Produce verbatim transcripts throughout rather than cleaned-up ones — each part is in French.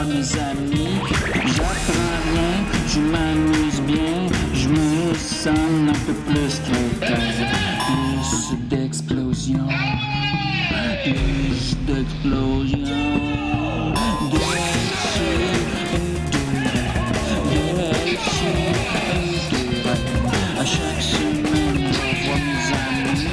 mes amis. J'apprends rien, je m'amuse bien, je me sens un peu plus crétin. Plus d'explosion, plus d'explosion. À chaque semaine, je vois mes amis.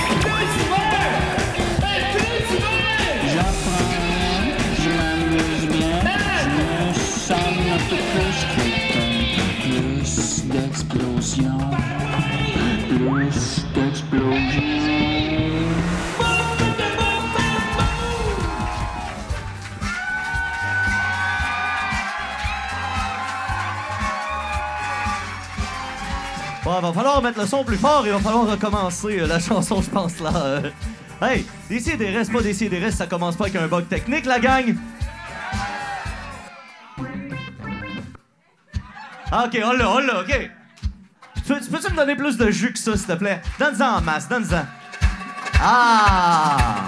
J'apprends rien, je m'amuse bien, je me sens un peu plus crétin. Plus d'explosion, plus d'explosion. Bon, il va falloir mettre le son plus fort, il va falloir recommencer euh, la chanson, je pense, là. Euh... Hey, Décidérez, c'est pas Décidérez, ça commence pas avec un bug technique, la gang! Ah, OK, on l'a, on l'a, OK. Tu peux- tu peux-tu me donner plus de jus que ça, s'il te plaît? Donne-en en masse, donne-en. Ah!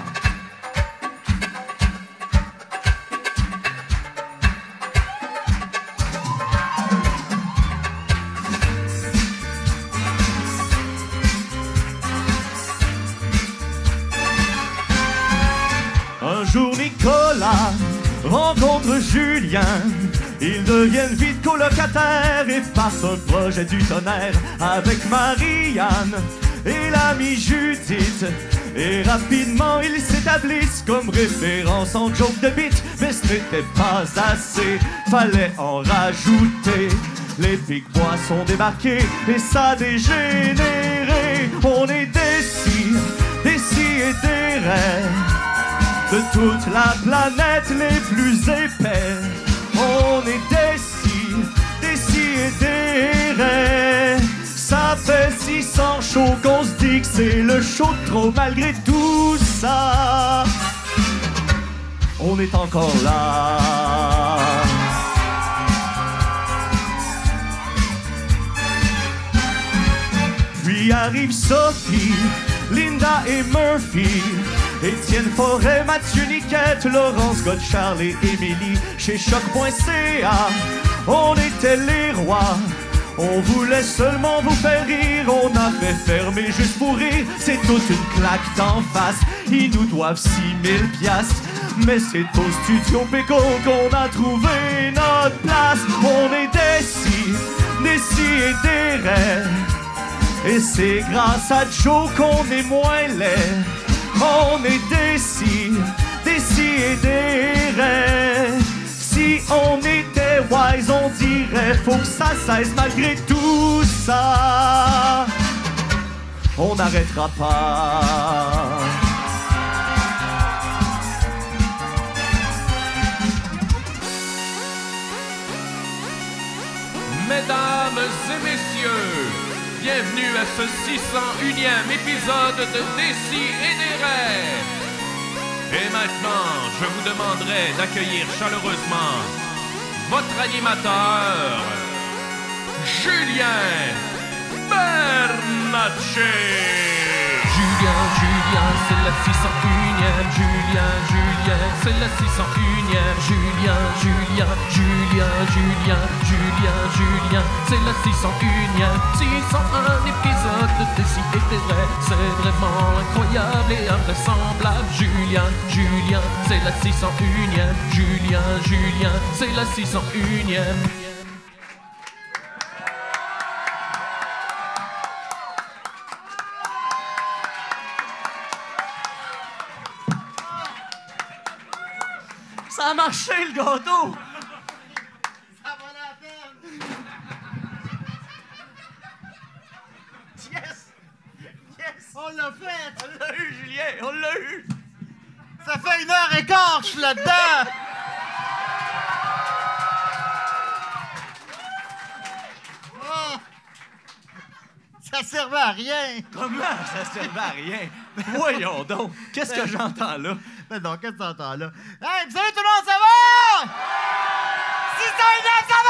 Un jour, Nicolas rencontre Julien. Ils deviennent vite colocataires et partent un projet du tonnerre avec Marianne et l'amie Judith. Et rapidement, ils s'établissent comme référence en joke de beat. Mais ce n'était pas assez, fallait en rajouter. Les Pic Bois sont débarqués et ça dégénéré. On est décis, décis et des raies. De toute la planète les plus épais. On est décis, décis et des Ça fait six cents shows qu'on se dit que c'est le show de trop malgré tout ça. On est encore là. Puis arrive Sophie, Linda et Murphy, Étienne Forêt, Mathieu Niquette, Laurence Godchard et Émilie. Chez choc point c a, on était les rois. On voulait seulement vous faire rire. On a fait fermer juste pour rire. C'est toute une claque d'en face. Ils nous doivent six mille piastres. Mais c'est au studio Péco qu'on a trouvé notre place. On est décis, décis et des raies. Et c'est grâce à Joe qu'on est moins laid. On est décis, décis et des raies. Si on était wise, on dirait faut que ça cesse malgré tout ça. On n'arrêtera pas. Mesdames et messieurs, bienvenue à ce six cent unième épisode de Décis et des raies. Et maintenant, je vous demanderai d'accueillir chaleureusement votre animateur, Julien Bernatchez. Julien, Julien, c'est la six cent unième. Julien, Julien, c'est la six cent unième. Julien, Julien, Julien, Julien, Julien, Julien, c'est la six cent unième. six cent un épisode de Décis et des raies. C'est vraiment incroyable et invraisemblable. Julien, Julien, c'est la six cent unième. Julien, Julien, c'est la six cent unième. Ça a marché, le gâteau! Ça valait la peine! Yes! Yes! On l'a fait! On l'a eu, Julien! On l'a eu! Ça fait une heure et quart que je suis là-dedans! Oh! Ça servait à rien! Comment ça servait à rien? Voyons donc! Qu'est-ce que j'entends là? Mais donc, qu'est-ce que t'entends là? Hey, salut tout le monde, ça va? six cent un, ça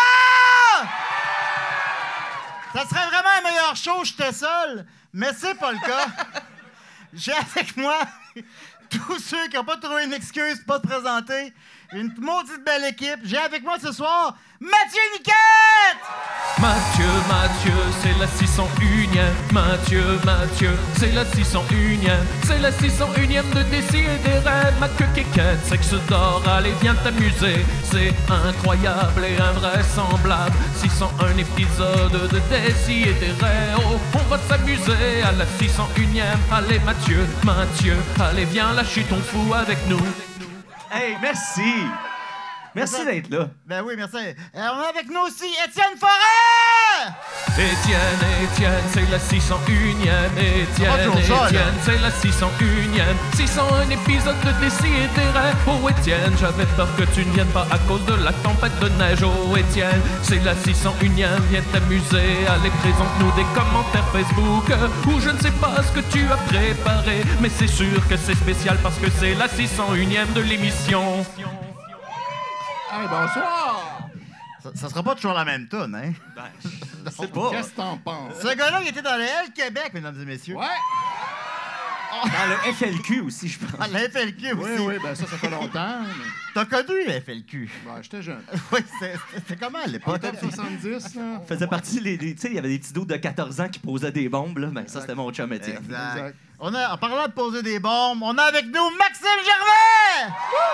va? Ça serait vraiment un meilleur show, j'étais seul, mais c'est pas le cas. J'ai avec moi tous ceux qui n'ont pas trouvé une excuse pour pas te présenter Une maudite belle équipe. J'ai avec moi ce soir Mathieu Niquette! Mathieu, Mathieu, c'est la six cent unième. Mathieu, Mathieu, c'est la six cent unième. C'est la six cent unième de Décis et des rêves. Ma queue quéquette, sexe d'or, allez viens t'amuser. C'est incroyable et invraisemblable. six cent un épisodes de Décis et des rêves. Oh, on va s'amuser à la six cent unième. Allez Mathieu, Mathieu, allez viens lâcher ton fou avec nous. Hey, merci! Merci d'être là. Ben oui, merci. Euh, on a avec nous aussi Étienne Forêt! Étienne, Étienne, c'est la six cent unième. Étienne, Étienne, c'est la six cent unième. six cent un épisode de Décis et des rêves. Oh Étienne, j'avais peur que tu ne viennes pas à cause de la tempête de neige. Oh Étienne, c'est la six cent unième. Viens t'amuser, allez présente-nous des commentaires Facebook ou je ne sais pas ce que tu as préparé, mais c'est sûr que c'est spécial parce que c'est la six cent unième de l'émission. Hey, bonsoir! Ça, ça sera pas toujours la même toune, hein? Ben, je sais pas. Qu'est-ce que t'en penses? Ce gars-là, il était dans le L Québec, mesdames et messieurs. Ouais! Dans le F L Q aussi, je pense. Ah, le F L Q aussi. Oui, oui, ben ça, ça fait longtemps. mais- T'as connu le F L Q? Ben, j'étais jeune. Oui, c'est- c'était comment à l'époque? Top soixante-dix, là. Ça faisait partie des. des- Tu sais, il y avait des petits dos de quatorze ans qui posaient des bombes, là. Ben, ça, c'était mon chum Étienne. Exact. Exact. On a, en parlant de poser des bombes, on a avec nous Maxime Gervais!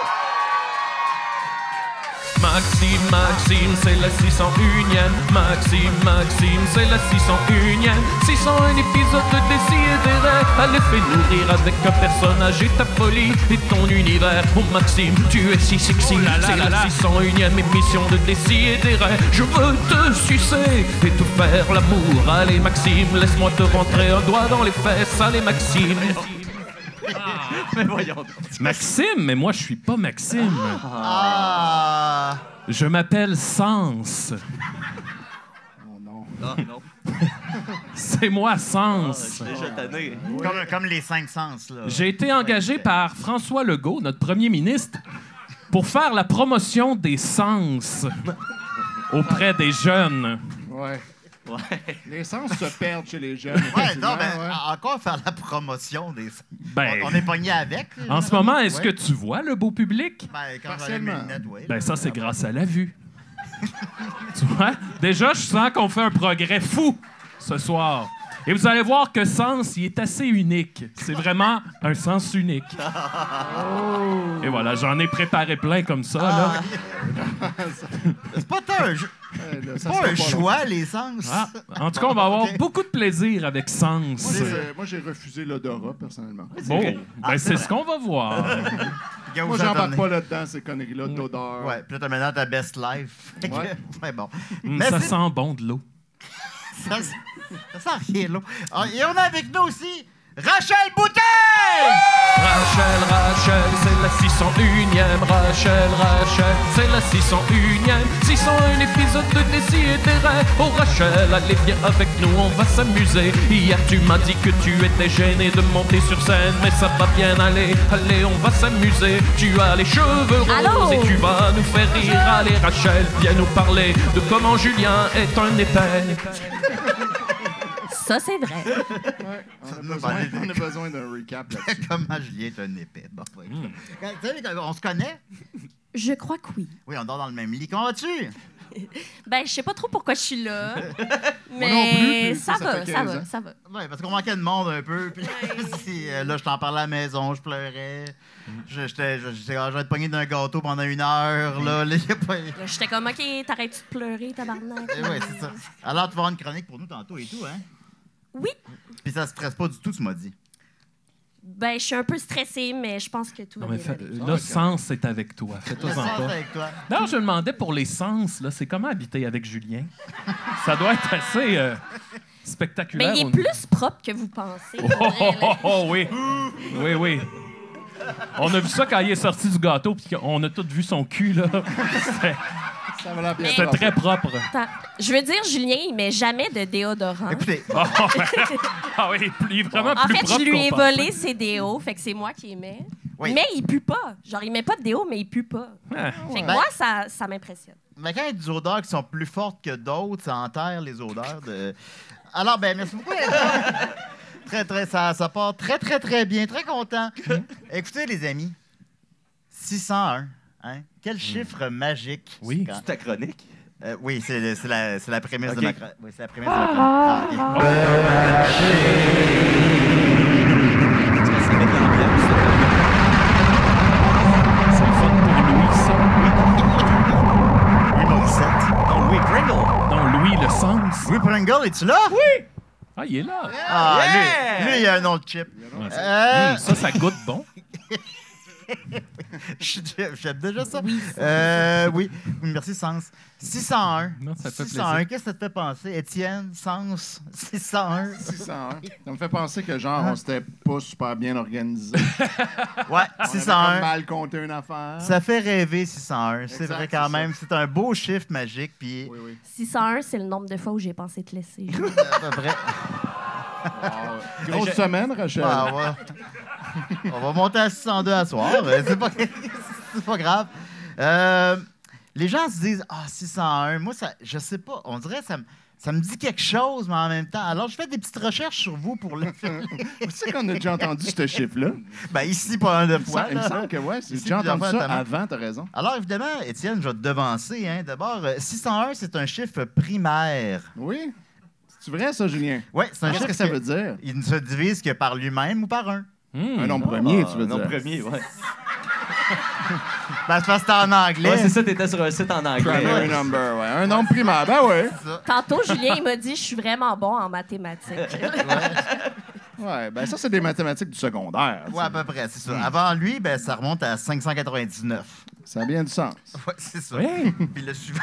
Maxime, Maxime, c'est la six cent unième. Maxime, Maxime, c'est la six cent unième. six cent un épisode de Décis et des rêves. Allez, fais-nous rire avec un personnage et ta folie et ton univers. Oh Maxime, tu es si sexy. Oh là là c'est là la là. six cent unième émission de Décis et des rêves. Je veux te sucer et te faire l'amour. Allez Maxime, laisse-moi te rentrer un doigt dans les fesses. Allez Maxime. Mais voyons. Maxime, mais moi je suis pas Maxime. Ah! Je m'appelle Sens. Oh non. Non, non. C'est moi Ah, je Sens. suis déjà tanné. Comme, comme les cinq sens, là. J'ai été engagé par François Legault, notre premier ministre, pour faire la promotion des sens auprès des jeunes. Ouais. Ouais. Les sens se perdent chez les jeunes. Ouais, non, effectivement, ben, ouais. encore faire la promotion des... Ben, on, on est pogné avec. en ce moment, est-ce Ouais. que tu vois le beau public? Ben, quand j'enlève Partiellement. mes lunettes, oui. Ben ça, c'est grâce à la vue. Tu vois? Déjà, je sens qu'on fait un progrès fou ce soir. Et vous allez voir que Sens, il est assez unique. C'est vraiment un sens unique. Et voilà, j'en ai préparé plein comme ça, là. C'est pas tant un, jeu- Ouais, là, c'est ça pas sera un long. choix, les sens. Ah, en tout cas, on va avoir Ok. beaucoup de plaisir avec Sens. Moi, j'ai- Moi, j'ai refusé l'odorat, personnellement. Bon, ben Ah, c'est c'est vrai. ce qu'on va voir. Gars, Moi, vous j'embarque entendez. pas là-dedans, ces conneries-là d'odeur. Ouais, puis là, t'as maintenant ta best life. Fait que- Ouais. ouais, bon. Hum, Mais ça c'est- sent bon de l'eau. Ça, ça sent rien, là. Ah, et on a avec nous aussi Rachel Bouteille! Rachel, Rachel, c'est la six cent unième. Rachel, Rachel, c'est la six cent unième. six cent un épisode de Décis et des rêves. Oh Rachel, allez viens avec nous, on va s'amuser. Hier tu m'as dit que tu étais gênée de monter sur scène, mais ça va bien aller. Allez, on va s'amuser. Tu as les cheveux roses Allô? et tu vas nous faire rire. Allez Rachel, viens nous parler de comment Julien est un épais. Ça, c'est vrai. Ouais, on, a Ça besoin, nous va- on a besoin d'un recap là-dessus. Comment Julien est un épais. Bon, ouais. Quand- tu sais, quand on se connaît? Je crois que oui. Oui, on dort dans le même lit. Comment vas-tu? Ben, je sais pas trop pourquoi je suis là. non Mais plus, ça, ça va, fait ça quinze va, ans. ça va. Oui, parce qu'on manquait de monde un peu. Puis si, euh, là, je t'en parlais à la maison, je pleurais. Je- J'étais je- j'étais- je vais être pogné d'un gâteau pendant une heure. Là, là, y a pas... Là, J'étais comme, OK, t'arrêtes-tu de pleurer, tabarnak? Eh ouais, c'est ça. Alors, tu vas avoir une chronique pour nous tantôt et tout, hein? Oui. Puis ça stresse pas du tout, tu m'as dit. Ben, je suis un peu stressée, mais je pense que tout va Non, mais bien fait- aller. là, Sens est avec toi. Fais-toi Je en sens pas. avec toi. Non, je me demandais pour les sens, là, c'est comment habiter avec Julien? Ça doit être assez euh, spectaculaire. Ben, il est On- plus propre que vous pensez. Oh, pour oh, vrai, oh, là. oh, oui. Oui, oui. On a vu ça quand il est sorti du gâteau, puis on a tous vu son cul, là. C'était- Ça va la bien. C'était très propre. Attends, je veux dire, Julien, il met jamais de déodorant. Écoutez, Ah, ah oui, il est vraiment En plus fait, propre je lui ai qu'on pensait. volé ses déos, fait que c'est moi qui les mets. Oui. Mais il pue pas. Genre, il met pas de déo, mais il pue pas. Ah. Fait que Ben- moi, ça, ça m'impressionne. mais quand il y a des odeurs qui sont plus fortes que d'autres, ça enterre les odeurs de. Alors, ben, merci beaucoup. d'être là. Très, très, ça, ça part très, très, très bien. Très content. Écoutez, les amis, six cent un, hein? Quel chiffre magique? Oui. Quand- C'est ta chronique. Euh, oui, c'est c'est la, c'est la prémisse Ok. de ma chronique. Oui, c'est la prémisse de ma chronique. Ah, ok. Ça met de l'ambiance. C'est le fun pour Louis, ça. Louis Morissette. Non, Louis Pringle. Non, Louis, le sens. Louis Pringle, es-tu là? Oui! Ah, il est là. Ah, Yeah! lui, lui, il a un nom de chip. Ouais, c'est- Euh, Hum, ça, ça goûte bon. je- J'aime déjà ça. Euh, oui, merci, Sens. six cent un. Non, ça te fait six cent un, plaisir. qu'est-ce que ça te fait penser? Étienne, Sens, six cent un. six cent un. Ça me fait penser que, genre, on s'était pas super bien organisé. Ouais, On six avait cent comme un. mal compté une affaire. Ça fait rêver, six cent un. C'est Exact, vrai quand c'est même. C'est un beau chiffre magique. Puis, Oui, oui. six cent un, c'est le nombre de fois où j'ai pensé te laisser. à peu près. Ah, ouais. Grosse semaine, Rachel. Ah, ouais. On va monter à six cent deux à soir. Euh, C'est pas, c'est pas grave. Euh, les gens se disent ah, six cent un. Moi, ça, je sais pas. On dirait que ça, me- ça me dit quelque chose, mais en même temps. Alors, je fais des petites recherches sur vous pour le. Tu sais qu'on a déjà entendu ce chiffre-là? Ben, ici, pas un de Il me fois. semble- il me là. semble que ouais, c'est- Ici, j'ai entendu plusieurs fois, ça notamment. avant, t'as raison. Alors, évidemment, Étienne, je vais te devancer. Hein. D'abord, euh, six cent un, c'est un chiffre primaire. Oui? C'est vrai, ça, Julien? Oui, c'est un Qu'est-ce chiffre que ça veut dire? Il ne se divise que par lui-même ou par un. Hum. Un nombre premier, tu veux Non, dire? premier, ouais. Ben, c'est parce que c'est en anglais. Ouais, c'est ça, t'étais sur un site en anglais. Primary number, ouais. Un nombre primaire, ben ouais. Tantôt, Julien, il m'a dit je suis vraiment bon en mathématiques. Ouais, ben ça, c'est des mathématiques du secondaire. tu Oui, sais. à peu près, c'est ça. Avant lui, ben, ça remonte à cinq cent quatre-vingt-dix-neuf. Ça a bien du sens. Oui, c'est ça. Ouais. Puis le suivant.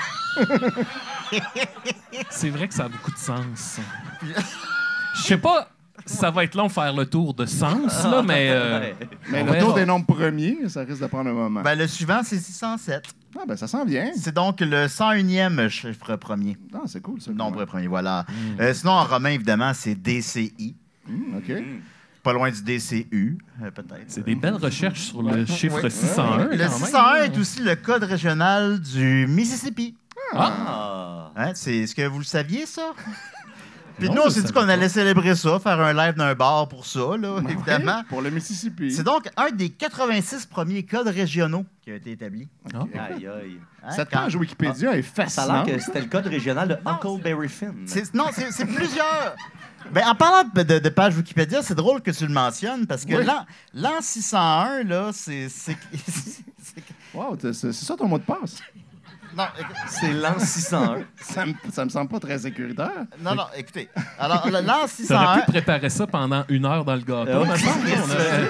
C'est vrai que ça a beaucoup de sens. Je sais pas, ça va être long faire le tour de sens, là, mais... euh, Ouais. Mais on le verra. tour des nombres premiers, ça risque de prendre un moment. Ben, le suivant, c'est six cent sept. Ah, ben ça s'en vient. C'est donc le cent unième chiffre premier. Ah, c'est cool, ça. Nombre premier, voilà. Euh, sinon, en romain, évidemment, c'est D C I. Hum, OK. Pas loin du D C U, euh, peut-être. C'est des belles recherches sur le chiffre six cent un, Le quand six même. cent un est aussi le code régional du Mississippi. Ah. Hein, c'est, est-ce que vous le saviez, ça? Puis Non, nous, on je s'est dit savais qu'on pas. allait célébrer ça, faire un live d'un bar pour ça, là, évidemment. Oui, pour le Mississippi. C'est donc un des quatre-vingt-six premiers codes régionaux qui a été établi. Ah. Aïe, aïe. Hein, Cette quand- page Wikipédia est Ça a fascinante. l'air que c'était le code régional de Huckleberry Finn. C'est- non, c'est c'est plusieurs. Ben, en parlant de, de, de page Wikipédia, c'est drôle que tu le mentionnes parce que Oui. l'an, l'an six cent un, là, c'est. c'est- c'est- Wow, t'es- c'est c'est ça ton mot de passe? non, écoute- C'est l'an six cent un. Ça me, ça me semble pas très sécuritaire. non, non, écoutez. Alors, le- l'an six cent T'aurais un, pu préparer ça pendant une heure dans le gâteau. Euh, ouais, me semble. On aurait-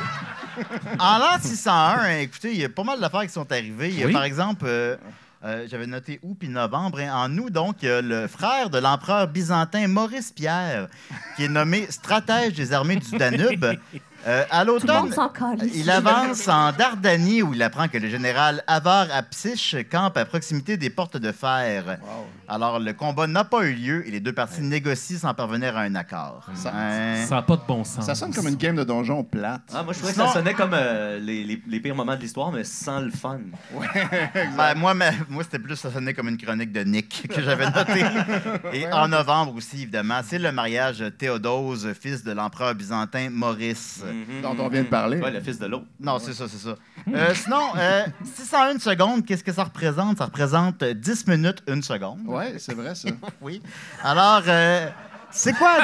en l'an six cent un, écoutez, il y a pas mal d'affaires qui sont arrivées. Il y a, Oui. par exemple, euh, euh, j'avais noté août puis novembre. hein. En août, donc, il y a le frère de l'empereur byzantin Maurice Pierre, qui est nommé stratège des armées du Danube. Euh, à Tout le l'automne, monde s'en calisse. il avance en Dardanie où il apprend que le général Avar Apsich campe à proximité des portes de fer. Alors, le combat n'a pas eu lieu et les deux parties négocient sans parvenir à un accord. Ça- Hein? Ça n'a pas de bon sens. Ça sonne comme une game de donjon plate. Ah, moi, je trouvais que Sinon- ça sonnait comme euh, les, les, les pires moments de l'histoire, mais sans le fun. Ben, moi, ma- moi c'était plus, ça sonnait comme une chronique de Nick que j'avais notée. Et en novembre aussi, évidemment, c'est le mariage Théodose, fils de l'empereur byzantin Maurice. Dont on vient de parler. Ouais, le fils de l'autre. Non, c'est ça, c'est ça. Euh, sinon, euh, six cent un secondes, qu'est-ce que ça représente? Ça représente euh, dix minutes, une seconde. Ouais, c'est vrai, ça. Oui. Alors, euh, c'est quoi...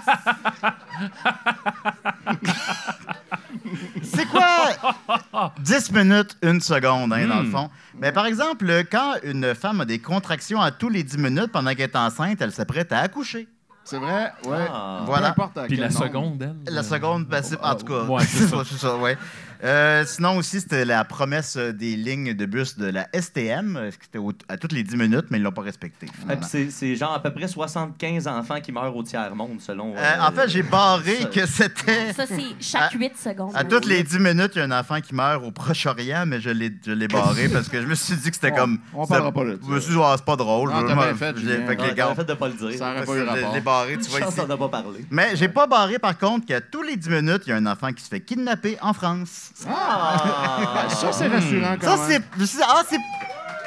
c'est quoi dix minutes, une seconde, hein, dans le fond? Mais par exemple, quand une femme a des contractions à tous les dix minutes pendant qu'elle est enceinte, elle s'apprête à accoucher. C'est vrai, ouais. Ah. Voilà. Peu importe à Puis quel la nombre. seconde, elle. La euh, seconde, ben, c'est- en tout cas, Ouais, c'est ça. c'est ça, ouais. Euh, sinon aussi, c'était la promesse des lignes de bus de la S T M, euh, qui était au- à toutes les dix minutes, mais ils ne l'ont pas respecté. Et finalement. puis c'est, c'est genre à peu près soixante-quinze enfants qui meurent au tiers-monde, selon... Euh, euh, en fait, j'ai barré ça- que c'était... Ça, c'est chaque huit secondes. À toutes les dix minutes, il y a un enfant qui meurt au Proche-Orient, mais je l'ai, je l'ai barré parce que je me suis dit que c'était On- comme... on c'était- parlera pas de ça. Je me suis dit, ah, c'est pas drôle. Non, je- t'as moi, bien fait, je l'ai- Julien. fait que Ouais, les gars, t'aurais fait de pas le dire. Ça aurait pas eu je rapport. l'ai barré, tu vois Chance ici. d'en avoir pas parlé. Mais j'ai pas barré, par contre, qu'à tous les dix minutes, il y a un enfant qui se fait kidnapper en France. Ah! Ah, ça, c'est rassurant quand Ça, même. c'est... c'est- Ah, c'est...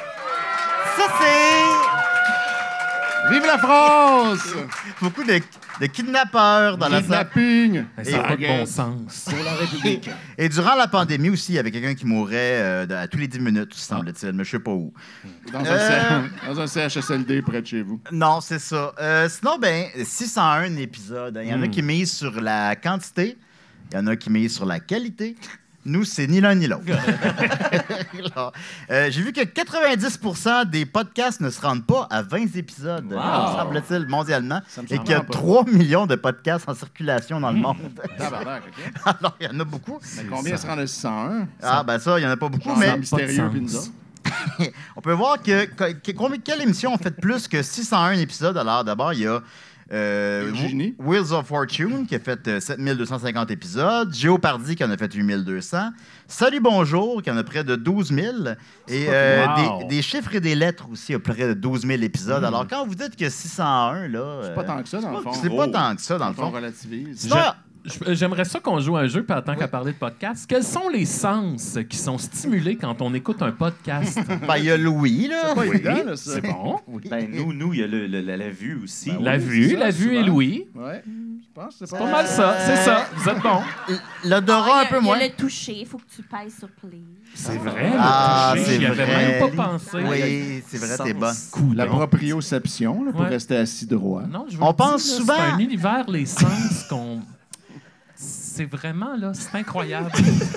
Ça, c'est... Vive la France! Beaucoup de... de kidnappeurs dans la salle. Kidnapping! Ben, ça n'a pas de bon sens. Pour la République. Et durant la pandémie aussi, il y avait quelqu'un qui mourait euh, de- à tous les dix minutes, semble-t-il, mais je sais pas où. Dans, Euh. un C- dans un C H S L D près de chez vous. Non, c'est ça. Euh, sinon, ben, six cent un épisodes. Il y en a qui misent sur la quantité, il y en a qui misent sur la qualité. Nous, c'est ni l'un ni l'autre. Alors, euh, J'ai vu que quatre-vingt-dix pour cent des podcasts ne se rendent pas à vingt épisodes, Wow. semble-t-il, mondialement, Ça me et surprend qu'il y a pas. trois millions de podcasts en circulation dans le monde. Tabarnak, OK. Alors, il y en a beaucoup. Mais combien se rend le six cent un? Ah, ben ça, il n'y en a pas beaucoup, Genre mais pas de mystérieux, sens. puis nous autres. on peut voir que, que- que- combien- quelle émission a fait plus que six cent un épisodes. Alors, d'abord, il y a euh, Virginie. Wheels of Fortune qui a fait euh, sept mille deux cent cinquante épisodes, Géopardy qui en a fait huit mille deux cents, Salut Bonjour qui en a près de douze mille, et euh, Wow. des, des chiffres et des lettres aussi a près de douze mille épisodes. Alors, quand vous dites que six cent un, là, C'est pas tant que ça, dans le fond. c'est pas tant que ça, dans le On fond. relativise. Sinon, Je- J'aimerais ça qu'on joue à un jeu, puis tant qu'à parler de podcast. Quels sont les sens qui sont stimulés quand on écoute un podcast? ben, il y a Louis, là. C'est pas évident, là, ça. C'est bon. Ben, nous, nous, il y a le, le- la, la vue aussi. Ben oui. La vue, c'est ça, la vue et souvent. Louis. Ouais, je pense que c'est Pas pas mal ça, c'est ça. Vous êtes bon. L'odorat un peu moins. Il y a le toucher, il faut que tu pèses sur play. C'est vrai. Ah, le toucher, c'est j'y avais vrai. même pas pensé. Oui, c'est vrai, t'es bon. Cool. La proprioception, là, pour Ouais. rester assis droit. Non, je vous On le dis, pense là, souvent- C'est un univers, les sens, qu'on. C'est vraiment, là, c'est incroyable.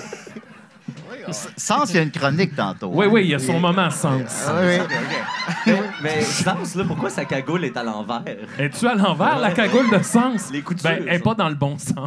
Sens, il y a une chronique tantôt. Oui, oui, il y a son moment sens. Ah, oui. Mais, mais Sens, là, pourquoi sa cagoule est à l'envers? Es-tu à l'envers, la cagoule de sens? Les coutures, Ben, elle n'est ça. pas dans le bon sens.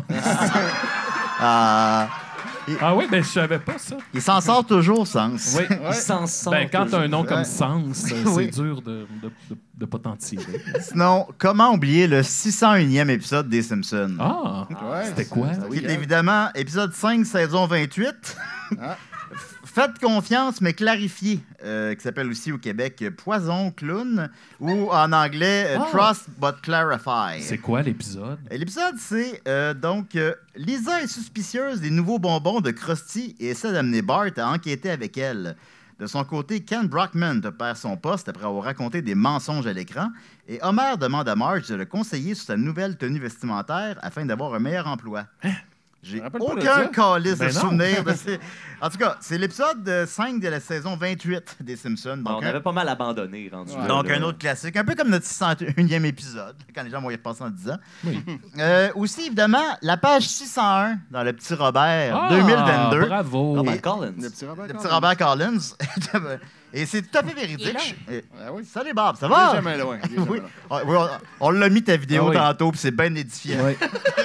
Ah, Ah oui, ben je savais pas ça. il s'en sort toujours, Sens. Oui. Il s'en sort. Ben, quand t'as un nom comme Ouais. Sens, euh, Oui. c'est dur de, de, de, de pas t'en tirer. Sinon, comment oublier le six cent unième épisode des Simpsons? Ah! Ouais, C'était c'est- quoi? c'est Qui est weird. évidemment épisode cinq, saison vingt-huit. Ah. Faites confiance, mais clarifiez, euh, qui s'appelle aussi au Québec euh, Poison Clown, ou en anglais euh, Ah. Trust but Clarify. C'est quoi l'épisode? Et L'épisode, c'est euh, donc euh, Lisa est suspicieuse des nouveaux bonbons de Krusty et essaie d'amener Bart à enquêter avec elle. De son côté, Ken Brockman perd son poste après avoir raconté des mensonges à l'écran et Homer demande à Marge de le conseiller sur sa nouvelle tenue vestimentaire afin d'avoir un meilleur emploi. J'ai me rappelle pas de aucun ça. calice Ben de non. souvenir de ces... En tout cas, c'est l'épisode euh, cinq de la saison vingt-huit des Simpsons. Bon, Donc, on un- avait pas mal abandonné, rendu Ouais. là, donc, là. un autre classique, un peu comme notre six cent unième épisode, quand les gens vont y repasser en dix ans. Oui. Euh, aussi, évidemment, la page six cent un dans le petit Robert Ah, deux mille vingt-deux. Bravo! Robert Collins. Le petit Robert. Le petit Robert Collins. Et c'est tout à fait Il est véridique. Euh, Ah oui. Salut Bob, ça Il est va? jamais loin. il est jamais Oui. loin. Ah, oui, on on l'a mis ta vidéo Ah oui. tantôt, puis c'est bien édifiant. Ouais.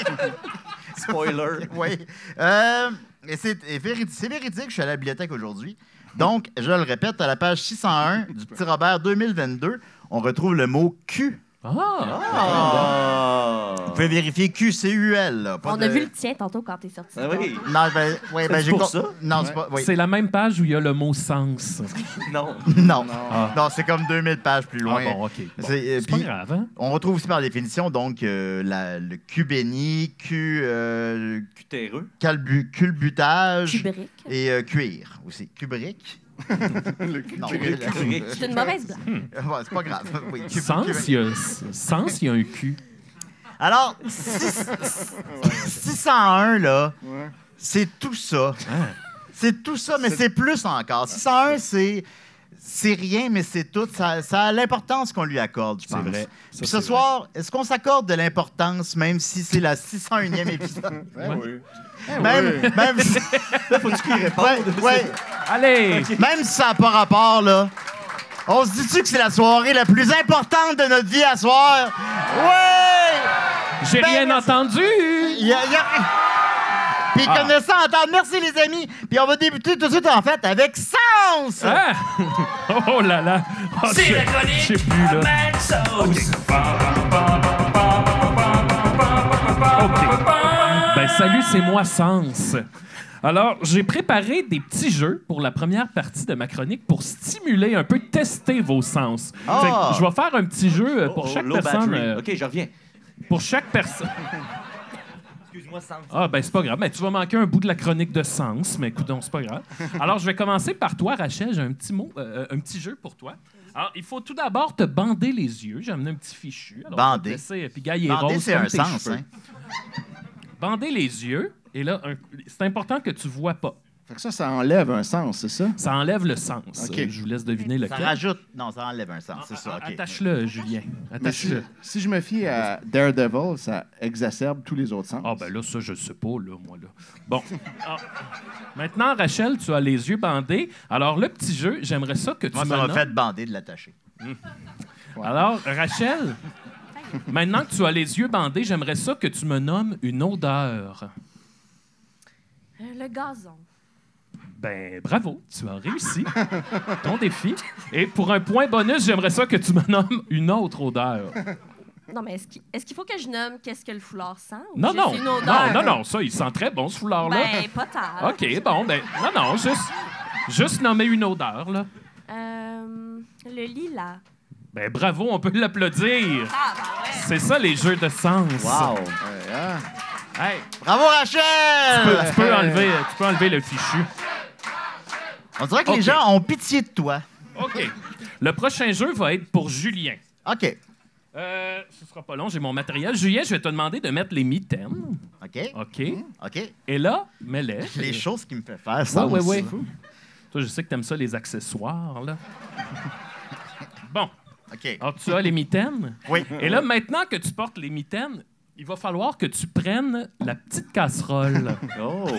Spoiler. Oui. Euh, et c'est et véri- c'est véridique, je suis à la bibliothèque aujourd'hui. Donc, je le répète, à la page six cent un du petit Robert deux mille vingt-deux, on retrouve le mot Q. Ah! Ah. Vous pouvez vérifier Q C U L. là, pas On de- a vu le tien tantôt quand t'es sorti. Ah oui. Non, ben, ouais, ben, C'est j'ai pour con- ça? Non, c'est Ouais. pas. Oui. C'est la même page où il y a le mot sens. Non. Non. Ah. Non, c'est comme deux mille pages plus loin. Ah bon, OK. Bon. C'est, euh, C'est pas puis- grave, hein? On retrouve aussi par définition donc euh, la- le Q béni, Q euh, Cutéreux. calbu- culbutage Kubrick. et euh, cuir aussi. Kubrick. Le cul. Non, Kubrick. la- Kubrick. C'est une mauvaise blague. Ouais, c'est pas grave. Oui, Q- Sens, Kubrick. il y a, sens, il y a un cul. Alors, six- six cent un, là, Ouais. c'est tout ça. Hein? C'est tout ça, mais C'est- c'est plus encore. six cent un, c'est... C'est rien, mais c'est tout. Ça, ça a l'importance qu'on lui accorde, je C'est pense. vrai. Ça, Puis ce c'est soir, est-ce qu'on s'accorde de l'importance, même si c'est la six cent unième épisode? Ben oui. Même, oui. même, si, Faut-tu qu'il réponde? ouais, ouais, vrai. Allez! même si ça n'a pas rapport, là, on se dit-tu que c'est la soirée la plus importante de notre vie à soir? Oui! J'ai Ben, rien entendu! Il y a- il y a- Puis Ah. connaissant, entendre. Merci, les amis. Puis on va débuter tout de suite, en fait, avec Sens! Hein? Oh là là! Oh, C'est je- la chronique je sais plus, à là. Mad Sauce. OK. Ben, salut, c'est moi, Sens. Alors, j'ai préparé des petits jeux pour la première partie de ma chronique pour stimuler un peu, tester vos sens. Ah. Fait que je vais faire un petit jeu euh, pour Oh, chaque low personne. battery. euh, OK, je reviens. Pour chaque personne. Excuse-moi, Sens. Ah, ben, c'est pas grave. Ben, tu vas manquer un bout de la chronique de Sens, mais écoute, donc, c'est pas grave. Alors, je vais commencer par toi, Rachel. J'ai un petit mot, euh, un petit jeu pour toi. Alors, il faut tout d'abord te bander les yeux. J'ai amené un petit fichu. Alors, Bander. Laisser, puis, gars, il est Bander, rose c'est comme un tes sens, cheveux. hein? Bander les yeux. Et là, un- c'est important que tu vois pas. Fait que ça, ça enlève un sens, c'est ça? Ça enlève le sens. OK. Euh, Je vous laisse deviner Ça lequel. rajoute. Non, ça enlève un sens, c'est ça. OK. Attache-le, Julien. Mais si, Attache-le. si je me fie à Daredevil, ça exacerbe tous les autres sens. Ah, ben là, ça, je sais pas, là, moi, là. Bon. Ah. Maintenant, Rachel, tu as les yeux bandés. Alors, le petit jeu, j'aimerais ça que tu Moi, me ça m'a nommes- fait bander de l'attacher. Alors, Rachel, maintenant que tu as les yeux bandés, j'aimerais ça que tu me nommes une odeur. Euh, le gazon. Ben, bravo, tu as réussi ton défi. Et pour un point bonus, j'aimerais ça que tu me nommes une autre odeur. Non, mais est-ce qu'il est-ce qu'il faut que je nomme qu'est-ce que le foulard sent? ou Non, juste non, une non, odeur? non, non, ça, il sent très bon, ce foulard-là. Ben, pas tard. OK, bon, ben, non, non, juste, juste nommer une odeur, là. Euh, le lilas. Ben, bravo, on peut l'applaudir. Ah, ben ouais. C'est ça, les jeux de sens. Wow! Ouais, hein? Hey, Bravo, Rachel! tu, peux, tu peux enlever, tu peux enlever le fichu. On dirait que OK. les gens ont pitié de toi. OK. Le prochain jeu va être pour Julien. OK. Euh, ce sera pas long, j'ai mon matériel. Julien, je vais te demander de mettre les mitaines. OK. OK. OK. Et là, mets-les. Les choses qu'il me fait faire, ça. Oui, oui, oui. Toi, je sais que t'aimes ça, les accessoires, là. Bon. OK. Alors, tu as les mitaines. Oui. Et là, maintenant que tu portes les mitaines, il va falloir que tu prennes la petite casserole. Oh!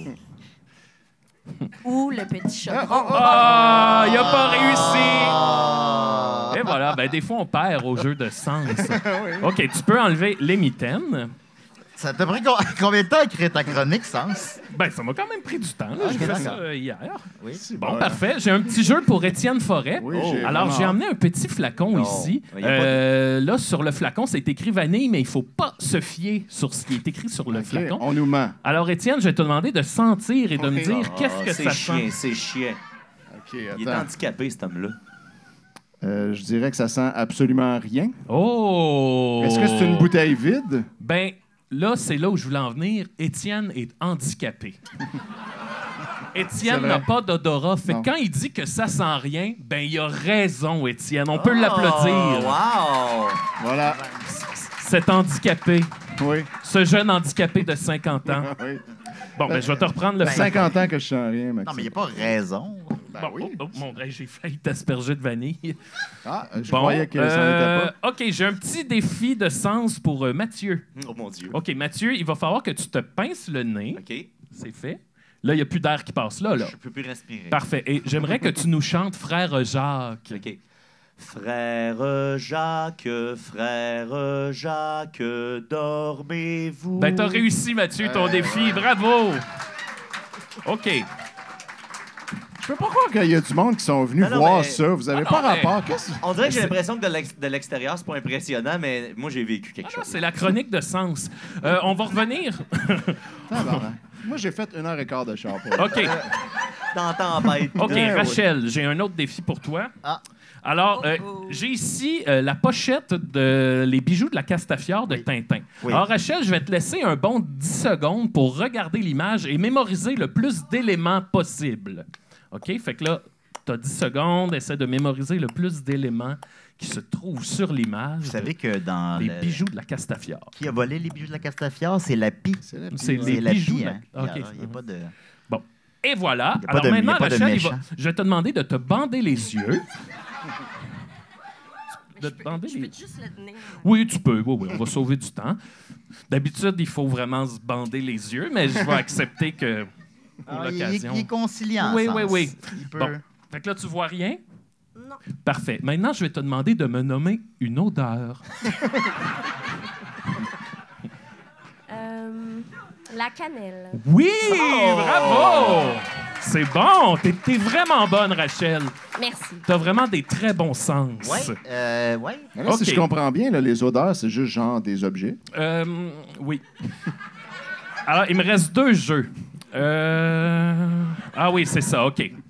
Ou le petit chaudron. Ah, il a pas réussi! Ah. Et voilà, ben des fois, on perd au jeu de sens. OK, tu peux enlever les mitaines. Ça t'a pris co- combien de temps à écrire ta chronique, Sens? Ben, ça m'a quand même pris du temps. là. Ok, J'ai fait ça d'accord. euh, hier. Oui. Bon, Ouais. parfait. J'ai un petit jeu pour Étienne Forêt. Oui, Oh, j'ai Alors, vraiment j'ai hâte. emmené un petit flacon Non. ici. Il y a pas de- Euh, Là, sur le flacon, c'est écrit vanille, mais il faut pas se fier sur ce qui est écrit sur le OK, flacon. on nous ment. Alors, Étienne, je vais te demander de sentir et de me Ok. dire Ah, qu'est-ce que c'est ça chien, sent. c'est chien. OK, Il est attends. handicapé, cet homme-là. Euh, je dirais que ça sent absolument rien. Oh! Est-ce que c'est une bouteille vide? Ben, là, c'est là où je voulais en venir. Étienne est handicapé. Étienne C'est n'a vrai. pas d'odorat. Fait que Non. quand il dit que ça sent rien, ben, il a raison, Étienne. On peut Oh, l'applaudir. wow! Voilà. Cet handicapé, Oui. ce jeune handicapé de cinquante ans. oui. Bon, ben, je vais te reprendre le cinquante ans que je sens rien, Maxime. Non, mais il n'y a pas raison. Ben Bon, oui. oh, oh, mon Dieu, j'ai failli t'asperger de vanille. Ah, je Bon, croyais que ça euh, n'était pas. OK, j'ai un petit défi de sens pour euh, Mathieu. Oh mon Dieu. OK, Mathieu, il va falloir que tu te pinces le nez. OK. C'est fait. Là, il n'y a plus d'air qui passe là. là. Je peux plus respirer. Parfait. Et j'aimerais que tu nous chantes Frère Jacques. OK. Frère Jacques, frère Jacques, dormez-vous. Ben, t'as réussi, Mathieu, ton défi. Bravo! OK. Je peux pas croire qu'il y a du monde qui sont venus Non, non, voir mais- ça. Vous avez Ah, pas non, mais- rapport. Qu'est-ce que... On dirait que j'ai l'impression que de l'ex- de l'extérieur, c'est pas impressionnant, mais moi, j'ai vécu quelque Ah non, chose. c'est la chronique de sens. Euh, on va revenir. Tabarnak. Moi, j'ai fait une heure et quart de char pour OK. Dans tempête. OK, Ouais, ouais. Rachel, j'ai un autre défi pour toi. Ah. Alors, euh, Oh, oh. j'ai ici euh, la pochette de Les bijoux de la Castafiore de Tintin. Oui. Alors, Rachel, je vais te laisser un bon dix secondes pour regarder l'image et mémoriser le plus d'éléments possible. OK? Fait que là, tu as dix secondes, essaie de mémoriser le plus d'éléments qui se trouvent sur l'image. Vous savez que dans Les le- bijoux de la Castafiore. Qui a volé les bijoux de la Castafiore? C'est la pie. C'est la C'est pire. les C'est la bijoux pie, de la- hein. OK. Il n'y a, pas de... Et voilà. Y a pas Alors de- y a maintenant, pas de Rachel, il va- méchant. je vais te demander de te bander les yeux. de Je te peux, bander je les peux juste le tenir. Oui, tu peux. Oui, oui, on va sauver du temps. D'habitude, il faut vraiment se bander les yeux, mais je vais accepter que pour Ah, il, est- l'occasion. il est conciliant. Oui, Sens. oui, oui. Il peut... Bon. Fait que là, tu vois rien? Non. Parfait. Maintenant, je vais te demander de me nommer une odeur. Euh, la cannelle. Oui! Bravo! C'est bon! T'es, t'es vraiment bonne, Rachel. Merci. T'as vraiment des très bons sens. Oui, euh, ouais. Mais là, OK. si je comprends bien, là, les odeurs, c'est juste genre des objets. Euh, oui. Alors, il me reste deux jeux. Euh... Ah oui, c'est ça, OK. OK, ouais.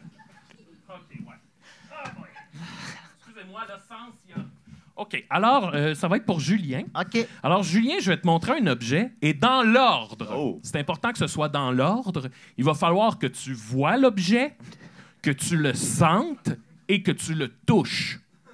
Ah, boy. Excusez-moi, le sens, il y a... OK, alors, euh, ça va être pour Julien. OK. Alors, Julien, je vais te montrer un objet et dans l'ordre. Oh. C'est important que ce soit dans l'ordre. Il va falloir que tu vois l'objet, que tu le sentes et que tu le touches.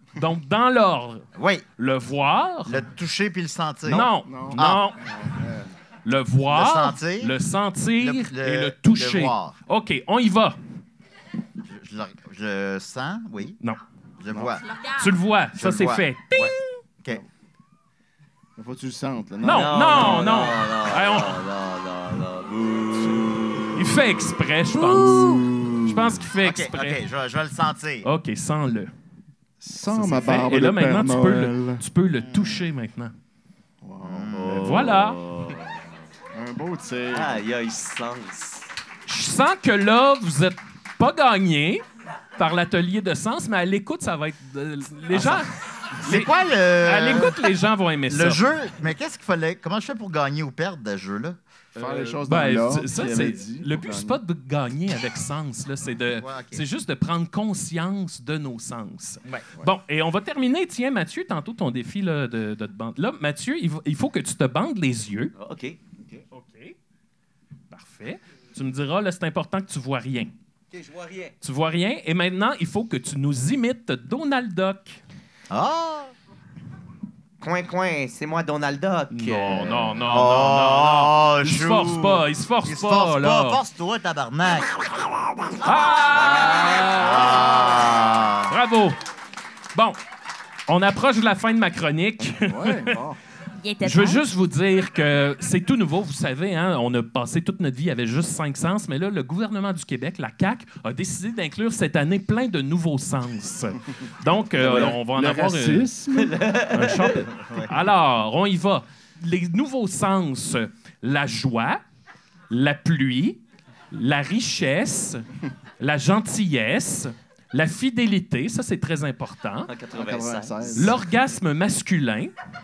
Donc, dans l'ordre, Oui. le voir. Le toucher puis le sentir. Non, Non. non. Ah. Le voir, Le sentir. le sentir Le- le- et le toucher. le voir. OK, on y va. Je, je le, je le sens, oui. Non. Je le vois. Tu le regardes. Tu le vois, Je ça le c'est vois. fait. Ouais. OK. Faut que tu le sentes. Là. Non, non, non. Hey, on- non, non, non. Il fait exprès, je pense. Je pense qu'il fait OK, exprès. OK, je, vais- je vais le sentir. OK, sens-le. Sans Ça, ma c'est fait. barbe Et là, de Père maintenant, tu peux, le, Noël. tu peux le toucher maintenant. Ben, voilà. Un beau tir. Aïe, aïe, sens. Je sens que là, vous êtes pas gagné par l'atelier de sens, mais à l'écoute, ça va être... euh, les gens... C'est les- quoi le. À l'écoute, les gens vont aimer ça. Le jeu. Mais qu'est-ce qu'il fallait. Comment je fais pour gagner ou perdre de ce jeu-là? Faire les choses Ben, dans l'ordre. ça, qu'il c'est- avait dit le pour but, c'est gagner. pas de gagner avec sens, là, c'est de, Ouais, ok. c'est juste de prendre conscience de nos sens. Ouais. Bon, et on va terminer. Tiens, Mathieu, tantôt ton défi là, de, de te bande. Là, Mathieu, il, va- il faut que tu te bandes les yeux. Ah, OK. OK. Parfait. Tu me diras, là, c'est important que tu vois rien. OK, je vois rien. Tu vois rien. Et maintenant, il faut que tu nous imites Donald Duck. Ah! Coin, coin, c'est moi, Donald Duck. Non, non, non, non, non, non. Oh, Il se chou. force pas, il se force Il se pas, force là. pas. Force-toi, tabarnak. Ah! Ah! Bravo. Bon, on approche de la fin de ma chronique. Ouais, bon. Il était Je veux temps. juste vous dire que c'est tout nouveau. Vous savez, hein, on a passé toute notre vie avec juste cinq sens, mais là, le gouvernement du Québec, la C A Q, a décidé d'inclure cette année plein de nouveaux sens. Donc, euh, on va en Le avoir euh, racisme. un champ- Alors, on y va. Les nouveaux sens, la joie, la pluie, la richesse, la gentillesse, la fidélité, ça c'est très important, En quatre-vingt-seize. quatre-vingt-seize. l'orgasme masculin,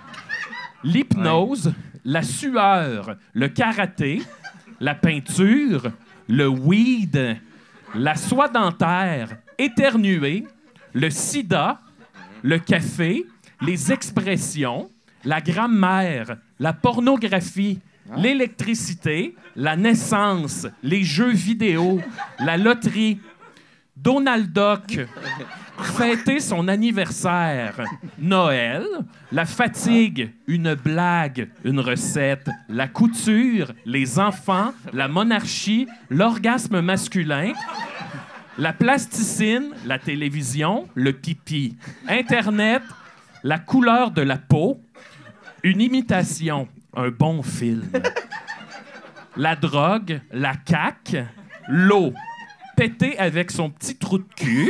l'hypnose, la sueur, le karaté, la peinture, le weed, la soie dentaire, éternuer, le sida, le café, les expressions, la grammaire, la pornographie, l'électricité, la naissance, les jeux vidéo, la loterie, Donald Duck, fêter son anniversaire, Noël, la fatigue, une blague, une recette, la couture, les enfants, la monarchie, l'orgasme masculin, la plasticine, la télévision, le pipi, Internet, la couleur de la peau, une imitation, un bon film, la drogue, la caque, l'eau, péter avec son petit trou de cul,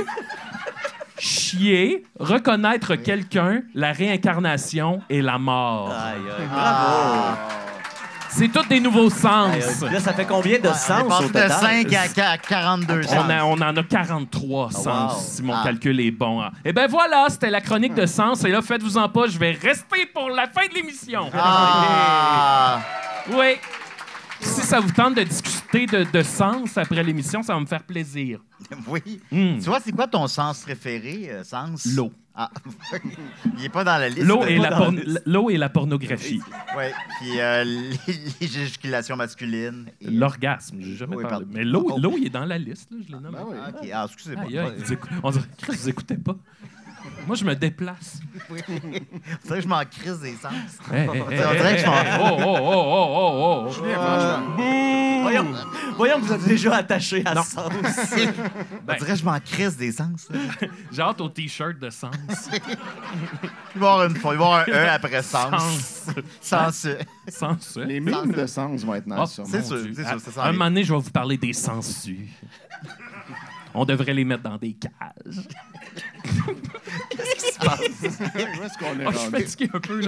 chier, reconnaître quelqu'un, la réincarnation et la mort. Aïe, aïe. Bravo. C'est tous des nouveaux Aïe, sens. aïe. Là, ça fait combien de On est sens au passé de total? cinq à à quarante-deux On, sens. a- on en a quarante-trois Oh, sens, wow. si mon Ah. calcul est bon. Et ben voilà, c'était la chronique de sens. Et là, faites-vous-en pas, je vais rester pour la fin de l'émission. Ah! Oui. Si ça vous tente de discuter de, de sens après l'émission, ça va me faire plaisir. Oui. Hmm. Tu vois, c'est quoi ton sens préféré, euh, sens? L'eau. Ah. Il est pas dans la liste. L'eau et, Pas la dans porn- liste. l'eau et la pornographie. Ouais. Puis euh, les- l'éjaculation masculine. et- L'orgasme, j'ai jamais Oui, parlé. pardon. Mais l'eau, Oh. l'eau, il est dans la liste, là, je l'ai nommé. Ben oui. Ah, OK. Ah, excusez-moi. Aïe, aïe, vous écou- on dirait que vous écoutez pas. Moi, je me déplace. C'est vrai que je m'en crise des sens. Hey, hey, hey, On dirait que je hey, m'en- hey, oh, oh, oh, oh, oh, oh. Voyons, voyons que vous êtes déjà attaché à ce sens. On dirait que je m'en crise des sens. là. J'ai hâte au T-shirt de sens. Il va y avoir, une, il va y avoir un E après sens. Sens. Sens. Sans ça. Les mimes de sens vont être Ah, nice, sûrement. c'est sûr, Dieu. c'est sûr, c'est ça. À un moment donné, je vais vous parler des sensus. On devrait les mettre dans des cages. Où est-ce qu'on est Oh, je suis rendu? fatigué un peu, là.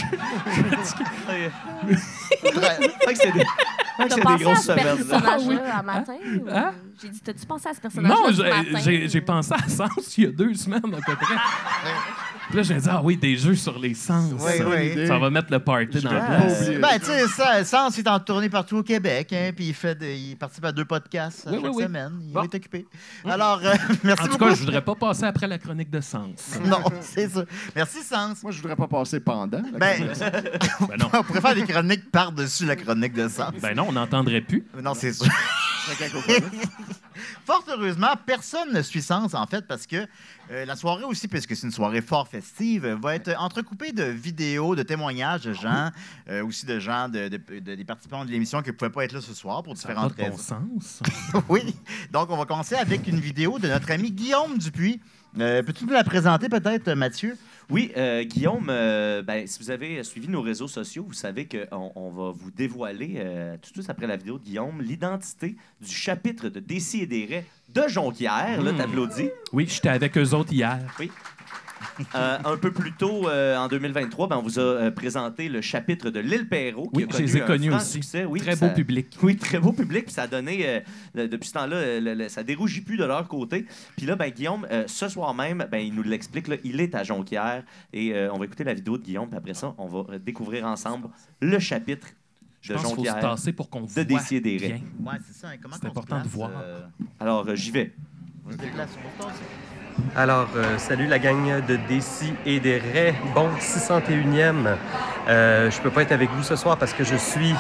Fait que c'est des, fait que T'as c'est pensé des à grosses ce semaines. là. personnage-là un matin? ou- Hein? J'ai dit, t'as-tu pensé à ce personnage-là Non, ce j'ai- matin? j'ai j'ai pensé à Sens il y a deux semaines à peu près. Puis là, j'ai dit, ah oui, des jeux sur les sens. Oui, ça, oui. ça va mettre le party dans la vais place. pas oublier. Ben, tu sais, ça, Sens est en tournée partout au Québec, hein, puis il, fait de- il participe à deux podcasts Oui, chaque oui, oui. semaine. Il Bon. est occupé. Alors, euh, merci En tout beaucoup. cas, je voudrais pas passer après la chronique de Sens. Non, c'est ça. Merci, Sens. Moi, je voudrais pas passer pendant. la Ben, Ben non. on pourrait faire des chroniques par-dessus la chronique de Sens. Ben non, on n'entendrait plus. Non, c'est sûr. chronique. Fort heureusement, personne ne suit Sens, en fait, parce que euh, la soirée aussi, puisque c'est une soirée fort festive, va être entrecoupée de vidéos, de témoignages de gens, euh, aussi de gens, de, de- de- des participants de l'émission qui ne pouvaient pas être là ce soir pour Ça n'a différentes pas de bon raisons. sens. Oui. Donc, on va commencer avec une vidéo de notre ami Guillaume Dupuis. Euh, Peux-tu nous la présenter peut-être, Mathieu? Oui, euh, Guillaume, euh, ben, si vous avez suivi nos réseaux sociaux, vous savez qu'on on va vous dévoiler, euh, tout de suite après la vidéo de Guillaume, l'identité du chapitre de Décis-et-des-Raies de Jonquière. Là, t'applaudis. Oui, j'étais avec eux autres hier. Oui. Euh, un peu plus tôt, euh, en deux mille vingt-trois, ben, on vous a euh, présenté le chapitre de l'île Perrot. Qui Oui, a je les ai un connus franc aussi. succès. Oui, Très ça- beau public. Oui, très beau public. Puis ça a donné, euh, le- depuis ce temps-là, euh, le- le- ça dérougit plus de leur côté. Puis là, ben, Guillaume, euh, ce soir même, ben, il nous l'explique. Là, il est à Jonquière. Et euh, on va écouter la vidéo de Guillaume. Puis après ça, on va euh, découvrir ensemble le chapitre Je de pense qu'il faut se Jonquière. tasser pour qu'on de voit Décis-et-des-Raies. bien. Ouais, c'est ça. Comment C'est qu'on se important de place, voir. euh, Alors, euh, j'y vais. on se déplace, on va se tasser. Alors, euh, salut la gang de Décis et des Raies. Bon, six cent unième. Euh, je peux pas être avec vous ce soir parce que je suis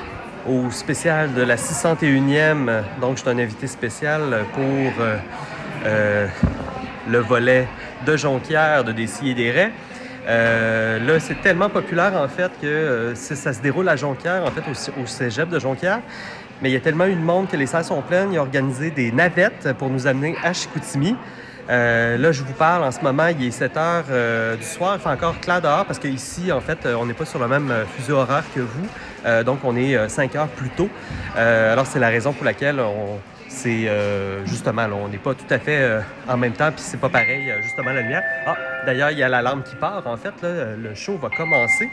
au spécial de la six cent unième. Donc, je suis un invité spécial pour euh, euh, le volet de Jonquière de Décis et des Raies. Euh, là, c'est tellement populaire, en fait, que euh, c'est- ça se déroule à Jonquière, en fait, au, au cégep de Jonquière. Mais il y a tellement eu de monde que les salles sont pleines. Ils ont organisé des navettes pour nous amener à Chicoutimi. Euh, là, je vous parle en ce moment, il est sept heures euh, du soir. Il fait encore clair dehors parce qu'ici, en fait, euh, on n'est pas sur le même euh, fuseau horaire que vous. Euh, donc, on est euh, cinq heures plus tôt. Euh, alors, c'est la raison pour laquelle on... C'est euh, justement, là, on n'est pas tout à fait euh, en même temps, puis c'est pas pareil, euh, justement, la lumière. Ah, d'ailleurs, il y a l'alarme qui part, en fait, là, le show va commencer.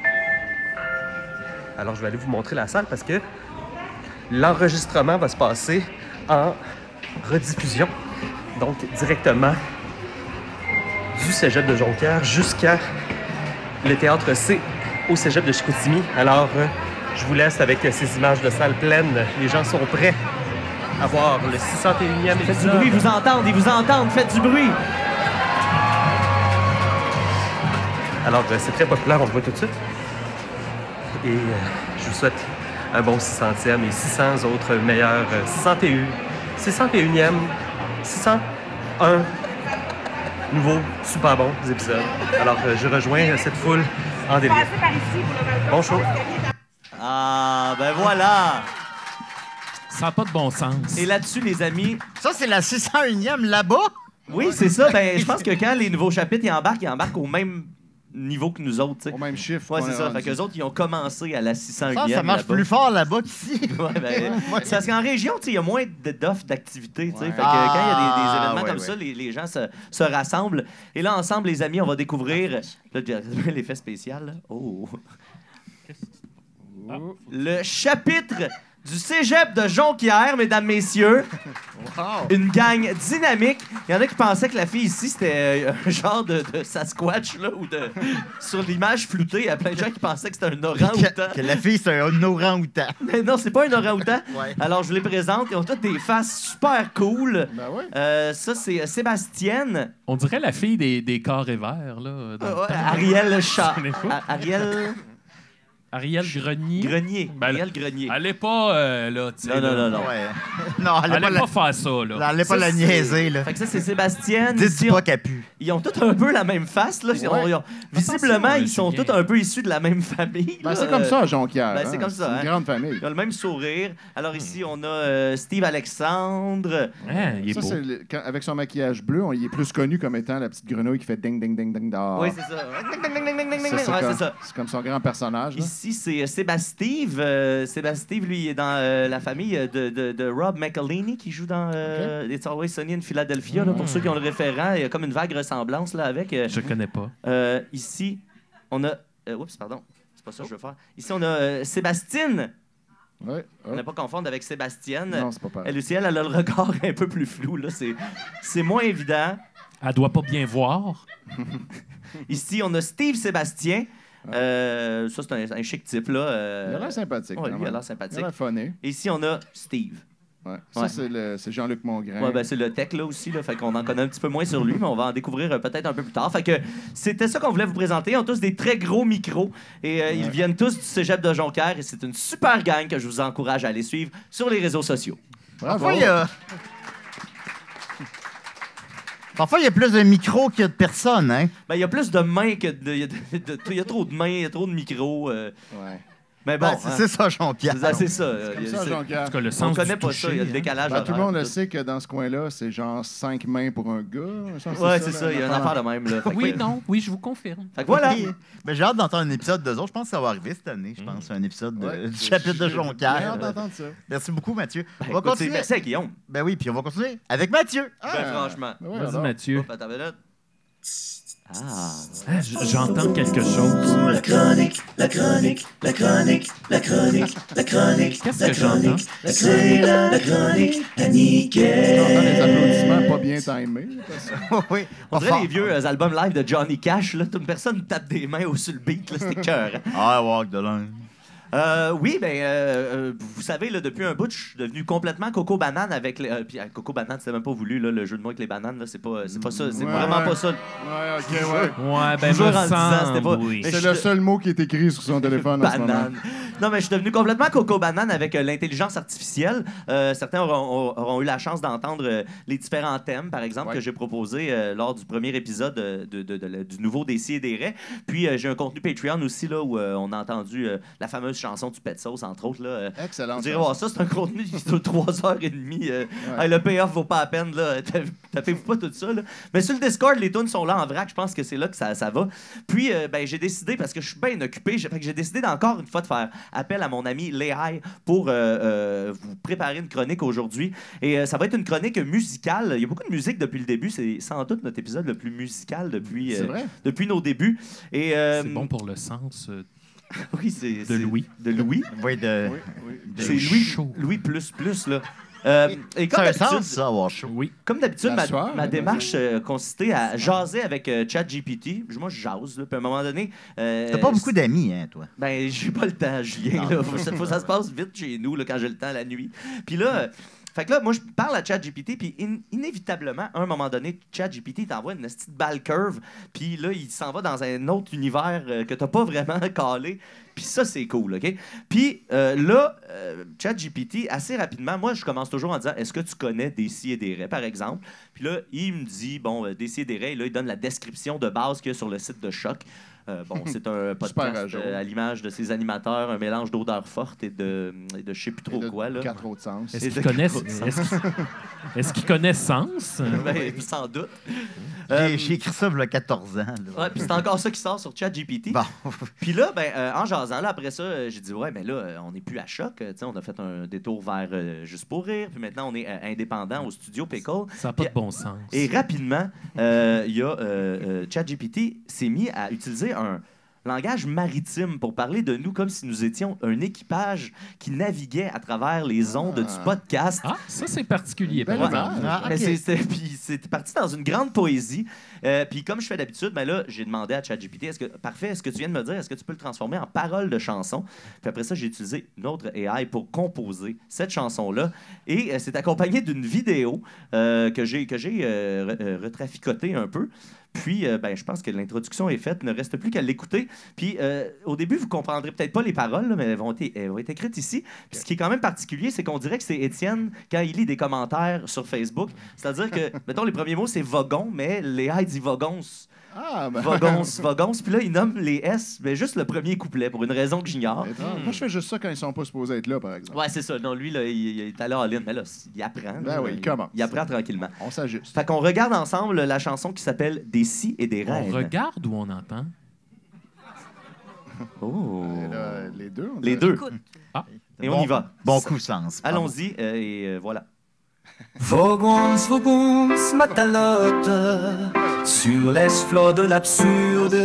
Alors, je vais aller vous montrer la salle parce que l'enregistrement va se passer en rediffusion. Donc, directement du cégep de Jonquière jusqu'à le théâtre C au cégep de Chicoutimi. Alors, euh, je vous laisse avec euh, ces images de salle pleine. Les gens sont prêts à voir le six cent unième Faites du épisode. bruit, ils vous entendent, ils vous entendent, faites du bruit. Alors, euh, c'est très populaire, on le voit tout de suite. Et euh, je vous souhaite un bon six centième et six cents autres meilleurs euh, six cent un, six cent unième, six cent un nouveaux super bons épisodes. Alors, euh, je rejoins euh, cette foule en délire. Bon show. Ah, ben voilà. Ça n'a pas de bon sens. Et là-dessus, les amis, Ça, c'est la six cent unième là-bas? oui, c'est ça. Ben, je pense que quand les nouveaux chapitres ils embarquent, ils embarquent au même niveau que nous autres. tu sais. Au même chiffre. Ouais, qu'on c'est est ça. rendu. Fait qu'eux autres, ils ont commencé à la six cent unième. Ça, ça marche là-bas. plus fort là-bas qu'ici. Ouais, ben, c'est parce qu'en région, tu sais, il y a moins de- d'offres d'activités. tu sais. Ouais. Fait que quand il y a des, des Ah, événements ouais, comme ouais. ça, les, les gens se, se rassemblent. Et là, ensemble, les amis, on va découvrir là, l'effet spécial. Là. Oh. Le chapitre du cégep de Jonquière, mesdames, messieurs. Une gang dynamique. Il y en a qui pensaient que la fille ici, c'était euh, un genre de, de Sasquatch, là, ou de. Sur l'image floutée, il y a plein de gens qui pensaient que c'était un orang-outan. Que, que la fille, c'est un orang-outan. Mais non, c'est pas un orang-outan. Ouais. Alors, je vous les présente. Ils ont toutes des faces super cool. Ben oui. Euh, ça, c'est euh, Sébastien. On dirait la fille des, des carrés verts, là. dans le Euh, ouais, temps. Ariel Chat. Je connais pas. A- Ariel Ariel Grenier. Grenier. Ben, Ariel Grenier. Allez pas, euh, là, tu sais. Non, non, là. non, non. Ouais. Non, allez Allez pas, la... pas faire ça, là. allez pas Ça, la c'est- niaiser, là. Fait que ça, c'est Sébastien. Dites Ici, pas on- qu'elle pue. Ils ont tous un peu la même face. Là. Ils ont- Ouais. ils ont- visiblement, Attention, ils sont Julien. tous un peu issus de la même famille. Ben, là. c'est comme ça, à Jonquière. Ben, hein. c'est comme ça, une hein. grande famille. Ils ont le même sourire. Alors ici, on a euh, Steve Alexandre. Hein, il est Ça, beau. c'est le- quand- avec son maquillage bleu, on y est plus connu comme étant la petite grenouille qui fait ding, ding, ding, ding dehors. Oui, c'est ça. Ding, ding, ding, ding, ding, ding, Ça, c'est ouais, comme, c'est ça. c'est comme son grand personnage. là. Ici, c'est euh, Sébastien. Euh, Sébastien, lui, il est dans euh, la famille euh, de, de, de Rob McElhenney qui joue dans euh, It's Always Sunny in Philadelphia. Là, pour ceux qui ont le référent, il y a comme une vague ressemblance là, avec. euh, Je connais pas. euh, ici, on a. Euh, oups, pardon. C'est pas ça que je veux faire. Ici, on a euh, Sébastine. Ouais. On Oh. n'a pas confondre avec Sébastien. Non, c'est pas pareil. Elle aussi, elle, elle a le regard un peu plus flou. Là. C'est, c'est moins évident. Elle doit pas bien voir. Ici, on a Steve Sébastien. Euh, ça, c'est un, un chic type. Là. euh, Il a l'air sympathique. ouais, quand lui, il a même. l'air Il a sympathique. l'air funné. Et ici, on a Steve. Ouais. Ça, Ouais. c'est, le- c'est Jean-Luc Mongrain. Ouais, ben, c'est le tech là aussi, là, fait qu'on en connaît un petit peu moins sur lui, mais on va en découvrir euh, peut-être un peu plus tard. Fait que c'était ça qu'on voulait vous présenter. Ils ont tous des très gros micros et euh, ils viennent tous du cégep de Jonquière et c'est une super gang que je vous encourage à aller suivre sur les réseaux sociaux. Bravo. Enfin, euh, Parfois, il y a plus de micros qu'il y a de personnes, hein? Ben, il y a plus de mains que de. Il y, a de- de- il y a trop de mains, il y a trop de micros. euh. Ouais. Mais bon. Ben, c'est hein. c'est ça, Jean-Pierre. C'est c'est ça. euh, Comme il y a- ça, c'est- Jean-Pierre. En tout cas, le On sens connaît du pas ça, toucher, il y a le hein. décalage. Ben, tout le horaire, monde le tout. sait que dans ce coin-là, c'est genre cinq mains pour un gars. Je pense que Ouais, c'est ça, là, il y a une affaire de même. Là. Fait que- Oui, non, oui, je vous confirme. Fait que voilà. Ok. Ben, j'ai hâte d'entendre un épisode d'eux autres. Je pense que ça va arriver cette année. Je pense un épisode de- Ouais, du c'est- chapitre de j'ai- J'ai Jonquière. hâte d'entendre ça. Merci beaucoup, Mathieu. Ben, on va écoute, c'est- continuer. Merci à Guillaume. Ben oui, puis on va continuer avec Mathieu. Ben, franchement. Ben ouais, Vas-y, alors. Mathieu. Hop, attends une minute. Ah. Ah, j- J'entends quelque chose. La chronique, la chronique, la chronique, la chronique, la chronique. Qu'est-ce que j'entends? C'est la, la chronique à J'entends Nickel. les applaudissements pas bien timés. parce que- oui. On dirait Enfin. les vieux euh, albums live de Johnny Cash. Là, toute une personne tape des mains au sur le beat. là, C'était cœur. I walk the line. Euh, oui, ben, euh, euh, vous savez, là, depuis un bout, je suis devenu complètement Coco Banane avec les. euh, puis, euh, Coco Banane, c'était même pas voulu, là, le jeu de mots avec les bananes, là, c'est pas, c'est pas ça. C'est Ouais, vraiment ouais. pas ça. Ouais, ok, ouais. Ouais, ben, Toujours me en disant, c'était pas- semble, oui. Mais C'est je- le seul mot qui est écrit sur son téléphone en ce moment. Banane. Non, mais je suis devenu complètement Coco Banane avec euh, l'intelligence artificielle. Euh, certains auront, auront eu la chance d'entendre euh, les différents thèmes, par exemple, Ouais. que j'ai proposés euh, lors du premier épisode euh, de, de- de- de- du nouveau Des Si et des Raies. Puis euh, j'ai un contenu Patreon aussi, là, où euh, on a entendu euh, la fameuse chanson du Pet Sauce, entre autres. Là, euh, Excellent. Vous irez voir ça, c'est un contenu qui dure trois heures et demie. euh, Ouais. hey, le payoff vaut pas la peine, là. Tapez-vous pas tout ça, là. Mais sur le Discord, les tunes sont là en vrac. Je pense que c'est là que ça, ça va. Puis, euh, ben, j'ai décidé, parce que je suis bien occupé, j'ai fait que j'ai décidé d'encore une fois de faire appel à mon ami Léaï pour euh, euh, vous préparer une chronique aujourd'hui. Et euh, ça va être une chronique musicale. Il y a beaucoup de musique depuis le début. C'est sans doute notre épisode le plus musical depuis, C'est euh, vrai? depuis nos débuts. Et, euh, C'est bon pour le sens euh, oui, c'est, de c'est- Louis. De Louis. Oui, de. Oui, oui. de- C'est Louis, chaud. Louis plus plus, là. Euh, et Ça comme a un d'habitude, sens, ça, avoir chaud. Oui. comme d'habitude, La ma, soirée, ma hein, démarche euh, consistait à jaser avec euh, ChatGPT. Moi, je jase, là, puis à un moment donné... euh, T'as pas beaucoup d'amis, hein, toi? Ben, j'ai pas le temps, Julien. Là. Faut, faut que ça se passe vite chez nous, là, quand j'ai le temps la nuit. Puis là... euh, Fait que là, moi, je parle à ChatGPT, puis in- inévitablement, à un moment donné, ChatGPT t'envoie une petite balle curve, puis là, il s'en va dans un autre univers euh, que t'as pas vraiment calé. Puis ça, c'est cool, OK? Puis euh, là, euh, ChatGPT, assez rapidement, moi, je commence toujours en disant « Est-ce que tu connais Des Si et des Raies, par exemple? » Puis là, il me dit, bon, euh, Des Si et des Raies, là, il donne la description de base qu'il y a sur le site de Choc. Euh, bon, c'est un Super podcast à jour. euh, à l'image de ses animateurs, un mélange d'odeurs fortes et de, et de je sais plus trop Et de quoi, là. Quatre autres sens. Est-ce Et qu'il de connaît, quatre autres est-ce qu'il- est-ce qu'il connaît Sens? Ben, sans doute. J'ai Euh, j'ai écrit ça il y a quatorze ans. là. Ouais, puis c'est encore ça qui sort sur ChatGPT. Bon. Puis là, ben, euh, en jasant, là, après ça, euh, j'ai dit, ouais, mais là, euh, on n'est plus à Choc. euh, tu sais, on a fait un détour vers euh, Juste pour rire. Puis maintenant, on est euh, indépendant au studio Pickle. Ça n'a pas de bon sens. Et rapidement, euh, il y a euh, euh, ChatGPT s'est mis à utiliser un langage maritime pour parler de nous comme si nous étions un équipage qui naviguait à travers les ondes du podcast. Ah, ça, c'est particulier, par Belle exemple. image. Ah, Mais ok. c'est- c'est- puis c'est parti dans une grande poésie. Euh, puis comme je fais d'habitude, ben là, j'ai demandé à ChatGPT, est-ce que parfait, est-ce que tu viens de me dire, est-ce que tu peux le transformer en paroles de chanson? Puis après ça, j'ai utilisé une autre A I pour composer cette chanson-là. Et euh, c'est accompagné d'une vidéo euh, que j'ai que j'ai euh, re- euh, retraficotée un peu. Puis, euh, ben, je pense que l'introduction est faite. Il ne reste plus qu'à l'écouter. Puis, euh, au début, vous comprendrez peut-être pas les paroles, là, mais elles vont, être, elles vont être écrites ici. Puis, ce qui est quand même particulier, c'est qu'on dirait que c'est Étienne quand il lit des commentaires sur Facebook. C'est-à-dire que, mettons, les premiers mots, c'est Vogon, mais Léa, il dit Vogons. Ah, ben. Vogons, Vogons. Puis là, il nomme les S, mais juste le premier couplet, pour une raison que j'ignore. Étrange. Moi, je fais juste ça quand ils sont pas supposés être là, par exemple. Ouais, c'est ça. Non, lui, là, il, il est allé en ligne. Mais là, il apprend. Ben là. oui, il commence. Il apprend tranquillement. On s'ajuste. Fait qu'on regarde ensemble la chanson qui s'appelle Des Si et des On Reines. regarde ou on entend? Oh. Et là, les deux. on Les dirait. deux. Écoute, Et Bon- on y va. Bon coup, sens. Allons-y, euh, et euh, voilà. Vogons, vogons, matalote, sur les flots de l'absurde,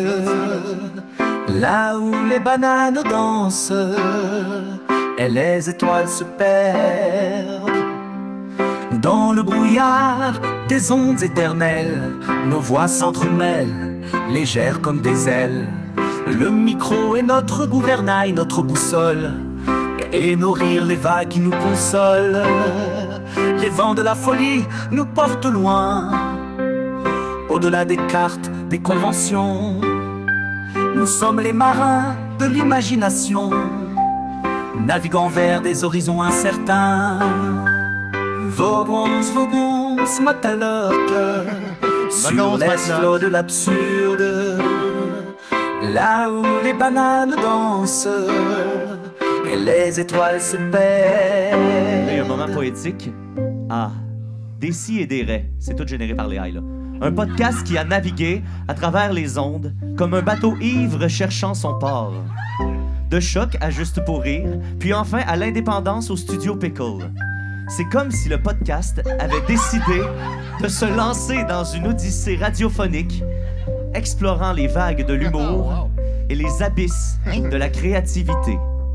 là où les bananes dansent, et les étoiles se perdent. Dans le brouillard des ondes éternelles, nos voix s'entremêlent, légères comme des ailes. Le micro est notre gouvernail, notre boussole, et nos rires les vagues qui nous consolent. Les vents de la folie nous portent loin, au-delà des cartes, des conventions. Nous sommes les marins de l'imagination, naviguant vers des horizons incertains. Vogons, vogons, matalote, sur les flots de l'absurde, là où les bananes dansent et les étoiles se perdent. Il y a un moment poétique. Ah, des si et des raies, c'est tout généré par les haies, là. Un podcast qui a navigué à travers les ondes comme un bateau ivre cherchant son port. De Choc à Juste pour rire, puis enfin à l'indépendance au studio Pickle. C'est comme si le podcast avait décidé de se lancer dans une odyssée radiophonique, explorant les vagues de l'humour et les abysses de la créativité.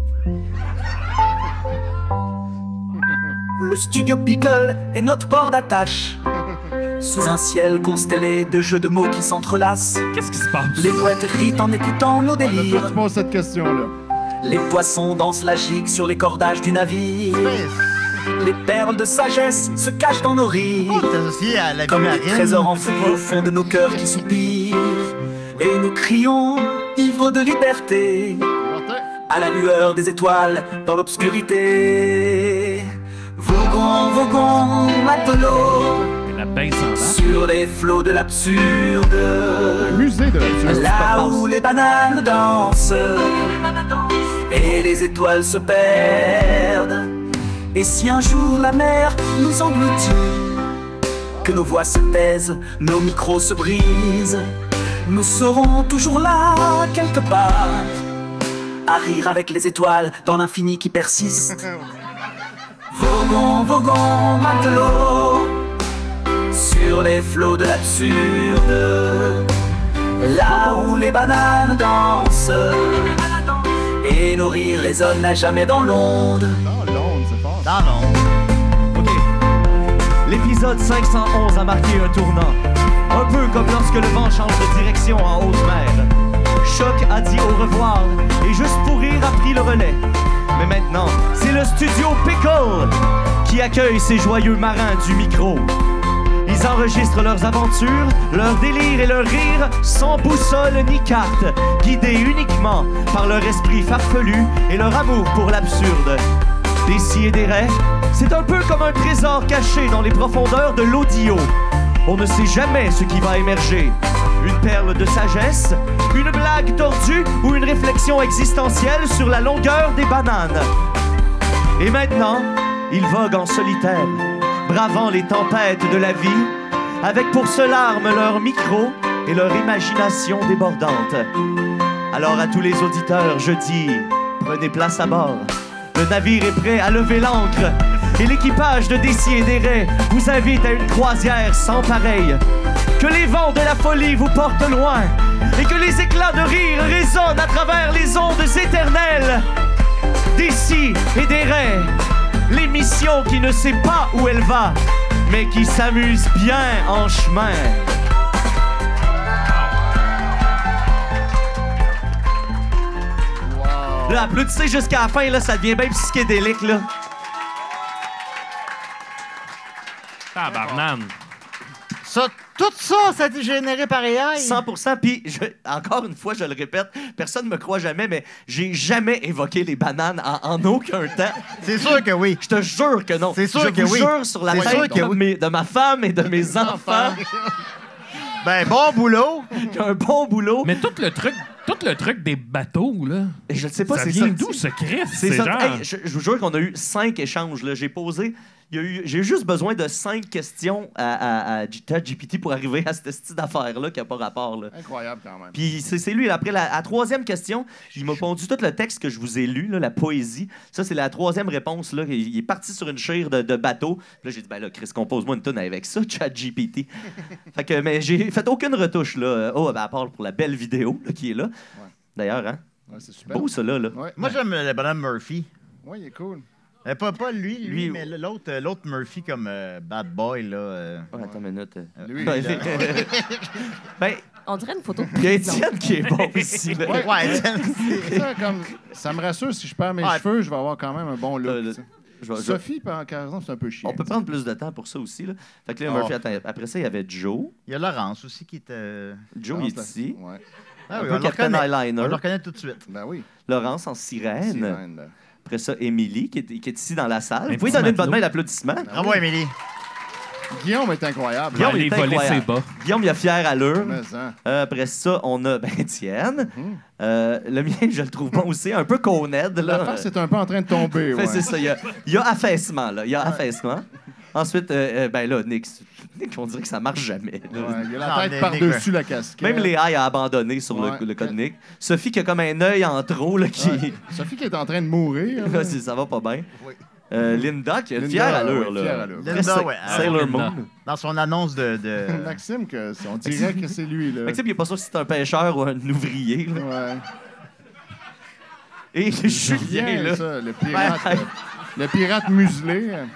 Le studio Pickle est notre port d'attache. Sous un ciel constellé de jeux de mots qui s'entrelacent. Qu'est-ce qui se passe? Les poètes rient en écoutant nos délires. Pourquoi tu poses cette question-là? Les poissons dansent la gigue sur les cordages du navire. Les perles de sagesse se cachent dans nos rires. Oh, t'es associé à la Comme les marine. trésors enfouis au fond de nos cœurs qui soupirent. Et nous crions, ivres de liberté, à la lueur des étoiles dans l'obscurité. Voguons, voguons, matelots, La baisse en bas. sur les flots de l'absurde, Le musée de l'absurde. là où les bananes dansent et les étoiles se perdent. Et si un jour la mer nous engloutit, que nos voix se taisent, nos micros se brisent, nous serons toujours là, quelque part, à rire avec les étoiles dans l'infini qui persiste. Voguons, voguons, matelots, sur les flots de l'absurde, là où les bananes dansent et nos rires résonnent à jamais dans l'onde. Dans l'onde, c'est fort. Dans l'ombre. OK. L'épisode cinq cent onze a marqué un tournant. Un peu comme lorsque le vent change de direction en haute mer. Choc a dit au revoir et Juste pour rire a pris le relais. Mais maintenant, c'est le studio Pickle qui accueille ces joyeux marins du micro. Ils enregistrent leurs aventures, leurs délires et leurs rires sans boussole ni carte, guidés uniquement par leur esprit farfelu et leur amour pour l'absurde. Des si et des raies, c'est un peu comme un trésor caché dans les profondeurs de l'audio. On ne sait jamais ce qui va émerger. Une perle de sagesse, une blague tordue ou une réflexion existentielle sur la longueur des bananes. Et maintenant, ils voguent en solitaire, bravant les tempêtes de la vie, avec pour seule arme leur micro et leur imagination débordante. Alors à tous les auditeurs, je dis, prenez place à bord. Le navire est prêt à lever l'ancre et l'équipage de Des si et des raies vous invite à une croisière sans pareille. Que les vents de la folie vous portent loin et que les éclats de rire résonnent à travers les ondes éternelles. Des si et des raies, l'émission qui ne sait pas où elle va, mais qui s'amuse bien en chemin. Wow. Là, applaudissez jusqu'à la fin, là, ça devient bien psychédélique, là. Tabarnane. Ça, tout ça, ça a été généré par A I. cent pour cent, puis je- encore une fois, je le répète, personne ne me croit jamais, mais j'ai jamais évoqué les bananes en, en aucun temps. C'est sûr que oui. Je te jure que non. C'est sûr je que vous oui. jure sur la C'est sûr tête que de, oui. mes- de ma femme et de mes enfants Ben, bon boulot. qu'il y a un bon boulot. Mais tout le truc, tout le truc des bateaux, là, Et je ne sais pas, ça c'est vient ça. d'où ce Christ? C'est ça. genre... Hey, je, je vous jure qu'on a eu cinq échanges. Là. J'ai posé. il y a eu- J'ai eu juste besoin de cinq questions à, à, à ChatGPT pour arriver à cette style d'affaire-là qui n'a pas rapport. Là. Incroyable quand même. Puis c'est c'est lui, après la, la troisième question, il m'a pondu tout le texte que je vous ai lu, là, la poésie. Ça, c'est la troisième réponse. Là. Il, il est parti sur une chire de, de bateau. Puis là, j'ai dit, ben là, Chris, compose-moi une tonne avec ça, ChatGPT. Fait que, mais j'ai fait aucune retouche, là. Oh, ben, à part pour la belle vidéo là, qui est là. D'ailleurs, hein? Ouais, c'est super. Beau, ça, là. là. Ouais. Moi, j'aime le bonhomme Murphy. Ouais, il est cool. Euh, pas, pas lui, lui, Lui, mais l'autre, euh, l'autre Murphy comme euh, Bad Boy, là. euh. Oh, attends une minute. Lui, Ben, il est- ben, On dirait une photo de il y a prison. Étienne qui est bon ici. Là. Ouais, ouais, C'est ça, comme, ça me rassure, si je perds mes Ouais. cheveux, je vais avoir quand même un bon look. Euh, le- tu sais. Je vais- je- Sophie, par exemple, c'est un peu chiant. On peut prendre plus de temps pour ça aussi. Là. Fait que là, Oh. Murphy, attends, après ça, il y avait Joe. Il y a Laurence aussi qui était. Joe il est ici. Ouais. Ah Un oui, peu on le Captain reconnaît. Eyeliner. On le reconnaît tout de suite. Ben oui. Laurence en sirène. Sirène, là. Après ça, Émilie, qui est, qui est ici dans la salle. Un Vous pouvez petit donner une bonne matelot. main d'applaudissement. Bravo, Émilie. Guillaume est incroyable. Guillaume, Ouais, il les est volets, incroyable. c'est bas. Guillaume, il a fière allure. Mais ça. Euh, après ça, on a ben, Étienne. Mhm. Euh, le mien, je le trouve bon aussi. Un peu coned. Là. La face est un peu en train de tomber. Fait, Ouais. C'est ça. Il y a, il y a affaissement. Là. Il y a affaissement. Ensuite, euh, euh, ben là, Nick, Nick, on dirait que ça marche jamais. là. Ouais, il y a la Non, tête mais- par-dessus la casquette. Même Léa il a abandonné sur le- Ouais. le, code Nick. Sophie qui a comme un œil en trop là, qui. Ouais. Sophie qui est en train de mourir. là. C'est- ça va pas bien. Oui. Euh, Linda qui a Linda, fière allure. ouais, là. fière allure. Linda, Sa- ouais. Sailor Linda. Moon. Dans son annonce de... de... Maxime, que, on dirait que c'est lui. Là. Maxime, il est pas sûr si c'est un pêcheur ou un ouvrier. là. Ouais. Et Julien, Bien, là. ça, le pirate. Ouais. euh, le pirate muselé. euh.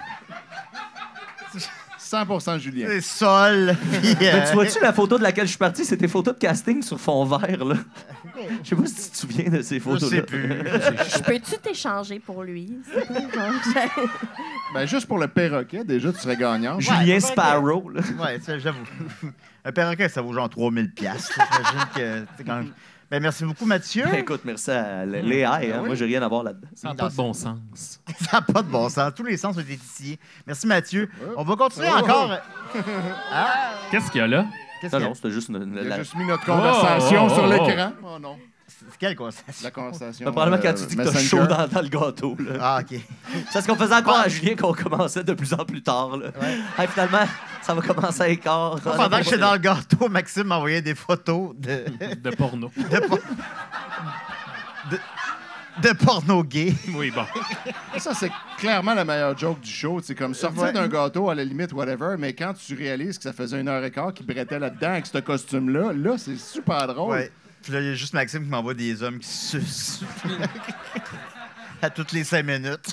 cent pour cent Julien. C'est Sol. puis, Mais euh, tu vois-tu la photo de laquelle je suis parti? C'était photo de casting sur fond vert, là. Je sais pas si tu te souviens de ces Je photos-là. sais plus. Je peux-tu t'échanger pour lui? C'est pas genre, j'ai- Ben, juste pour le perroquet, déjà, tu serais gagnant. Julien Ouais, Sparrow, là. Ouais, ça, j'avoue. Un perroquet, ça vaut genre trois mille piastres. J'imagine que... c'est quand même- Ben, merci beaucoup, Mathieu. Ben, écoute, merci à Lé- Léa. hein. Moi, j'ai rien à voir là-dedans. Ça n'a pas de bon sens. Ça n'a pas de bon sens. Tous les sens ont été titillés. Merci, Mathieu. On va continuer Oh. encore. Ah, Qu'est-ce qu'il y a là? qu'est-ce Non, qu'il y a? non, c'était juste une. une- Il a la- juste mis notre conversation Oh, oh, sur oh, l'écran. Oh non. C'est quelle conversation? La conversation. Ben, probablement euh, quand tu dis que t'as Messenger. chaud dans, dans le gâteau, là. Ah, OK. C'est parce qu'on faisait encore à Julien qu'on commençait de plus en plus tard, là. Hey, finalement, ça va commencer à écart. Pendant que j'étais dans le gâteau, Maxime m'envoyait des photos de, De porno. de, por- de, de porno gay. Oui, bon. Ça, c'est clairement la meilleure joke du show. C'est comme sortir Ouais. d'un gâteau, à la limite, whatever, mais quand tu réalises que ça faisait une heure et quart qu'il brettait là-dedans avec ce costume-là, là, c'est super drôle. Ouais. Puis là, il y a juste Maxime qui m'envoie des hommes qui sucent. À toutes les cinq minutes.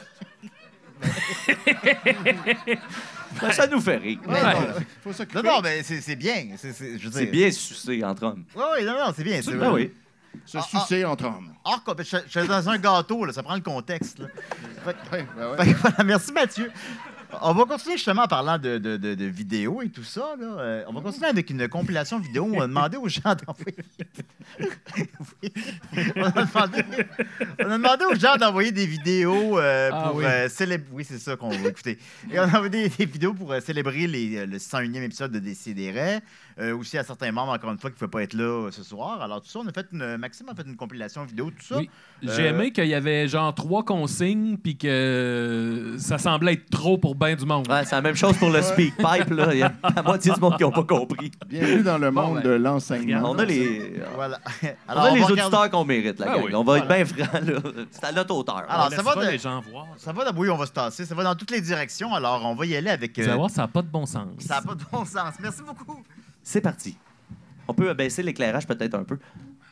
Ben, ça nous fait rire. Ouais. Faut s'occuper. Non, non, mais c'est c'est bien. C'est c'est- je veux C'est dire- bien sucé entre hommes. Oui, oui, non, non, c'est bien. c'est- Ben oui. Se sucer entre hommes. Hors con- je, je suis dans un gâteau, là, ça prend le contexte. Là. Fait que- Ouais, ben ouais. fait que voilà, merci Mathieu. On va continuer justement en parlant de, de, de, de vidéos et tout ça. Là. Euh, on va continuer avec une compilation vidéo. On a demandé aux gens d'envoyer. Oui. On, a demandé... on a demandé aux gens d'envoyer des vidéos euh, Ah pour oui. euh, célébrer. Oui, c'est ça qu'on va écouter. Et on a envoyé des, des vidéos pour euh, célébrer les, le cent unième épisode de Décideret. Euh, aussi à certains membres, encore une fois, qui ne pouvaient pas être là euh, ce soir. Alors, tout ça, on a fait une. Maxime a fait une compilation vidéo, tout ça. Oui. J'ai Euh, aimé qu'il y avait genre trois consignes puis que ça semblait être trop pour bien du monde. Ouais, c'est la même chose pour le speak pipe, là. Il y a la moitié du monde qui n'a pas compris. Bienvenue dans le monde ben, de l'enseignement. On a les. Voilà. On Alors, a on les va auditeurs regarder- qu'on mérite, la Ah gang. oui. On va Voilà. être bien franc, là. C'est à notre hauteur. Alors, On ça laisse va pas de- les gens voir. Ça va, oui, on va se tasser. Ça va dans toutes les directions. Alors, on va y aller avec. Vous euh, allez voir, ça n'a pas de bon sens. ça n'a pas de bon sens. Merci beaucoup. C'est parti. On peut baisser l'éclairage peut-être un peu.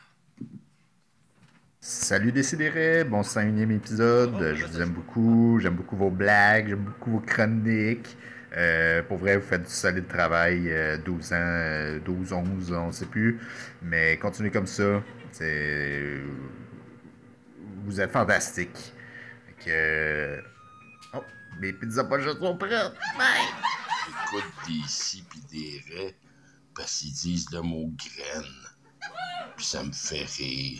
Salut Décidérez, bon cent unième épisode, je vous aime beaucoup, j'aime beaucoup vos blagues, j'aime beaucoup vos chroniques. Euh, pour vrai, vous faites du solide travail, euh, douze ans, euh, douze, onze, on ne sait plus. Mais continuez comme ça, c'est... vous êtes fantastiques. Fait que... Oh, mes pizzas pas juste sont prêtes. Bye! J'écoute des si pis des raies parce qu'ils disent le mot graine. Puis ça me fait rire.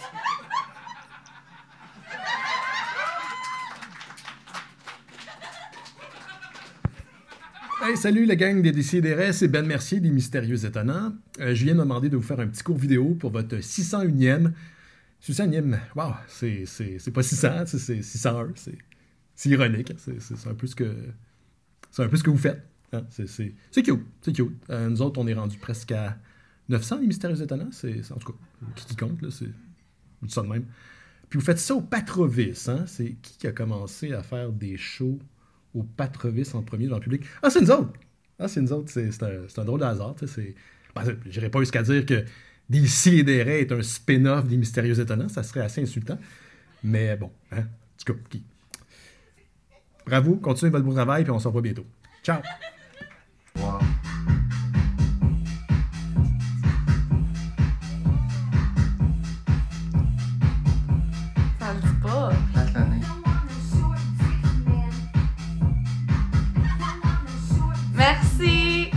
Hey, salut la gang des Décidérés, c'est Ben Mercier des Mystérieux Étonnants. Euh, je viens de demander de vous faire un petit court vidéo pour votre six cent unième. six cent unième, wow, c'est, c'est, c'est pas six cents, c'est, c'est six cent un, c'est, c'est ironique, hein, c'est, c'est, c'est un peu ce que c'est un peu ce que vous faites. Hein, c'est, c'est, c'est cute, c'est cute. Euh, nous autres, on est rendu presque à neuf cents les Mystérieux Étonnants, c'est, c'est en tout cas, qui qui compte, là, c'est, je dis ça de même. Puis vous faites ça au Patrovis, hein, c'est qui qui a commencé à faire des shows au Patrovis en premier dans le public? Ah, c'est nous autres! Ah, c'est nous autres, c'est, c'est, un, c'est un drôle de hasard, tu sais, c'est... Ben, j'irais pas jusqu'à dire que Décidérez est un spin-off des Mystérieux Étonnants, ça serait assez insultant. Mais bon, hein, en tout cas, qui... Bravo, continuez votre beau travail, puis on se revoit bientôt. Ciao! Ça le dit pas. Merci.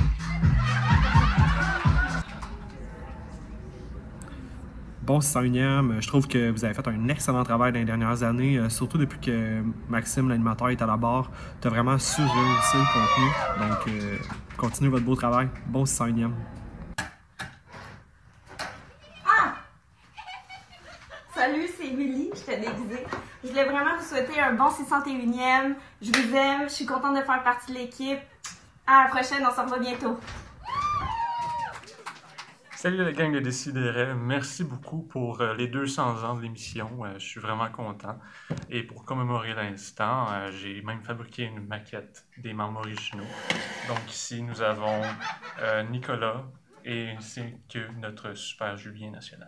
bon six cent unième. Je trouve que vous avez fait un excellent travail dans les dernières années, euh, surtout depuis que Maxime, l'animateur, est à la barre. Tu as vraiment su réussir le contenu. Donc, euh, continuez votre beau travail. Bon six cent unième. Ah! Salut, c'est Émilie, je t'ai déguisée. Je voulais vraiment vous souhaiter un bon six cent unième. Je vous aime, je suis contente de faire partie de l'équipe. À la prochaine, on se revoit bientôt. Salut la gang de Décideret. Merci beaucoup pour euh, les deux cents ans de l'émission. Euh, je suis vraiment content. Et pour commémorer l'instant, euh, j'ai même fabriqué une maquette des membres originaux. Donc ici, nous avons euh, Nicolas et ainsi que notre super Julien national.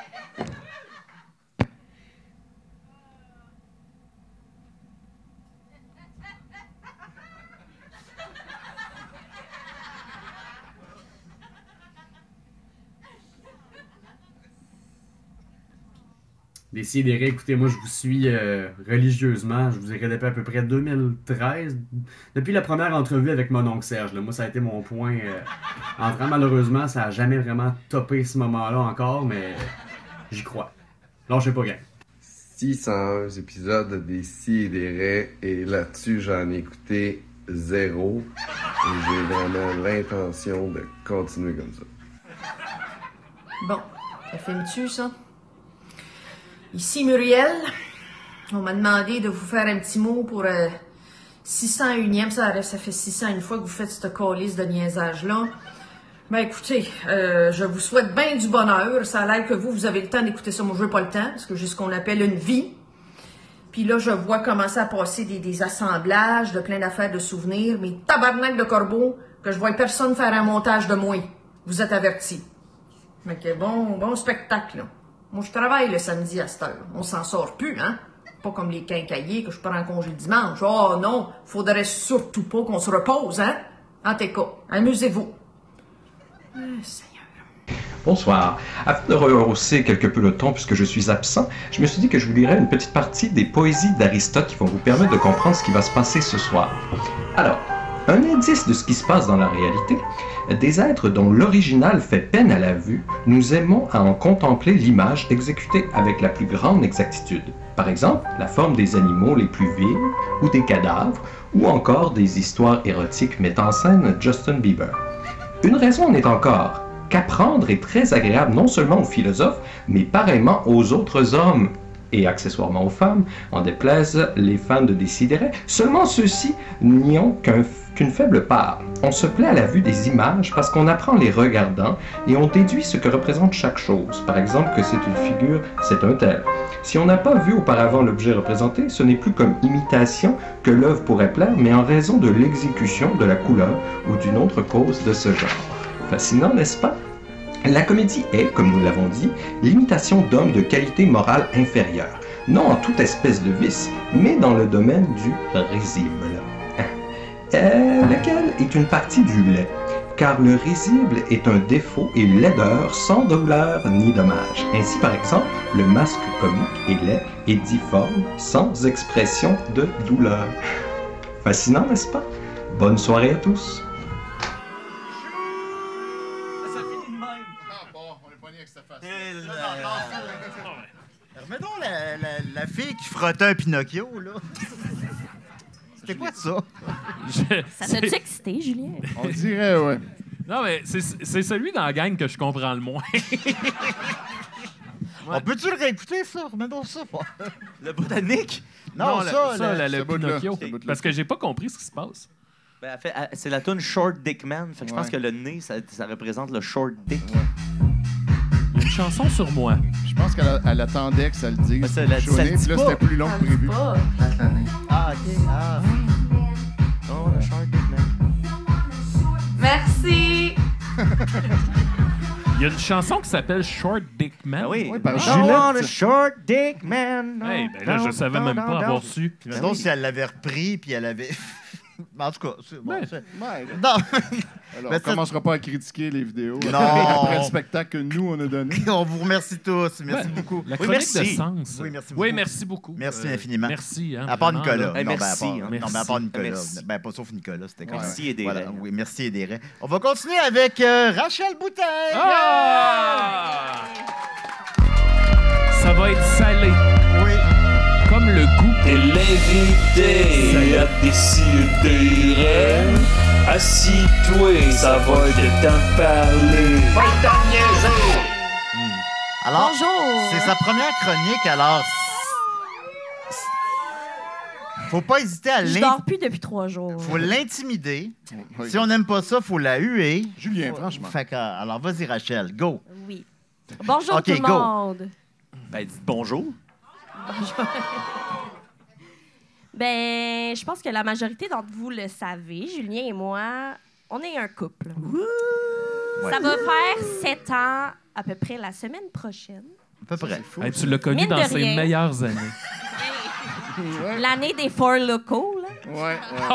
Décidérez, écoutez, moi je vous suis euh, religieusement, je vous ai regardé depuis à peu près deux mille treize, depuis la première entrevue avec mon oncle Serge. Là. Moi ça a été mon point euh, entrant. Malheureusement, ça a jamais vraiment topé ce moment-là encore, mais j'y crois. Lâchez pas, gang. six cent un épisodes des Décideret et là-dessus j'en ai écouté zéro et j'ai vraiment l'intention de continuer comme ça. Bon, ça filme-tu ça? Ici Muriel, on m'a demandé de vous faire un petit mot pour euh, six cent unième, ça, ça fait six cents une fois que vous faites cette calice de niaisage-là. Ben écoutez, euh, je vous souhaite bien du bonheur, ça a l'air que vous, vous avez le temps d'écouter ça, moi je veux pas le temps, parce que j'ai ce qu'on appelle une vie. Puis là, je vois commencer à passer des, des assemblages de plein d'affaires de souvenirs, mais tabarnak de corbeau, que je vois personne faire un montage de moi. Vous êtes avertis. Mais que bon, bon spectacle, là. Moi, je travaille le samedi à cette heure. On s'en sort plus, hein? Pas comme les quincailliers que je prends en congé le dimanche. Oh non, faudrait surtout pas qu'on se repose, hein? En tout cas, amusez-vous. Euh, Bonsoir. Afin de rehausser quelque peu le ton puisque je suis absent, je me suis dit que je vous lirais une petite partie des poésies d'Aristote qui vont vous permettre de comprendre ce qui va se passer ce soir. Alors, un indice de ce qui se passe dans la réalité, des êtres dont l'original fait peine à la vue, nous aimons à en contempler l'image exécutée avec la plus grande exactitude. Par exemple, la forme des animaux les plus vils, ou des cadavres, ou encore des histoires érotiques mettant en scène Justin Bieber. Une raison en est encore, qu'apprendre est très agréable non seulement aux philosophes, mais pareillement aux autres hommes, et accessoirement aux femmes, en déplaise les fans de Décideret, seulement ceux-ci n'y ont qu'un qu'une faible part. On se plaît à la vue des images parce qu'on apprend en les regardant et on déduit ce que représente chaque chose. Par exemple, que c'est une figure, c'est un tel. Si on n'a pas vu auparavant l'objet représenté, ce n'est plus comme imitation que l'œuvre pourrait plaire, mais en raison de l'exécution, de la couleur ou d'une autre cause de ce genre. Fascinant, n'est-ce pas? La comédie est, comme nous l'avons dit, l'imitation d'hommes de qualité morale inférieure, non en toute espèce de vice, mais dans le domaine du risible. Euh, lequel est une partie du lait, car le risible est un défaut et laideur sans douleur ni dommage. Ainsi, par exemple, le masque comique est laid et difforme, sans expression de douleur. Fascinant, n'est-ce pas? Bonne soirée à tous! Ça finit de même. Ah bon, on est poigné avec cette face. Remets donc la, la, la fille qui frottait un Pinocchio, là. C'était quoi ça? Je- Ça t'a-tu excité, Julien? On dirait, ouais. Non, mais c'est c'est celui dans la gang que je comprends le moins. On peut-tu le réécouter, ça? Remets donc ça. Le botanique? Non, la- ça, ça, le- la- le ce bout-là, Pinocchio. ce bout-là. Parce que j'ai pas compris ce qui se passe. Ben, elle fait- elle- c'est la tune Short Dick Man. Fait que je pense Ouais. que le nez, ça, ça représente le short dick. Il y a une chanson sur moi. Je pense qu'elle a- elle attendait que ça le dise. Ben, ça, la- Chaud ça nez, le puis dit là, pas. c'était plus long que prévu. Ah, OK. Ah. Oh, le short dick man. Merci! Il y a une chanson qui s'appelle Short Dick Man. Ah oui. Oui, par I Ginette. want a short dick man. No, Hey, ben là, je no, savais no, même no, pas no. avoir su. Puis maintenant, si elle l'avait repris, puis elle avait... En tout cas, c'est bon. Ouais. c'est- Ouais. Non. Alors, Mais on ça- commencera pas à critiquer les vidéos Non. après le spectacle que nous, on a donné. On vous remercie tous. Merci Ouais. beaucoup. La Oui, chronique merci. de sens. Oui, merci Oui, beaucoup. merci beaucoup. Merci Euh, infiniment. Merci. Hein, À part vraiment, Nicolas. là. Hey, non, merci, ben, à hein. part, Merci. non, mais à part Nicolas. Merci. Ben, pas sauf Nicolas, c'était correct. Merci et des Voilà, raies. oui, merci et des raies. On va continuer avec euh, Rachel Bouteille. Ah! Ça va être salé. Oui. Comme le goût. T'es l'invité à décider. Assis-toi, ça va être temps de parler. Va t'en niaiser! Alors, Bonjour. c'est sa première chronique, alors... Faut pas hésiter à Je l'in- dors plus depuis trois jours. Faut l'intimider. Oui. Si on n'aime pas ça, faut la huer. Julien, franchement. Fait que, alors, vas-y, Rachel, go. Oui. Bonjour Ok, tout le go. monde. Ben, dites bonjour. Bonjour. Ben, je pense que la majorité d'entre vous le savez. Julien et moi, on est un couple. Ça va faire sept ans à peu près la semaine prochaine. À peu près. Hey, tu l'as connu Mine dans de ses rien. meilleures années. L'année des Four Locaux, là. Ouais,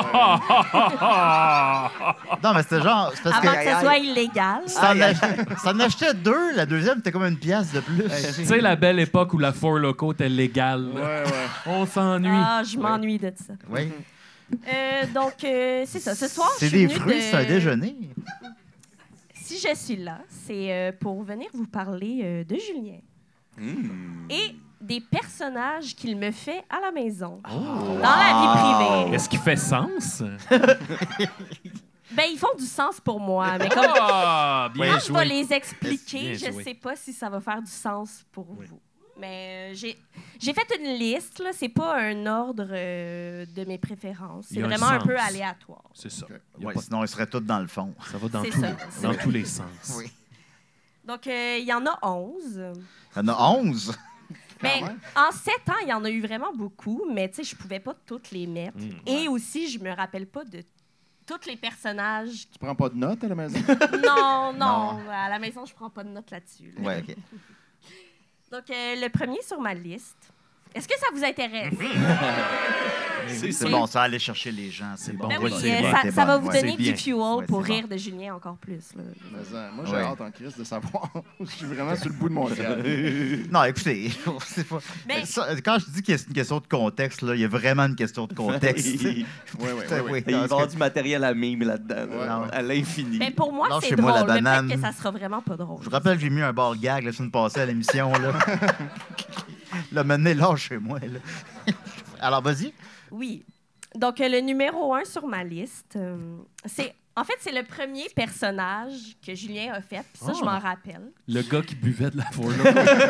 Non, mais c'était genre... c'est parce Avant que, que ce soit illégal. Ça en, ach- ça en achetait deux, la deuxième, c'était comme une pièce de plus. Tu sais, la belle époque où la Four Loco était légale. là. Ouais, ouais. On s'ennuie. Ah, je m'ennuie de ça. Oui. Euh, donc, euh, c'est ça. Ce soir, je C'est suis des venue fruits, de- c'est un déjeuner. Si je suis là, c'est euh, pour venir vous parler euh, de Julien. Et des personnages qu'il me fait à la maison. Dans la vie privée. Est-ce qu'il fait sens? Ben, ils font du sens pour moi. Mais comme Ah, bien quand je joué. vais les expliquer, Bien je joué. sais pas si ça va faire du sens pour vous. Mais euh, j'ai j'ai fait une liste. Là. C'est pas un ordre euh, de mes préférences. Il C'est y a un vraiment un, sens. peu aléatoire. C'est ça. Il y a Ouais, pas- sinon, ils seraient tous dans le fond. Ça va dans, C'est tous, ça, les, c'est dans ça. tous les sens. Oui. Donc, euh, il y en a onze. Il y en a onze. Ben, en sept ans, il y en a eu vraiment beaucoup, mais tu sais, je pouvais pas toutes les mettre. Mm, Et aussi, je me rappelle pas de tous les personnages. Tu prends pas de notes à la maison? Non, non, Non. à la maison, je prends pas de notes là-dessus. là. Ouais, OK. Donc, euh, le premier sur ma liste. Est-ce que ça vous intéresse? C'est c'est bon, ça, aller chercher les gens, c'est bon. Ben Ouais, oui, c'est euh, bon, ça, t'es ça va bonne, vous ouais. donner C'est du bien. fuel Ouais, pour c'est rire de Julien encore plus. Là. Mais, euh, moi, j'ai Ouais. hâte en crise de savoir. Je suis vraiment sur le bout de mon ciel. Non, écoutez, c'est pas... Mais- ça, quand je dis que c'est une question de contexte, là, il y a vraiment une question de contexte. Oui, ouais, ouais, Putain, ouais. oui, Il va y parce avoir que- du matériel à mime là-dedans, là, Ouais. à l'infini. Ben, pour moi, Non, c'est chez drôle. moi, la mais banane. peut-être que ça sera vraiment pas drôle. Je vous rappelle, j'ai mis un bar gag la semaine passée à l'émission. Là, là maintenant, là, chez moi. Là. Alors, vas-y. Oui. Donc, euh, le numéro un sur ma liste, euh, c'est... En fait, c'est le premier personnage que Julien a fait. Puis ça, je Ah. m'en rappelle. Le gars qui buvait de la Four Loco.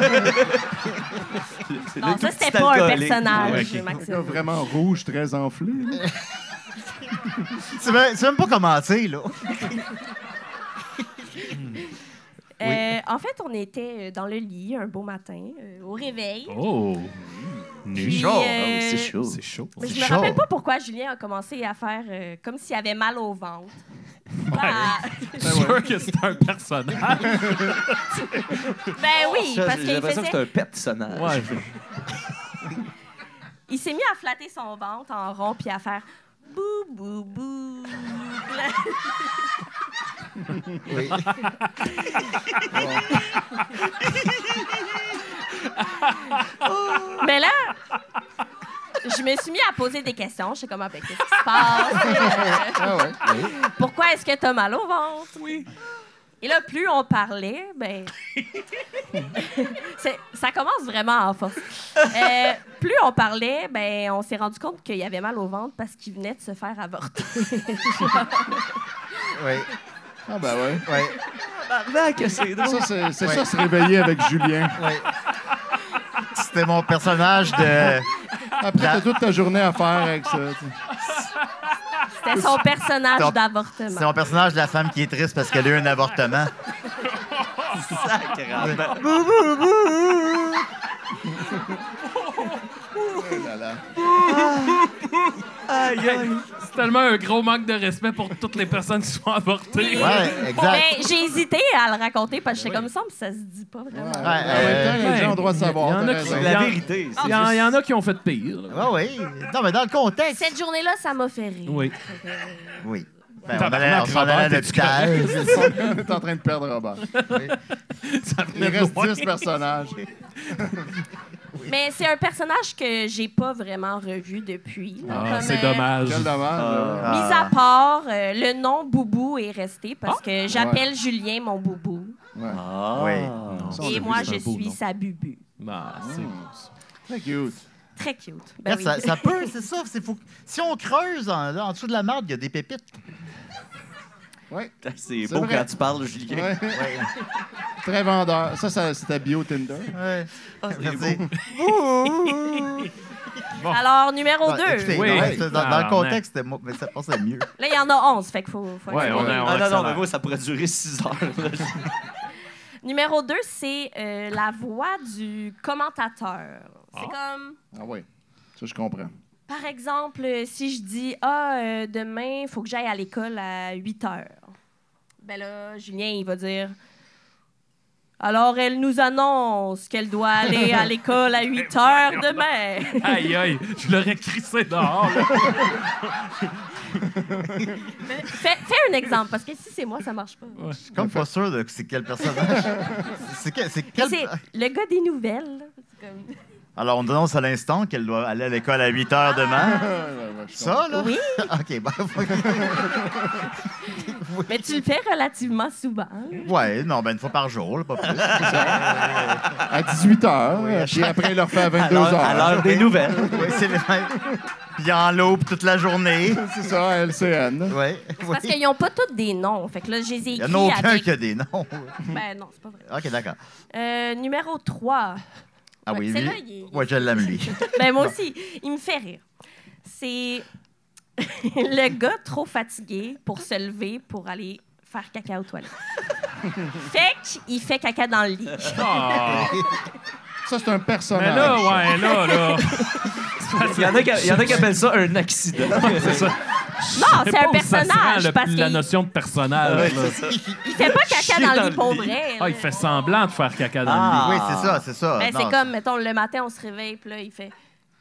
Non, ça, c'était pas un personnage, Ouais, ok. Un Maxime. gars vraiment rouge, très enflé. là. Tu veux, tu veux même pas commencer, là. Euh, en fait, on était euh, dans le lit un beau matin, euh, au réveil. Oh! Puis, Chaud. euh, C'est chaud. C'est chaud. Mais je C'est me chaud. rappelle pas pourquoi Julien a commencé à faire euh, comme s'il avait mal au ventre. Ah. Je suis sûr que c'est un personnage. Ben oui, Ça, parce j'ai qu'il l'impression que faisait... c'est un personnage. Ouais. Il s'est mis à flatter son ventre en rond puis à faire bou bou bou. Oui. Mais là, je me suis mis à poser des questions. Je sais comme, ah, ben, qu'est-ce qui se passe? Ah ouais. Pourquoi est-ce que tu as mal au ventre? Oui. Et là, plus on parlait, ben. c'est- ça commence vraiment en force. Euh, plus on parlait, ben, on s'est rendu compte qu'il avait mal au ventre parce qu'il venait de se faire avorter. Oui. Ah ben ouais. Oui. Tabarnak, c'est drôle. Ça, c'est c'est Ouais. ça, se réveiller avec Julien. Oui. C'était mon personnage de... Après, t'as toute ta journée à faire avec ça. tu sais. C'était son personnage Ton- d'avortement. C'est mon personnage de la femme qui est triste parce qu'elle a eu un avortement. Sacrément. Bou, bou, bou. Oh là là. Aïe, aïe. C'est tellement un gros manque de respect pour toutes les personnes qui sont avortées. Ouais, exact. Ben, j'ai hésité à le raconter parce que j'étais comme ça, mais ça se dit pas vraiment. Ouais, Ouais, en même temps, euh, les gens ont le droit de Il y savoir. en a t'as qui- raison. il y La en- vérité. c'est Il y, en, juste- il y en a qui ont fait pire. là. Ouais, oui. Non, mais dans le contexte. Cette journée-là, ça m'a fait rire. Oui. Oui. Ben, on Tabarnak, allait, on s'en allait à Robert, t'es-tu l'hôpital. On est en train de perdre Robert. Ça Il venait reste loin. dix personnages. Mais c'est un personnage que j'ai pas vraiment revu depuis. là. Ah, Comme, c'est euh, dommage. Quel dommage. Ah. Mis à part, euh, le nom Boubou est resté parce que j'appelle Julien mon Boubou. Ouais. Ah. Oui. Non, Et c'est moi, un je beau suis nom. sa Bubu. Bah, c'est Très cute. Très cute. Ben Là, oui. ça, ça peut, c'est ça. c'est Faut... Si on creuse en, là, en dessous de la marde, il y a des pépites. Ouais. C'est C'est beau vrai. quand tu parles, Julien. Ouais. Très vendeur. Ça, ça c'était bio Tinder. Ouais. Ah, c'est C'est- beau. Alors, numéro Bon, deux. écoutez, Oui. non, c'était dans, dans le Tabarnak. contexte, c'était mo- mais ça passait mieux. Là, il y en a onze, fait qu'il faut... faut Ouais, on a, on Ah non, non, accélère. mais moi, ça pourrait durer six heures. Numéro deux, c'est euh, la voix du commentateur. C'est comme... Ah oui. Ça, je comprends. Par exemple, euh, si je dis « Ah, euh, demain, il faut que j'aille à l'école à huit heures. » Ben là, Julien, il va dire « Alors, elle nous annonce qu'elle doit aller à l'école à huit heures demain. » Aïe, aïe, je l'aurais crissé dehors, là. Fais, fais un exemple, parce que si c'est moi, ça marche pas. Je suis comme pas sûr de c'est quel personnage. c'est quel, c'est quel... C'est le gars des nouvelles. là. C'est comme... Alors, on annonce à l'instant qu'elle doit aller à l'école à huit heures demain. Ça, là? Oui. OK, ben... Mais tu le fais relativement souvent. là. Ouais, non, ben une fois par jour, là, pas plus. À dix-huit heures, puis après, il leur fait à vingt-deux heures. À l'heure des nouvelles. Oui, c'est les mêmes. Puis en loupe toute la journée. C'est ça, L C N. Oui. C'est parce qu'ils n'ont pas tous des noms. Fait que là, je les ai Il écrits n'y en a aucun avec... qui a des noms. Ben non, c'est pas vrai. OK, d'accord. Euh, numéro trois. Ah Ouais, oui, celle-là, lui? il est- Oui, je l'aime, lui. Ben moi aussi, il me fait rire. C'est le gars trop fatigué pour se lever pour aller faire caca aux toilettes. Fait qu'il fait caca dans le lit. Ah. Ça, c'est un personnage. Mais là, ouais, là, là. Il y en a qui, il y en a qui appellent ça un accident. C'est ça. Non, Je sais c'est un pas où ça se rend, personnage, le- parce la qu'il- notion de personnage. Ouais, là. c'est ça. Il fait pas caca Chier dans le dans lit pour le lit. vrai. Ah, il fait semblant de faire caca dans Ah. le Oui, c'est ça, c'est ça. Ben, Non, c'est comme, mettons, le matin, on se réveille, puis là, il fait...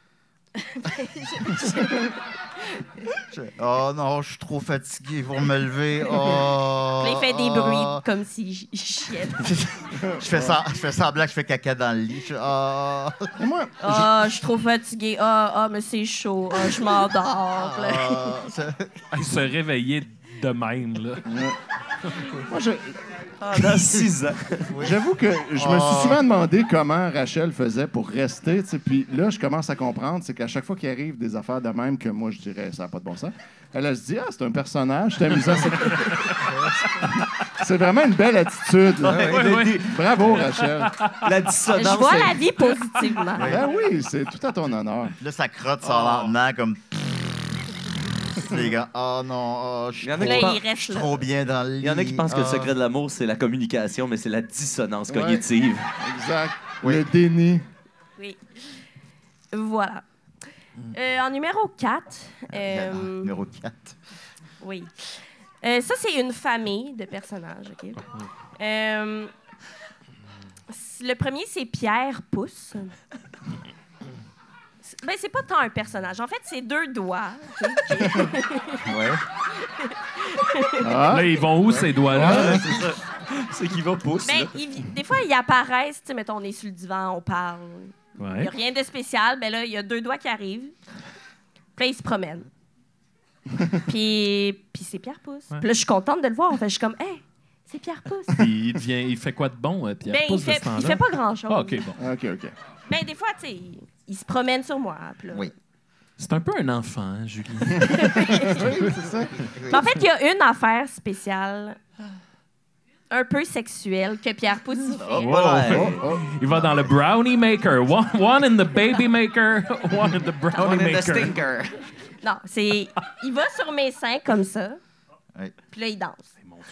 je- Oh non, je suis trop fatigué pour me lever. Oh, Puis là, il fait des oh. bruits comme s'il ch- il chiait. je, fais ça, je fais semblant que je fais caca dans le lit. Je, oh. Et moi, Ah, je suis trop fatiguée. Ah, ah, mais c'est chaud. Ah, je m'endors. Puis là, Ah, ça- lit. Se réveiller de même, là. moi, je- Pendant six ans. j'avoue que je me suis souvent demandé comment Rachel faisait pour rester. tu sais, Puis là, je commence à comprendre, c'est qu'à chaque fois qu'il arrive des affaires de même que moi, je dirais, ça n'a pas de bon sens, elle, elle se dit, ah, c'est un personnage, c'est amusant. C'est- C'est vraiment une belle attitude. là. Ouais, ouais, ouais. Bravo, Rachel. La dissonance. je vois c'est- la vie positivement. Ben oui, c'est tout à ton honneur. Là, ça crotte sort lentement comme. Les gars, oh non, oh, je suis Il y en a trop, qui Là, pensent- il reste je suis là. trop bien dans le lit. Il y en a qui pensent que le Ah. secret de l'amour, c'est la communication, mais c'est la dissonance Ouais. cognitive. Exact. Oui. Le déni. Oui. Voilà. Euh, en numéro quatre... euh, Numéro quatre. oui. Euh, ça, c'est une famille de personnages, OK? Euh, c- le premier, c'est Pierre Pouce. C'est- Ben, c'est pas tant un personnage. En fait, c'est deux doigts. OK? Ouais. Ah. Là, ils vont où, ces doigts-là? Ouais, c'est ça. C'est qu'il va pousser. Ben, il- des fois, ils apparaissent, tu sais, mettons, on est sur le divan, on parle. Il n'y Ouais. a rien de spécial. Ben là, il y a deux doigts qui arrivent. Puis là, ils se promènent. puis puis c'est Pierre Pouce. Ouais. Puis là, je suis contente de le voir. En fait, je suis comme, hey, c'est Pierre Pouce. Puis il, devient, il fait quoi de bon, euh, Pierre Ben, il Pouce, de fait, ce temps-là? il fait pas grand-chose. Ah, OK, bon. OK, OK. Ben, des fois, tu sais, il, il se promène sur moi. Puis là. Oui. C'est un peu un enfant, hein, Julie. C'est ça. Mais en fait, il y a une affaire spéciale, un peu sexuelle, que Pierre Pouce il fait. Oh, Ouais. Oh, oh. Il va dans le brownie maker. One, one in the baby maker, one in the brownie On est maker. the stinker. Non, c'est... Il va sur mes seins comme ça, Ouais. puis là, il danse.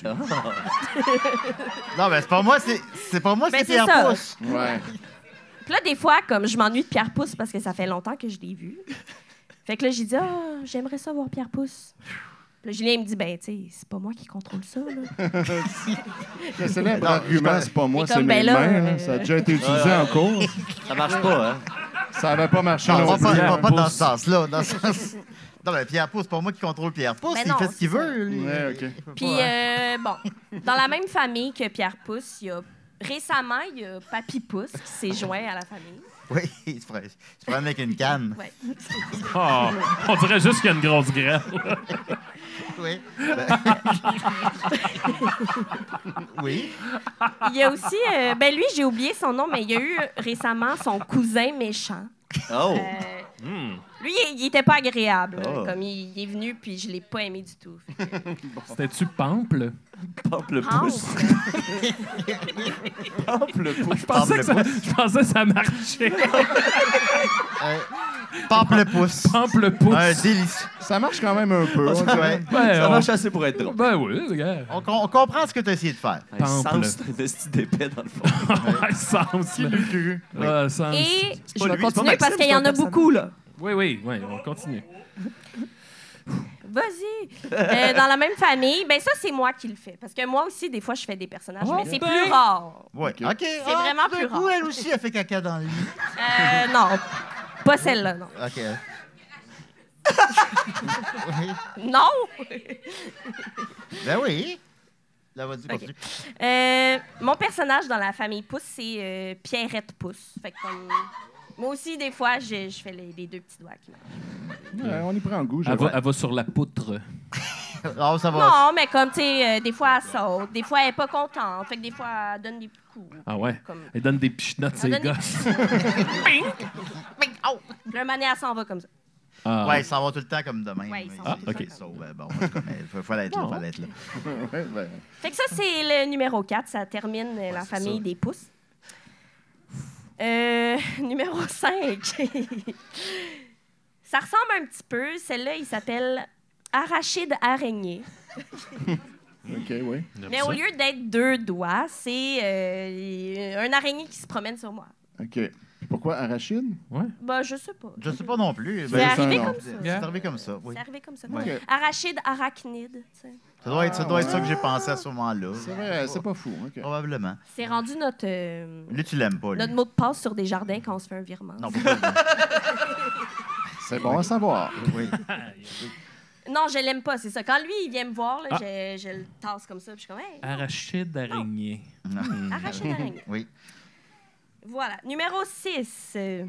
Non, mais c'est pas moi, c'est, c'est pas moi, Ben, c'est c'est Pierre ça. Pouce. Ouais. Puis là, des fois, comme je m'ennuie de Pierre Pouce parce que ça fait longtemps que je l'ai vu. Fait que là, j'ai dit, ah, j'aimerais ça voir Pierre Pouce. Puis là, Julien, il me dit, ben, tu sais, c'est pas moi qui contrôle ça, là. Le célèbre Non, argument, c'est pas moi, Et c'est comme, mes ben là, mains. hein. euh, Ça a déjà été utilisé Ouais. en cours. Ça marche pas, hein? Ça avait pas marché Non, non pas, plus. pas, pas dans Pouce. ce sens-là. Dans ce sens... Non, mais Pierre Pouce, c'est pas moi qui contrôle Pierre Pouce. Mais il non, fait ce qu'il c'est veut. lui. Ouais, OK. Il peut Puis, pas, hein. euh, bon, dans la même famille que Pierre Pouce, il y a récemment, il y a Papy Pouce qui s'est joint à la famille. Oui, il se promène se promène avec une canne. Ouais. Oh, on dirait juste qu'il y a une grosse graine. Oui. Ben... oui. Il y a aussi, euh, ben lui, j'ai oublié son nom, mais il y a eu récemment son cousin méchant. Oh! Euh, mm. Lui, il, il était pas agréable. Oh. Comme il, il est venu, puis je l'ai pas aimé du tout. C'était-tu Pample? Pamplemousse. Pamplemousse. Je pensais, que ça, je pensais que ça marchait. euh, Pamplemousse. Pamplemousse. Un délice. Ça marche quand même un peu. Ça, ouais. Ouais, ça on... marche assez pour être drôle. Ben oui, regarde. On, on comprend ce que tu as essayé de faire. Hey, Sens, c'est un petit d'épais dans le fond. Ouais, Sens, là. Oui. Ah, Sens. Et C'est je pas vais lui, c'est continuer pas parce Maxime, qu'il y c'est en pas a personne. beaucoup, là. Oui, oui, oui, on continue. Vas-y. Euh, dans la même famille, ben ça, c'est moi qui le fais. Parce que moi aussi, des fois, je fais des personnages, mais c'est plus rare. Oui. OK. OK. C'est Ah, vraiment d'un plus coup, rare. elle aussi a fait caca dans le lit. Euh, non. Pas celle-là, non. OK. Non! Ben oui. Là, vas-y, continue. OK. Euh, mon personnage dans la famille Pouce, c'est euh, Pierrette Pouce. Fait que comme... Moi aussi, des fois, je, je fais les, les deux petits doigts qui marchent. Ouais, on y prend goût. Elle va, elle va sur la poutre. Non, ça va. Non, mais comme, tu sais, euh, des fois, elle saute. Des fois, elle est pas contente. Fait que des fois, elle donne des petits coups. Ah ouais? Comme- Elle donne des pichenottes, Elle ses donne des gosses. Ping! Ping! Oh! Puis là, un moment donné, elle s'en va comme ça. Ah, Ouais, ça va tout le temps comme demain. Ouais, il s'en va ah, tout le OK. temps. So, ben, bon, en tout cas, mais il faut être là, Non. faut être là. Ouais, ben, Fait que ça, c'est le numéro quatre. Ça termine euh, la c'est famille ça. des pouces. Euh, numéro cinq. Ça ressemble un petit peu. Celle-là, il s'appelle Arachide Araignée. OK, oui. Mais au lieu d'être deux doigts, c'est euh, un araignée qui se promène sur moi. OK. Pourquoi arachide? Ouais. Ben, je sais pas. Je sais pas non plus. C'est Ben, arrivé un comme nom. ça. C'est arrivé comme ça, oui. C'est arrivé comme ça. Ouais. OK. Arachide arachnide. tu sais. Ça doit être ça, doit être ça que j'ai pensé à ce moment-là. C'est vrai, c'est pas fou. OK. Probablement. C'est rendu notre, euh, Lui, tu l'aimes pas, lui. notre mot de passe sur des jardins quand on se fait un virement. Non, pourquoi? C'est bon à savoir. Oui. Non, je l'aime pas, c'est ça. Quand lui, il vient me voir, là, Ah. je, je le tasse comme ça, puis je suis comme, hey, Arachide d'araignée. arachide araignée. Oui. Voilà. Numéro six. six.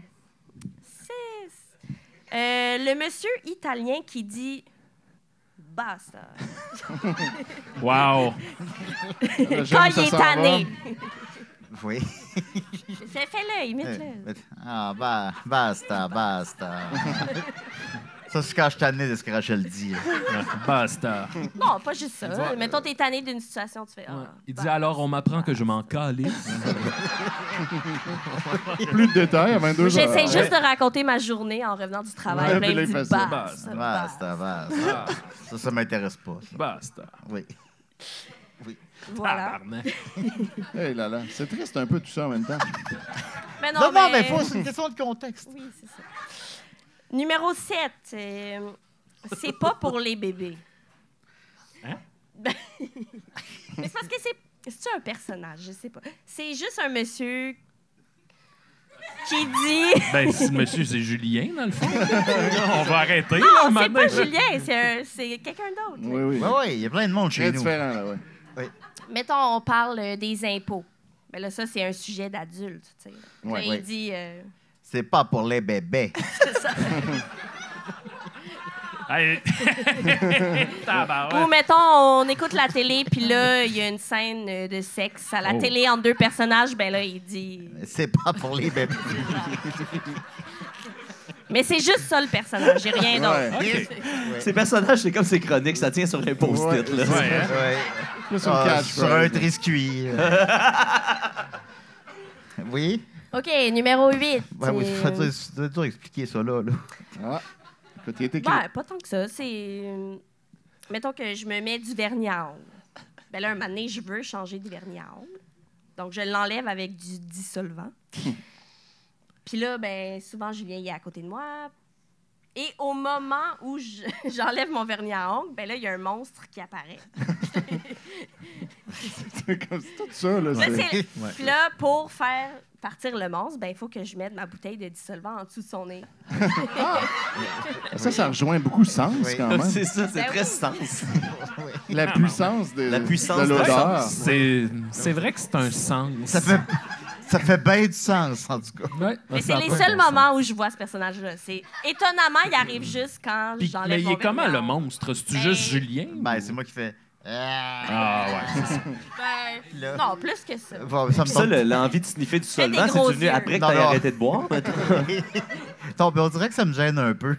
Euh, le monsieur italien qui dit basta. Wow! Quand il est tanné. Oui. Fais- Fais-le, imite-le. Ah, bah, basta, basta. Ça, c'est quand je tanné de ce que Rachel dit. Basta. Non, pas juste ça. vois, Mettons, t'es tanné d'une situation, tu fais. Ah, Il dit alors, on m'apprend que je m'en calisse. Plus de détails à vingt-deux heures. J'essaie juste de raconter ma journée en revenant du travail. Ouais, puis puis là, il il dit fait ça. basta. Basta, basta. Ça, ça m'intéresse pas. Ça. Basta. Oui. Oui. Voilà. Tabarnak. Hey là là, c'est triste un peu tout ça en même temps. Mais non, Non, non, mais mais faut, c'est une question de contexte. Oui, c'est ça. Numéro sept. euh, c'est pas pour les bébés. Hein? Ben, mais c'est parce que c'est. C'est un personnage, je sais pas. C'est juste un monsieur qui dit. Ben, si monsieur, c'est Julien, dans le fond. On va arrêter. là, Non, c'est maintenant. pas Julien, c'est un- c'est quelqu'un d'autre. Oui, oui. Oui, oui, il y a plein de monde chez Très nous. différent, là, oui. Oui. Mettons, on parle euh, des impôts. Mais là, ça, c'est un sujet d'adulte. tu sais. Ouais, Là, il ouais. dit. euh, C'est pas pour les bébés. c'est ça. Hey. Tabarouette. Ou mettons, on écoute la télé, puis là, il y a une scène euh, de sexe à la Oh. télé entre deux personnages. Ben là, il dit. C'est pas pour les bébés. Mais c'est juste ça le personnage, j'ai rien d'autre. Ouais. OK. Ces personnages, c'est comme ces chroniques, ça tient sur un post-it. là. Ouais, hein? Ouais. Plus une Ah, catch, sur ouais. un triscuit. Oui? OK, numéro huit. Ben oui, euh, faut dire- faut dire expliquer ça là. là. Ah, écoute, il est écrit. ben, pas tant que ça. C'est. euh, Mettons que je me mets du vernis à ongles. Ben là, un moment donné, je veux changer de vernis à ongles. Donc, je l'enlève avec du dissolvant. Puis là, ben, souvent, Julien il est à côté de moi. Et au moment où je- j'enlève mon vernis à ongles, ben là, il y a un monstre qui apparaît. C'est comme c'est tout ça, là. Là, c'est- c'est- Puis là, pour faire partir le monstre, ben il faut que je mette ma bouteille de dissolvant en dessous de son nez. Ça, ça rejoint beaucoup sens, Oui. quand même. C'est ça, c'est Ben très oui. sens. La puissance de, La puissance de de l'odeur. sens. C'est c'est vrai que c'est un sens. Ça fait, ça fait bien du sens, en tout cas. Ouais. Mais Ça c'est a les pas seuls de bon moments où je vois ce personnage-là. C'est étonnamment, il arrive juste quand Puis, j'enlève mais il mon est comment, vernis. le monstre? C'est-tu Ben- juste Julien? Ben, c'est moi qui fais. Ah, ouais, c'est ça. Ben, Là. non, plus que ça. Bon, ça me Puis ça, tombe- le- l'envie de sniffer du Fais des solvant, gros c'est devenu yeux. après que Non, t'as non. arrêté de boire? mettons? Non, ben, on dirait que ça me gêne un peu.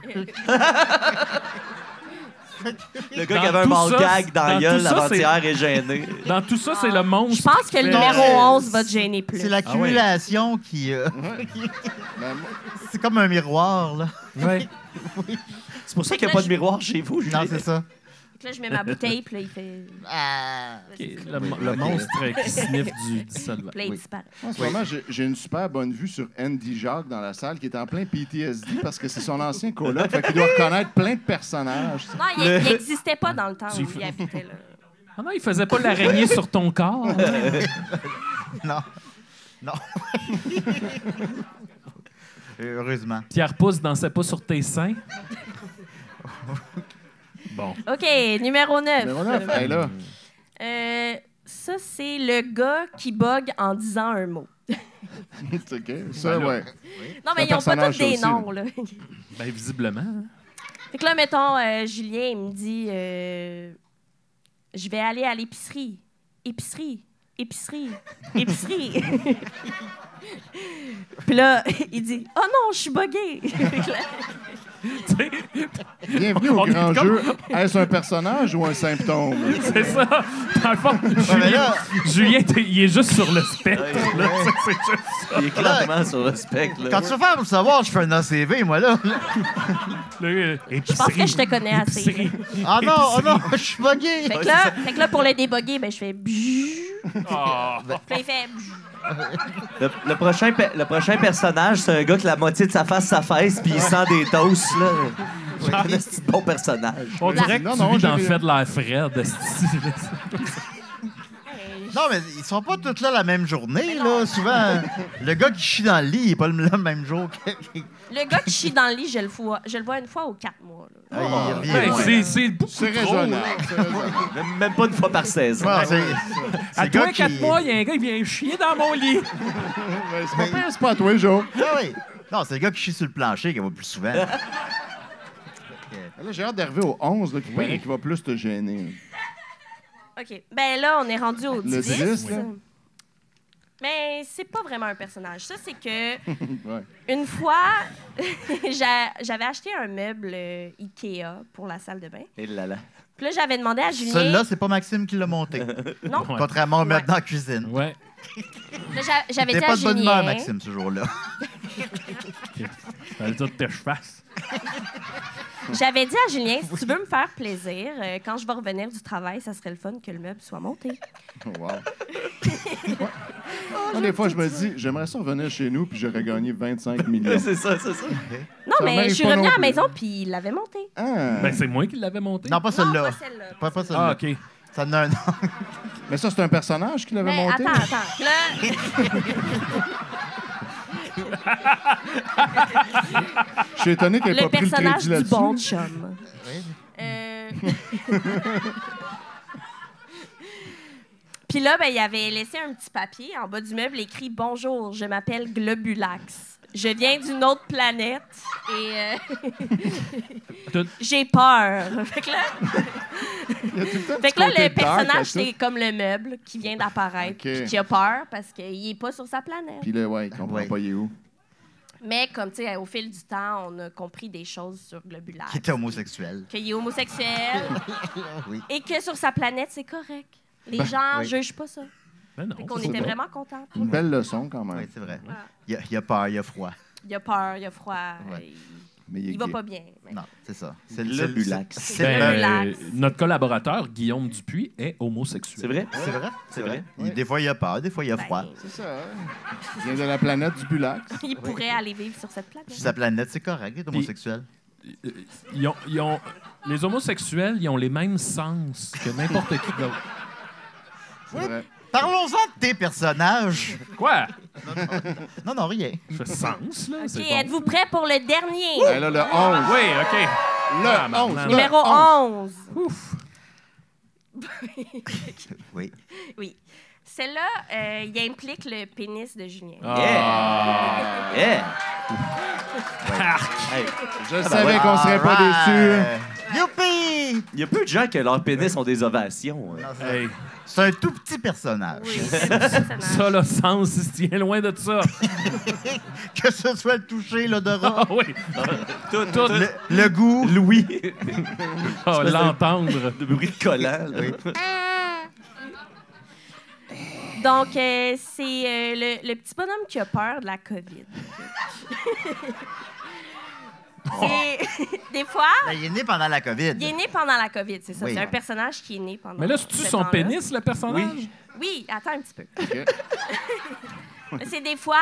Le gars Dans qui avait un tout ball ça, gag dans la dans gueule tout ça, l'avant-hier est gêné. Dans tout ça, c'est le monstre. Je pense que le qui numéro fait- onze va te gêner plus. C'est l'accumulation qui. euh, c'est comme un miroir, là. Ouais. C'est pour ça qu'il n'y a pas de miroir chez vous, Non, c'est ça. Fait que là, je mets ma bouteille, puis là, il fait... Ah. Ok, Le, mo- le monstre qui sniffe du dissolvant. Puis là, il disparaît. En ce moment, j'ai- j'ai une super bonne vue sur Andy Jacques dans la salle qui est en plein P T S D parce que c'est son ancien coloc. Fait qu'il doit reconnaître plein de personnages. Non, il Le- n'existait pas dans le temps Tu où fais- il habitait, là. Ah non, il faisait pas l'araignée sur ton corps. Non. Non. Heureusement. Pierre Pouce dansait pas sur tes seins. Bon. OK, numéro neuf. Numéro neuf, hey, là. Euh, ça, c'est le gars qui bug en disant un mot. C'est OK. Ça, ouais. Non, C'est mais un ils ont pas personnage, tous des ça aussi, noms, là. Ben, visiblement. hein. Fait que là, mettons, euh, Julien, il me dit euh, je vais aller à l'épicerie. Épicerie. Épicerie. Épicerie. Puis là, il dit oh non, je suis buggé. Bienvenue au On est grand comme- jeu. Est-ce un personnage ou un symptôme? C'est ça. Dans le fond, Julien, là- Julien, t'es- il est juste sur le spectre. Ouais, là. ouais. Ça, c'est juste ça. Il est clairement sur le spectre. là. Quand tu veux faire pour le savoir, je fais un A C V, moi, là. Le- Je pense que je te connais assez. Épicerie. Ah non, oh non, je suis bugué. Fait que là, fait que là, pour le débugger, ben, je fais bzzz. Ah. Puis là, il fait bzzz. Le, le prochain, pe- le prochain personnage, c'est un gars que la moitié de sa face s'affaisse puis il sent des toasts. Là. C'est un esti de bon personnage. On dirait que Non, tu non, vis dans j'ai- Fait de l'air Fred. esti. Non, mais ils sont pas tous là la même journée, là. Souvent, le gars qui chie dans le lit, il est pas le le même jour que. Le gars qui chie dans le lit, je le vois, je le vois une fois aux quatre mois. là. Ah, il revient, Ben, ouais. c'est- C'est beaucoup C'est trop, raisonnable. là. c'est raisonnable. Même, même pas une fois par saison. Ouais, c'est- c'est À le toi, gars quatre qui- mois, il y a un gars qui vient chier dans mon lit. Ben, c'est pas pire, c'est pas à tous les jours. Ah oui. Non, c'est le gars qui chie sur le plancher qui va plus souvent. Là, j'ai hâte d'arriver au onze, là, qui paraît qu'il va plus te gêner. OK. Ben là, on est rendu au Le dix. dix, là? Mais c'est pas vraiment un personnage. Ça, c'est que Ouais. une fois, j'a- j'avais acheté un meuble euh, Ikea pour la salle de bain. Et là là. Puis là, j'avais demandé à Julien... Celui-là, c'est pas Maxime qui l'a monté. Non. Ouais. Contrairement au Ouais. meuble dans la cuisine. Ouais. Là, j'a- j'avais T'es dit à pas de bonne Julien... humeur, Maxime, ce jour-là. Ça veut dire que je fasse. J'avais dit à Julien, si tu veux me faire plaisir, euh, quand je vais revenir du travail, ça serait le fun que le meuble soit monté. Wow. Moi, des fois, je me dis, j'aimerais ça revenir chez nous puis j'aurais gagné vingt-cinq millions. C'est ça, c'est ça. Non, Ça mais m'arrive je suis pas revenue non à la plus. maison, puis il l'avait monté. Ah. Ben, c'est moi qui l'avais monté. Non, pas Non, celle-là. pas celle-là. Pas, pas celle-là. Ah, OK. Ça en a un nom. Mais ça, c'est un personnage qui l'avait Mais monté? attends, attends. Là... Je suis étonné qu'elle n'ait le pas pris le personnage crédit du là-dessus. bon chum. Euh... Puis là, ben, il avait laissé un petit papier en bas du meuble écrit « Bonjour, je m'appelle Globulax. Je viens d'une autre planète et euh, j'ai peur. » Fait que là, Il y a tout le temps fait un que là petit le côté dark à personnage, ça. c'est comme le meuble qui vient d'apparaître Ok. puis qui a peur parce qu'il n'est pas sur sa planète. Puis là, ouais, il comprend Ouais. pas, il est où. Mais comme, tu sais, au fil du temps, on a compris des choses sur Globulax. Qui était homosexuel. Qu'il est homosexuel Oui. et que sur sa planète, c'est correct. Les Ben, gens oui. jugent pas ça. Ben non. Fait qu'on ça, c'est était bon. vraiment contents. Une belle leçon, quand même. Oui, c'est vrai. Voilà. Il y, a, il y a peur, il y a froid. Il a peur, il a froid. Ouais. Il, Mais il est il va gay. pas bien. mais- Non, c'est ça. C'est Le c'est- Bulax. C'est Ben, le- Relax. euh, notre collaborateur, Guillaume Dupuis, est homosexuel. C'est vrai? c'est vrai. C'est vrai. Il- Des fois, il y a peur, des fois, il y a Ben, froid. C'est ça, hein? Il vient de la planète du Bulax. Il pourrait aller vivre sur cette planète. Sur sa planète, c'est correct, il est homosexuel. Euh, Ils ont, ils ont- les homosexuels, ils ont les mêmes sens que n'importe qui d'autre. C'est vrai. Parlons-en de tes personnages. Quoi? Non, non, rien. Ça fait sens, là. OK, êtes-vous prêts pour le dernier? Ben là, le onze. Oui, OK. Le Ah, onze. maintenant. Numéro le onze. Ouf. Oui. Oui. Celle-là, euh, il implique le pénis de Julien. Ah. Yeah! Je Ah, ben savais ouais. qu'on serait pas déçus. Youpi! Il y a peu de gens que leurs pénis ont des ovations. hein. Hey. C'est un tout petit personnage. Oui, c'est un personnage. Ça, le sens, il se tient loin de ça. Que ce soit le toucher, l'odorat, Ah oui. Tout, Tout. le, le goût. Louis. Ah, l'entendre. De bruit de collant. là. Donc, euh, c'est euh, le, le petit bonhomme qui a peur de la COVID. C'est- Des fois, Ben, il est né pendant la COVID. il est né pendant la COVID, c'est ça. Oui. C'est un personnage qui est né pendant Mais là, c'est-tu ce son temps-là. pénis, le personnage? Oui. Oui, attends un petit peu. OK. C'est des fois...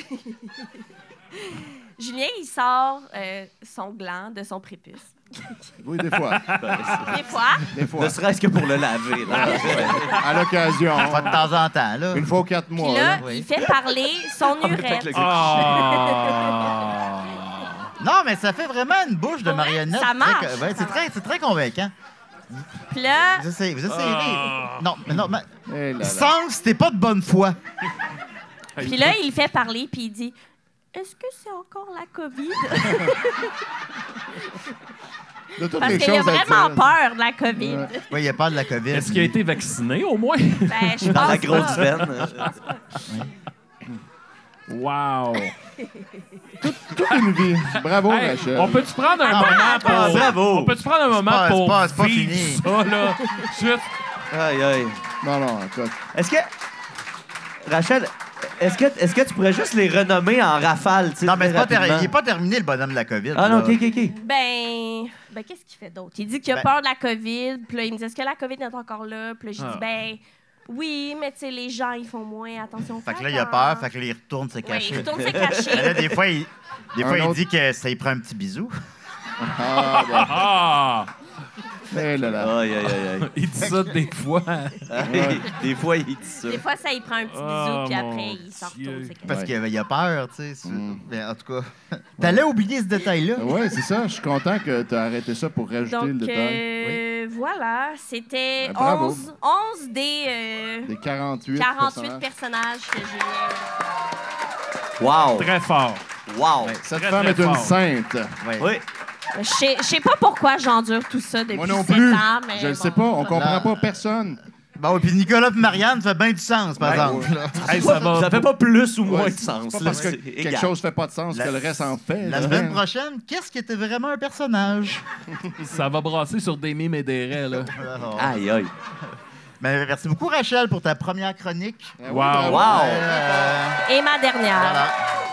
Julien, il sort euh, son gland de son prépuce. Oui, des fois. Des fois, Des fois. Ne serait-ce que pour le laver. Là. À l'occasion. Pas de temps en temps, là. Une fois aux quatre puis mois. là, là. il fait parler son Avec urètre. le- Ah. Non, mais ça fait vraiment une bouche de marionnette. Ça très marche. co- ouais, Ça c'est très, c'est très convaincant. Puis là, Vous essayez, vous essayez. Ah. Non, mais non, mais... Eh là là. Sens, t'es pas de bonne foi. puis là, il fait parler, puis il dit « Est-ce que c'est encore la COVID? » De toutes Parce les qu'il a choses à vraiment dire. peur de la COVID. Ouais. Oui, il a peur de la COVID. Est-ce qu'il a été vacciné, au moins? Ben, je Dans pense la grosse pas. veine. Wow. Toute une vie. Bravo, Hey, Rachel. on peut-tu prendre un Ah, moment pour... ah, bravo. On peut-tu prendre un moment pas- pour c'est pas- c'est pas vivre fini. ça, là? Juste... Aïe, aïe. Non, non, écoute. Est-ce que. Rachel, est-ce que, est-ce que tu pourrais juste les renommer en rafale? tu sais, Non, mais très c'est pas ter- rapidement? il n'est pas terminé, le bonhomme de la COVID. Ah non, là. ok, ok, ok. Ben, ben qu'est-ce qu'il fait d'autre? Il dit qu'il a Ben- peur de la COVID. Puis là, il me dit, est-ce que la COVID est encore là? Puis là, j'ai Ah. dit, ben, oui, mais tu sais, les gens, ils font moins attention. Fait que là, il a peur, fait que là, il retourne se Oui, cacher. il retourne se Mais cacher. là, des fois, il, des Un fois, il autre- dit que ça y prend un petit bisou. Ah, bon. Ah! Eh là là. Aïe, aïe, aïe, aïe. Il dit ça des fois. Des fois, il dit ça. Des fois, ça, il prend un petit bisou, Oh, puis mon après, il s'en Dieu. retourne se cacher. Parce qu'il a peur, tu sais. c'est- Mm. Mais en tout cas, t'allais oublier ce détail-là. Oui, c'est ça. Je suis content que tu as arrêté ça pour rajouter le Donc, détail. euh, voilà, c'était Ben, bravo. onze, onze des euh, Des quarante-huit, quarante-huit personnages. personnages que j'ai. Wow. Très fort. Wow. Cette Très, femme très est une fort. sainte. Ouais. Oui. Je sais- je sais pas pourquoi j'endure tout ça depuis Moi non sept plus. ans, mais Je ne bon. sais pas. On comprend Là- pas personne. Bon, et puis Nicolas et Marianne, ça fait bien du sens, par Ben, exemple. là. Hey, ça va. Ça fait pas plus ou moins Ouais, de sens. C'est pas là, parce que c'est quelque égal. chose fait pas de sens La- que le reste en fait. La là. semaine prochaine, qu'est-ce qui était vraiment un personnage? Ça va brasser sur des mimes et des raies, là. Aïe, aïe. Ben, merci beaucoup, Rachel, pour ta première chronique. Ah oui, Wow. bravo. Wow. Euh, Et ma dernière. voilà.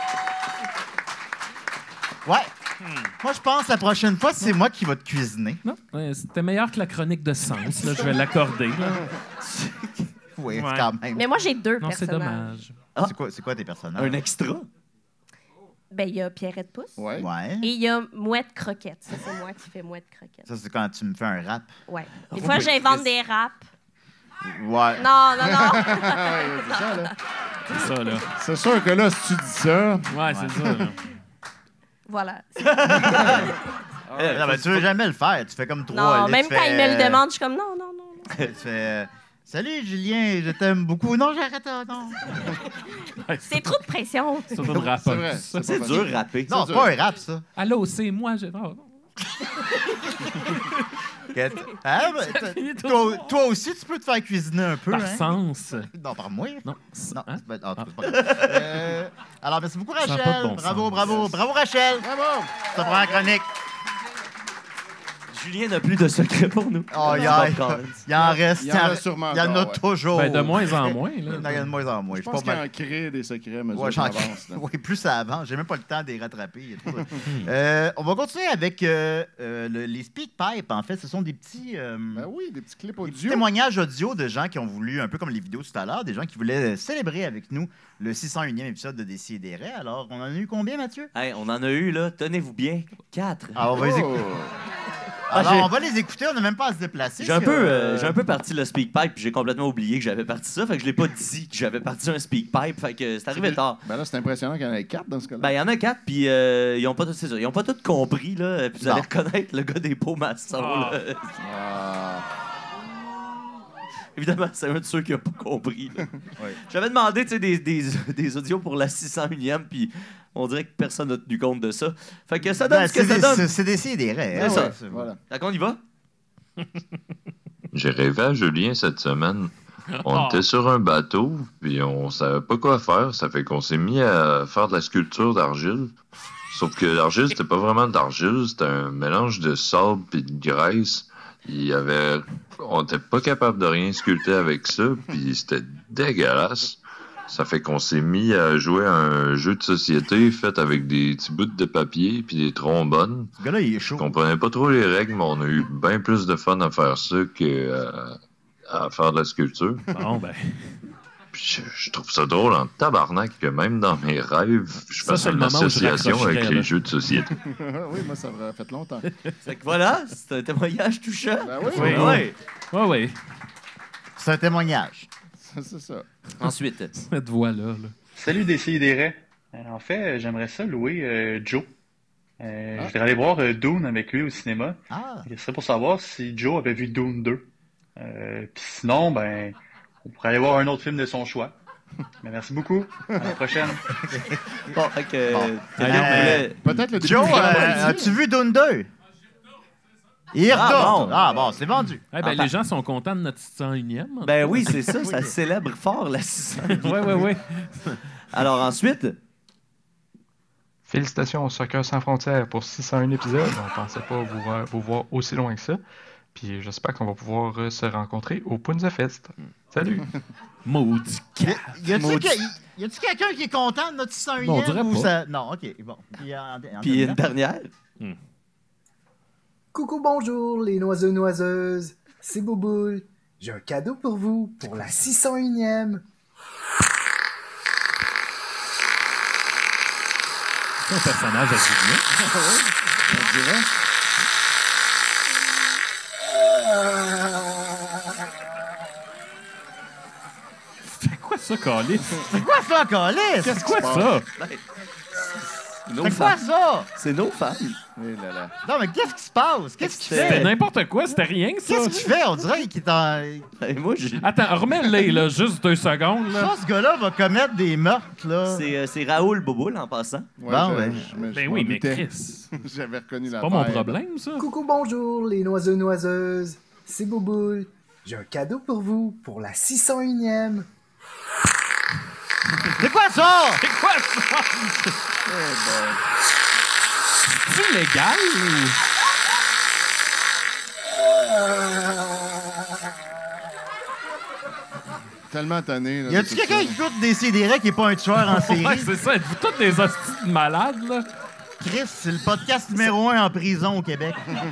Ouais. Moi, je pense que la prochaine fois, c'est moi qui va te cuisiner. Non, ouais, c'était meilleur que la chronique de Sens, là, je vais l'accorder. là. Oui, Ouais. quand même. Mais moi, j'ai deux Non, c'est personnages. dommage. C'est quoi, c'est quoi tes personnages? Un extra? Ben, il y a Pierrette Pouce. Ouais. Ouais. Et il y a Mouette Croquette. Ça, c'est moi qui fais Mouette Croquette. Ça, c'est quand tu me fais un rap. Ouais. Des fois, j'invente des raps. Ouais. Non, non, non. Ouais, c'est ça, là. C'est ça, là. C'est sûr que là, si tu dis ça, Ouais, c'est ça, là. Voilà. Non, ben, tu veux jamais le faire. Tu fais comme trois. Non, là, même tu quand fais, il me le euh, demande, je suis comme non, non, non. tu fais. euh, Salut, Julien, je t'aime beaucoup. Non, j'arrête. euh, Non. C'est trop de pression. C'est une rappeuse. c'est vrai. Ça. C'est dur rapper. Non, c'est pas un rap, ça. Allô, c'est moi. Je... oh, Que t- Hein, ben, t- toi, toi aussi, tu peux te faire cuisiner un peu. par hein? sens. Non, par moi. Non. Non, Hein? c'est pas- en tout cas, c'est pas grave. Euh, alors, merci beaucoup, Ça a Rachel. pas de bon bravo, sens. bravo, bravo, Rachel. bravo! Ça prend la chronique. Julien n'a plus de secret pour nous. Oh, il y, Ah, a- Bob Collins. il y en reste. Il y en a sûrement Il y en a encore, ouais. toujours. Ben, de moins en moins, Il y en là. a de moins en moins. Je Je suis pense pas qu'il mal- en crée des secrets, mais Ouais, ça j'en- avance. là. oui, plus ça avance. J'ai même pas le temps de les rattraper. Il y a trop de- Euh, on va continuer avec euh, euh, le- les speak pipes. En fait, ce sont des petits, euh, Ben oui, des petits clips des petits audio. témoignages audio de gens qui ont voulu, un peu comme les vidéos tout à l'heure, des gens qui voulaient célébrer avec nous le six cent unième épisode de Décideret. Alors, on en a eu combien, Mathieu? Hey, on en a eu, là, tenez-vous bien, quatre. Ah, on va les écouter. Oh. Alors, j'ai- on va les écouter, on n'a même pas à se déplacer. J'ai un, parce peu, que, euh, euh, j'ai un peu parti le speak pipe, puis j'ai complètement oublié que j'avais parti ça. Fait que je l'ai pas dit que j'avais parti un speak pipe. Fait que c'est arrivé tard. Ben là, c'est impressionnant qu'il y en ait quatre dans ce cas-là. Ben, il y en a quatre, puis euh, ils ont pas tout, c'est ça, ils ont pas tout compris, là. Puis vous Non. allez reconnaître le gars des pots maçons, Ah. là. Évidemment, c'est un de ceux qui a pas compris, là. J'avais demandé, tu sais, des, des, des audios pour la six cent unième, puis on dirait que personne n'a tenu compte de ça. Fait que ça donne Ben, ce que c'est ça des- donne. c'est- c'est des si et des raies, C'est hein, ça. ouais, c'est- voilà. Fait qu'on y va? J'ai rêvé à Julien cette semaine. On Ah. était sur un bateau, puis on savait pas quoi faire. Ça fait qu'on s'est mis à faire de la sculpture d'argile. Sauf que l'argile, c'était pas vraiment de l'argile, c'était un mélange de sable et de graisse. Il y avait... On était pas capable de rien sculpter avec ça, puis c'était dégueulasse. Ça fait qu'on s'est mis à jouer à un jeu de société fait avec des petits bouts de papier puis des trombones. Ce gars-là, il est chaud. Je comprenais pas trop les règles, mais on a eu bien plus de fun à faire ça que euh, à faire de la sculpture. Bon, ben. Puis je, je trouve ça drôle en tabarnak que même dans mes rêves, je Ça, fasse c'est le une moment où je association avec raccrocherais, les là. jeux de société. Oui, moi, ça m'a fait longtemps. Fait que voilà, c'est un témoignage touchant. Ben oui, Oui. Ouais. Oui, oui. C'est un témoignage. C'est ça. Ensuite. Cette voix-là. Là. Salut Décidérez. Euh, en fait, euh, j'aimerais ça louer euh, Joe. Euh, Ah. Je voudrais aller voir euh, Dune avec lui au cinéma. Ah. Ce serait pour savoir si Joe avait vu Dune deux. Euh, Puis sinon, ben, on pourrait aller voir un autre film de son choix. Mais merci beaucoup. À la prochaine. Bon, fait que... Bon. Télé, Euh, on voulait- Peut-être le début Joe, du euh, jeu. as-tu vu Dune deux? Il y Ah, retourne. bon. Ah bon, c'est vendu. Eh ben, les gens sont contents de notre six cent unième. en Ben tout cas. oui, c'est ça, ça célèbre fort la six cent. Oui, oui, oui. Alors ensuite, Félicitations au Soccer Sans Frontières pour six cent un épisodes. On pensait pas vous voir, vous voir aussi loin que ça. Puis j'espère qu'on va pouvoir euh, se rencontrer au Punza Fest. Salut! Maudit cat. Y a-tu Maudit- que- y a-tu quelqu'un qui est content de notre six cent unième? Bon, on dirait ou pas. ça... Non, OK, bon. Puis, en- en puis terminant? une dernière. Coucou, bonjour les noiseux noiseuses, c'est Bouboule. J'ai un cadeau pour vous pour la six cent unième. C'est un personnage à Julien. On dirait. C'est quoi ça, Calis? C'est quoi ça, Calis? Qu'est-ce que c'est ça? Nos C'est quoi femmes. ça? C'est nos femmes. Eh là là. Non, mais qu'est-ce qui se passe? Qu'est-ce qu'il C'était fait? n'importe quoi, c'était rien que ça. Qu'est-ce qu'il fait? On dirait qu'il est en... Ben, moi, j'ai... Attends, remets-le, là, juste deux secondes. Là. Ça, ce gars-là va commettre des meurtres, là. C'est, euh, c'est Raoul Boboul en passant. Ouais, Bon, je- ben. je me- je Ben m'en oui, mais doutais. Chris. J'avais reconnu la Pas mon vibe. problème, ça. Coucou, bonjour les noiseux noiseuses, c'est Bouboule. J'ai un cadeau pour vous pour la six cent unième. C'est quoi ça? C'est quoi ça? C'est-tu légal ou... Tellement tanné. là, Y de a-tu tout quelqu'un ça. qui écoute des C D R qui est pas un tueur en série? Ouais, c'est ça. Êtes-vous tous des hosties de malades, là? Chris, c'est le podcast numéro un en prison au Québec.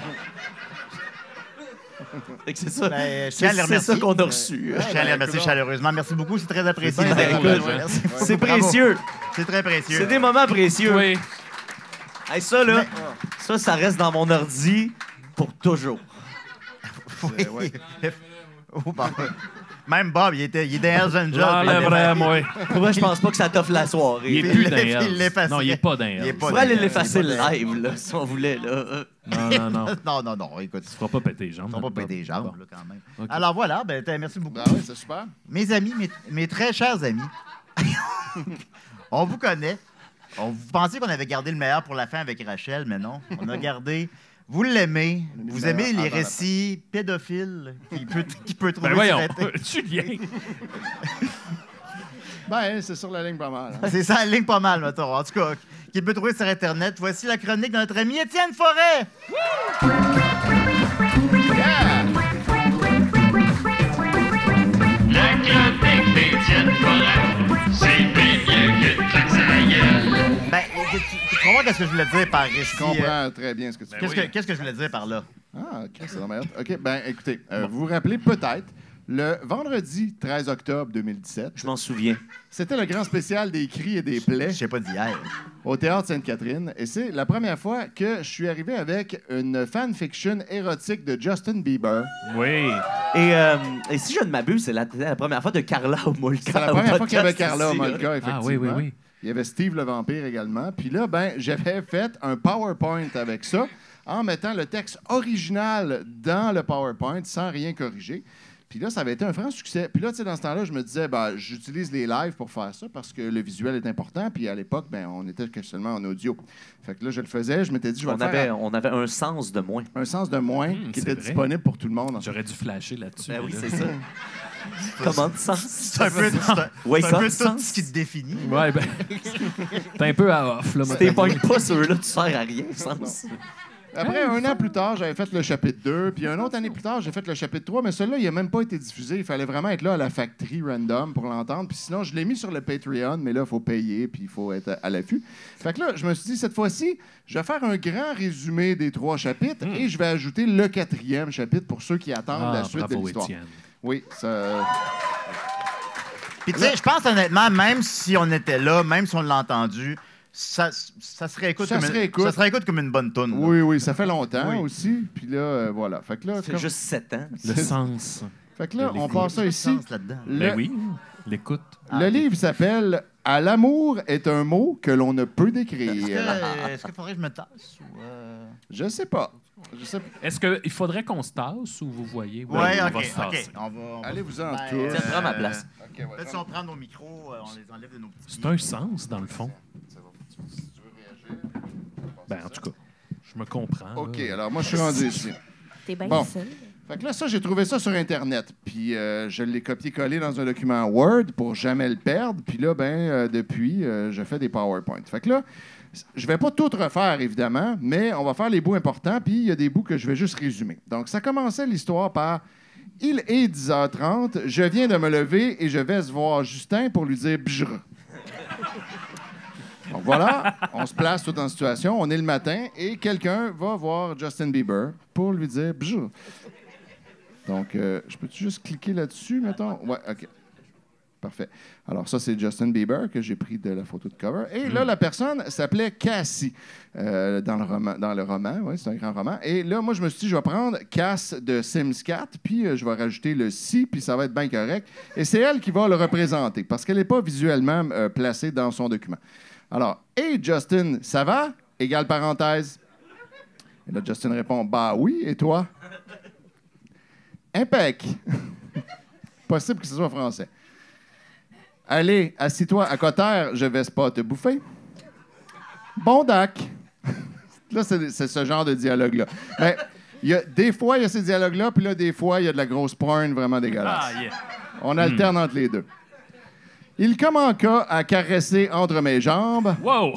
Fait que c'est ça. Ben, je c'est, tiens à les c'est remercier. ça qu'on a reçu. Je tiens à les remercier chaleureusement. Merci beaucoup, c'est très apprécié. Ben, Ben, écoute, ouais, merci. c'est Bravo. précieux. C'est très précieux. C'est des moments précieux. Oui. Hey, ça, là, Mais- ça, ça reste dans mon ordi pour toujours. Oui. Oh, bon. Même Bob, il était, il est dans Hells Angels. L'enlèverais, moi. Pour moi, je pense pas que ça t'offre la soirée. Il est Il plus dans l'eff- Hells. il l'effacerait. Non, il est pas dans Il est Hells. pas On dans pourrait aller Hells. l'effacer Il est pas live, là, si on voulait, là. Non, non, non. non, non, non, écoute. Tu feras pas péter les jambes. Ils sont pas notre péter les jambes, Bob. là, quand même. Ok. Alors voilà, ben, t'as- merci beaucoup. Ben oui, c'est super. Mes amis, mes, mes très chers amis, on vous connaît. On, vous pensiez qu'on avait gardé le meilleur pour la fin avec Rachel, mais non. On a gardé... Vous l'aimez. On a mis Vous le aimez meilleur les avant la récits pédophiles qu'il peut, qu'il peut trouver Ben sur voyons, Internet. Julien. Ben, c'est sur la ligne pas mal. hein. C'est ça, la ligne pas mal, mettons. En tout cas, qu'il peut trouver sur Internet. Voici la chronique de notre ami Étienne Forêt. Yeah! La chronique d'Étienne Forêt, c'est bien mieux que de claque sa gueule. Ben, tu, tu comprends qu'est-ce que je voulais dire par récit? Je comprends très bien ce que tu Qu'est-ce dis. que, qu'est-ce que je voulais dire par là? Ah, OK, c'est normal. OK, ben écoutez, euh, vous vous rappelez peut-être Le vendredi treize octobre deux mille dix-sept. Je m'en souviens. C'était le grand spécial des cris et des plaies. Je sais pas d'hier. Au Théâtre Sainte-Catherine. Et c'est la première fois que je suis arrivé avec une fanfiction érotique de Justin Bieber. Oui. Et, euh, et si je ne m'abuse, c'est la, la première fois de Carla Homolka. C'est la au première fois qu'il y avait podcast Carla ici, là. Homolka, effectivement. Ah oui, oui, oui. Il y avait Steve le Vampire également. Puis là, ben, j'avais fait un PowerPoint avec ça en mettant le texte original dans le PowerPoint sans rien corriger. Puis là, ça avait été un franc succès. Puis là, tu sais, dans ce temps-là, je me disais, ben, j'utilise les lives pour faire ça parce que le visuel est important. Puis à l'époque, ben, on était que seulement en audio. Fait que là, je le faisais. Je m'étais dit, je vais On le faire. avait, à- on avait un sens de moins. Un sens de moins Hum, qui c'est était vrai. disponible pour tout le monde. J'aurais dû flasher là-dessus. Ben oui, là. c'est ça. Comment de sens? C'est un peu, c'est un- Wake c'est un up, peu tout sens. ce qui te définit. Ouais, ben. T'es un peu à off, là. Si t'es maintenant. pas pas ceux-là, tu sers à rien, sens. Après, un an plus tard, j'avais fait le chapitre deux. Puis une autre année plus tard, j'ai fait le chapitre trois. Mais celui-là, il n'a même pas été diffusé. Il fallait vraiment être là à la factory random pour l'entendre. Puis sinon, je l'ai mis sur le Patreon. Mais là, il faut payer. Puis il faut être à l'affût. Fait que là, je me suis dit, cette fois-ci, je vais faire un grand résumé des trois chapitres. Et je vais ajouter le quatrième chapitre pour ceux qui attendent Ah, la suite bravo, de l'histoire. Étienne. Oui, ça. Puis tu sais, je pense honnêtement, même si on était là, même si on l'a entendu, ça, ça serait écoute Ça comme se une, réécoute. ça serait écoute comme une bonne toune. là. Oui, oui, ça fait longtemps Oui. aussi. Puis là, euh, voilà. Fait que là, C'est comme- juste sept ans. Le sens. Fait que là, de on l'écoute. passe ça Il y a ici. pas de sens là-dedans. Le- Ben oui, l'écoute. Le livre s'appelle « À l'amour est un mot que l'on ne peut Est-ce décrire que- est-ce qu'il faudrait que je me tasse? Ou euh... ». Je sais pas. Je sais pas. Est-ce qu'il faudrait qu'on se tasse ou vous voyez? Ouais, on ok, va se tasser. ok. On va, on va- Allez-vous-en Ben, tous. Tiens, prends ma place. Ok, ouais, Peut-être si on prend nos micros, euh, on les enlève de nos petits. C'est un sens, dans le fond. Ben, en tout cas, je me comprends. OK, là. alors moi, je suis rendu ici. T'es bien Bon. seul. Fait que là, ça, j'ai trouvé ça sur Internet. Puis euh, je l'ai copié-collé dans un document Word pour jamais le perdre. Puis là, ben, euh, depuis, euh, je fais des PowerPoint. Fait que là, je vais pas tout refaire, évidemment, mais on va faire les bouts importants. Puis il y a des bouts que je vais juste résumer. Donc, ça commençait l'histoire par « Il est dix heures trente, je viens de me lever et je vais se voir Justin pour lui dire « bjr ». Donc voilà, on se place tout en situation. On est le matin et quelqu'un va voir Justin Bieber pour lui dire « bjr ». Donc, euh, je peux-tu juste cliquer là-dessus, mettons? Ouais, OK. Parfait. Alors, ça, c'est Justin Bieber que j'ai pris de la photo de cover. Et là, la personne s'appelait Cassie euh, dans le roman. Dans le roman, oui, c'est un grand roman. Et là, moi, je me suis dit, je vais prendre Cass de Sims quatre, puis euh, je vais rajouter le si, puis ça va être bien correct. Et c'est elle qui va le représenter, parce qu'elle n'est pas visuellement euh, placée dans son document. Alors, « Hey, Justin, ça va? » Égale parenthèse. Et là, Justin répond, « Bah oui, et toi? » Impec. Possible que ce soit français. Allez, assis-toi à côté, je vais pas te bouffer. Bon dac. Là, c'est c'est ce genre de dialogue-là. Mais il y a, des fois, il y a ces dialogues-là, puis là, des fois, il y a de la grosse porn vraiment dégueulasse. Ah, yeah. On alterne entre les deux. Il commença à caresser entre mes jambes. Wow!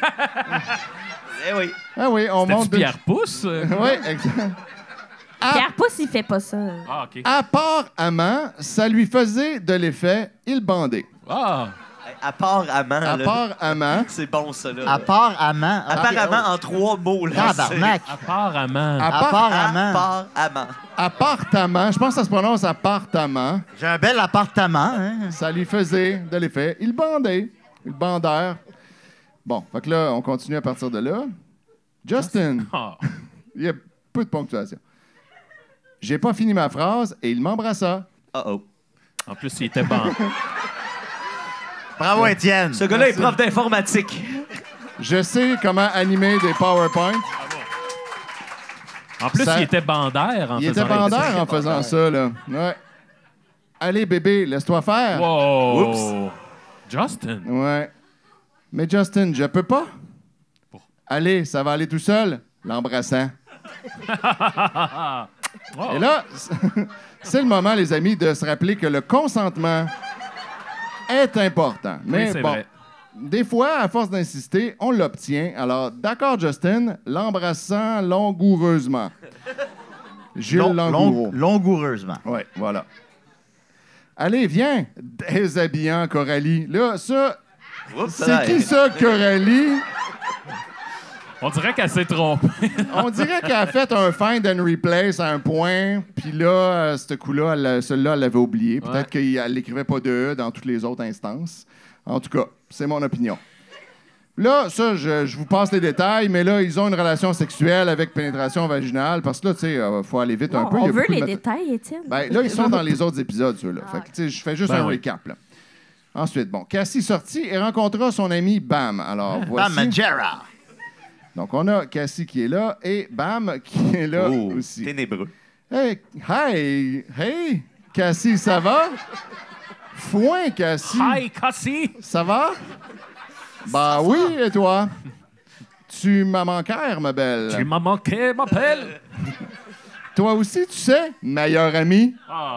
Eh oui. Ah oui, on C'était-tu monte... de- Pierre Pouce? Oui, exact. Ah. Pierre Pouce, il fait pas ça. Ah, OK. À part amant, ça lui faisait de l'effet, il bandait. Ah! À part amant. À là. part amant. C'est bon, ça, là. À part amant. Apparemment, en trois mots, là. Tabarnak. Apparemment. À À part, part À amant. part amant. appartement, je pense que ça se prononce appartement. J'ai un bel appartement. Hein? Ça lui faisait de l'effet. Il bandait. Il bandèrent. Bon, fait que là, on continue à partir de là. Justin. Ah. Il y a peu de ponctuation. J'ai pas fini ma phrase et il m'embrassa. Uh-oh. En plus, il était bon. Bravo, Étienne. Ce gars-là est prof d'informatique. Je sais comment animer des PowerPoint. En plus, Ça- il était bandaire en Il faisant était bandeur en faisant ça, là. Ouais. Allez, bébé, laisse-toi faire. Wow! Oups. Justin. Ouais. Mais Justin, je peux pas. Allez, ça va aller tout seul. L'embrassant. Wow. Et là, c'est le moment, les amis, de se rappeler que le consentement est important. Mais Oui, c'est bon, vrai. des fois, à force d'insister, on l'obtient. Alors, d'accord, Justin, l'embrassant langoureusement. Gilles Long- Langoureau. long- Longoureusement. Oui, voilà. Allez, viens, déshabillant Coralie. Là, ça, Oups, c'est là, qui elle- ça, Coralie? On dirait qu'elle s'est trompée. On dirait qu'elle a fait un find and replace à un point, puis là, euh, ce coup-là, elle- celui-là, elle l'avait oublié. Peut-être Ouais. qu'elle n'écrivait pas de E dans toutes les autres instances. En tout cas, c'est mon opinion. Là, ça, je, je vous passe les détails, mais là, ils ont une relation sexuelle avec pénétration vaginale, parce que là, tu sais, il faut aller vite un peu. Il y On a veut beaucoup de les mat- détails, Étienne. Ben, là, ils sont dans les autres épisodes, ceux-là. Ah, Fait que, tu sais, je fais juste Ben un oui. recap, là. Ensuite, bon, Cassie sortit et rencontra son ami Bam. Alors, voici... Bam Margera. Donc, on a Cassie qui est là et Bam qui est là Oh, aussi. ténébreux. Hey, hey, hey, Cassie, ça va? Foin, Cassie. Hi, Cassie! Ça va? Bah oui, et toi? Tu m'as manqué, ma belle. Tu m'as manqué, ma belle! Toi aussi, tu sais, meilleur ami.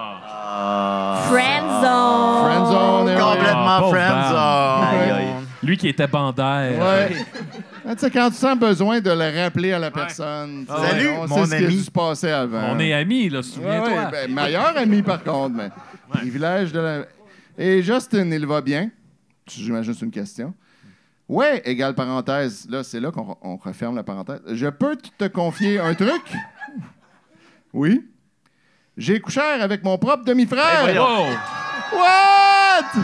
Friendzone. Friendzone. eh ouais. Complètement Ah, pauvre friendzone. Bam. Aïe, aïe. Lui qui était bandaire. Ouais. Ah, tu sais, quand tu sens besoin de le rappeler à la personne. tu sais, Salut, on mon sait ce qui a ami. dû se passer avant. On est amis, là, Ouais, souviens-toi. ouais, ben, meilleur ami, par contre. Mais privilège de la... Et Justin, il va bien? J'imagine que c'est une question. Ouais, égale parenthèse. Là, c'est là qu'on on referme la parenthèse. Je peux te confier un truc? Oui. J'ai couché avec mon propre demi-frère. Ben voyons. Oh! What?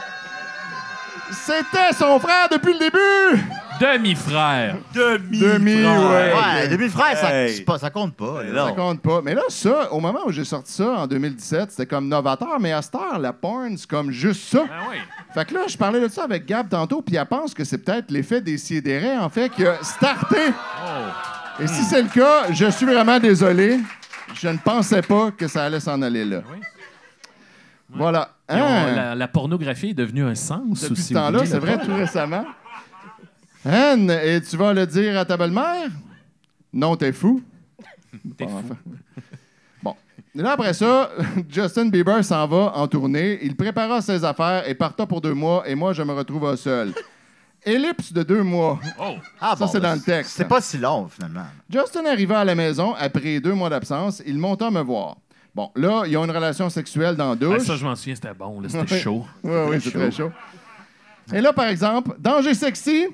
C'était son frère depuis le début! Demi-frère. Demi. Demi, ouais. Ouais, demi-frère, ça, Hey. c'est pas- ça compte pas. Mais là. Ça non. compte pas. Mais là, ça, au moment où j'ai sorti ça, en deux mille dix-sept, c'était comme novateur, mais à cette heure, la porn, c'est comme juste ça. Ben oui. Fait que là, je parlais de ça avec Gab tantôt, puis elle pense que c'est peut-être l'effet des sidérés, en fait, qui a starté. Oh. Et si c'est le cas, je suis vraiment désolé. Je ne pensais pas que ça allait s'en aller là. Oui. Voilà. Ils ont- Hein? la, la pornographie est devenue un sens Depuis aussi. ce temps-là, oubliez c'est vrai, pas. tout récemment. Anne, et tu vas le dire à ta belle-mère? Non, t'es fou. T'es Bon, fou. enfin. Bon. Et là, après ça, Justin Bieber s'en va en tournée. Il prépara ses affaires et parta pour deux mois, et moi, je me retrouve seul. Ellipse de deux mois. Oh. Ah, Ça, bon, c'est ben, dans le texte. C'est pas si long, finalement. Justin arriva à la maison après deux mois d'absence. Il monta me voir. Bon, là, ils ont une relation sexuelle dans la douche. Ah, ça, je m'en souviens, c'était bon. là, C'était Ouais. chaud. Oui, oui, c'est très chaud. Et là, par exemple, danger sexy.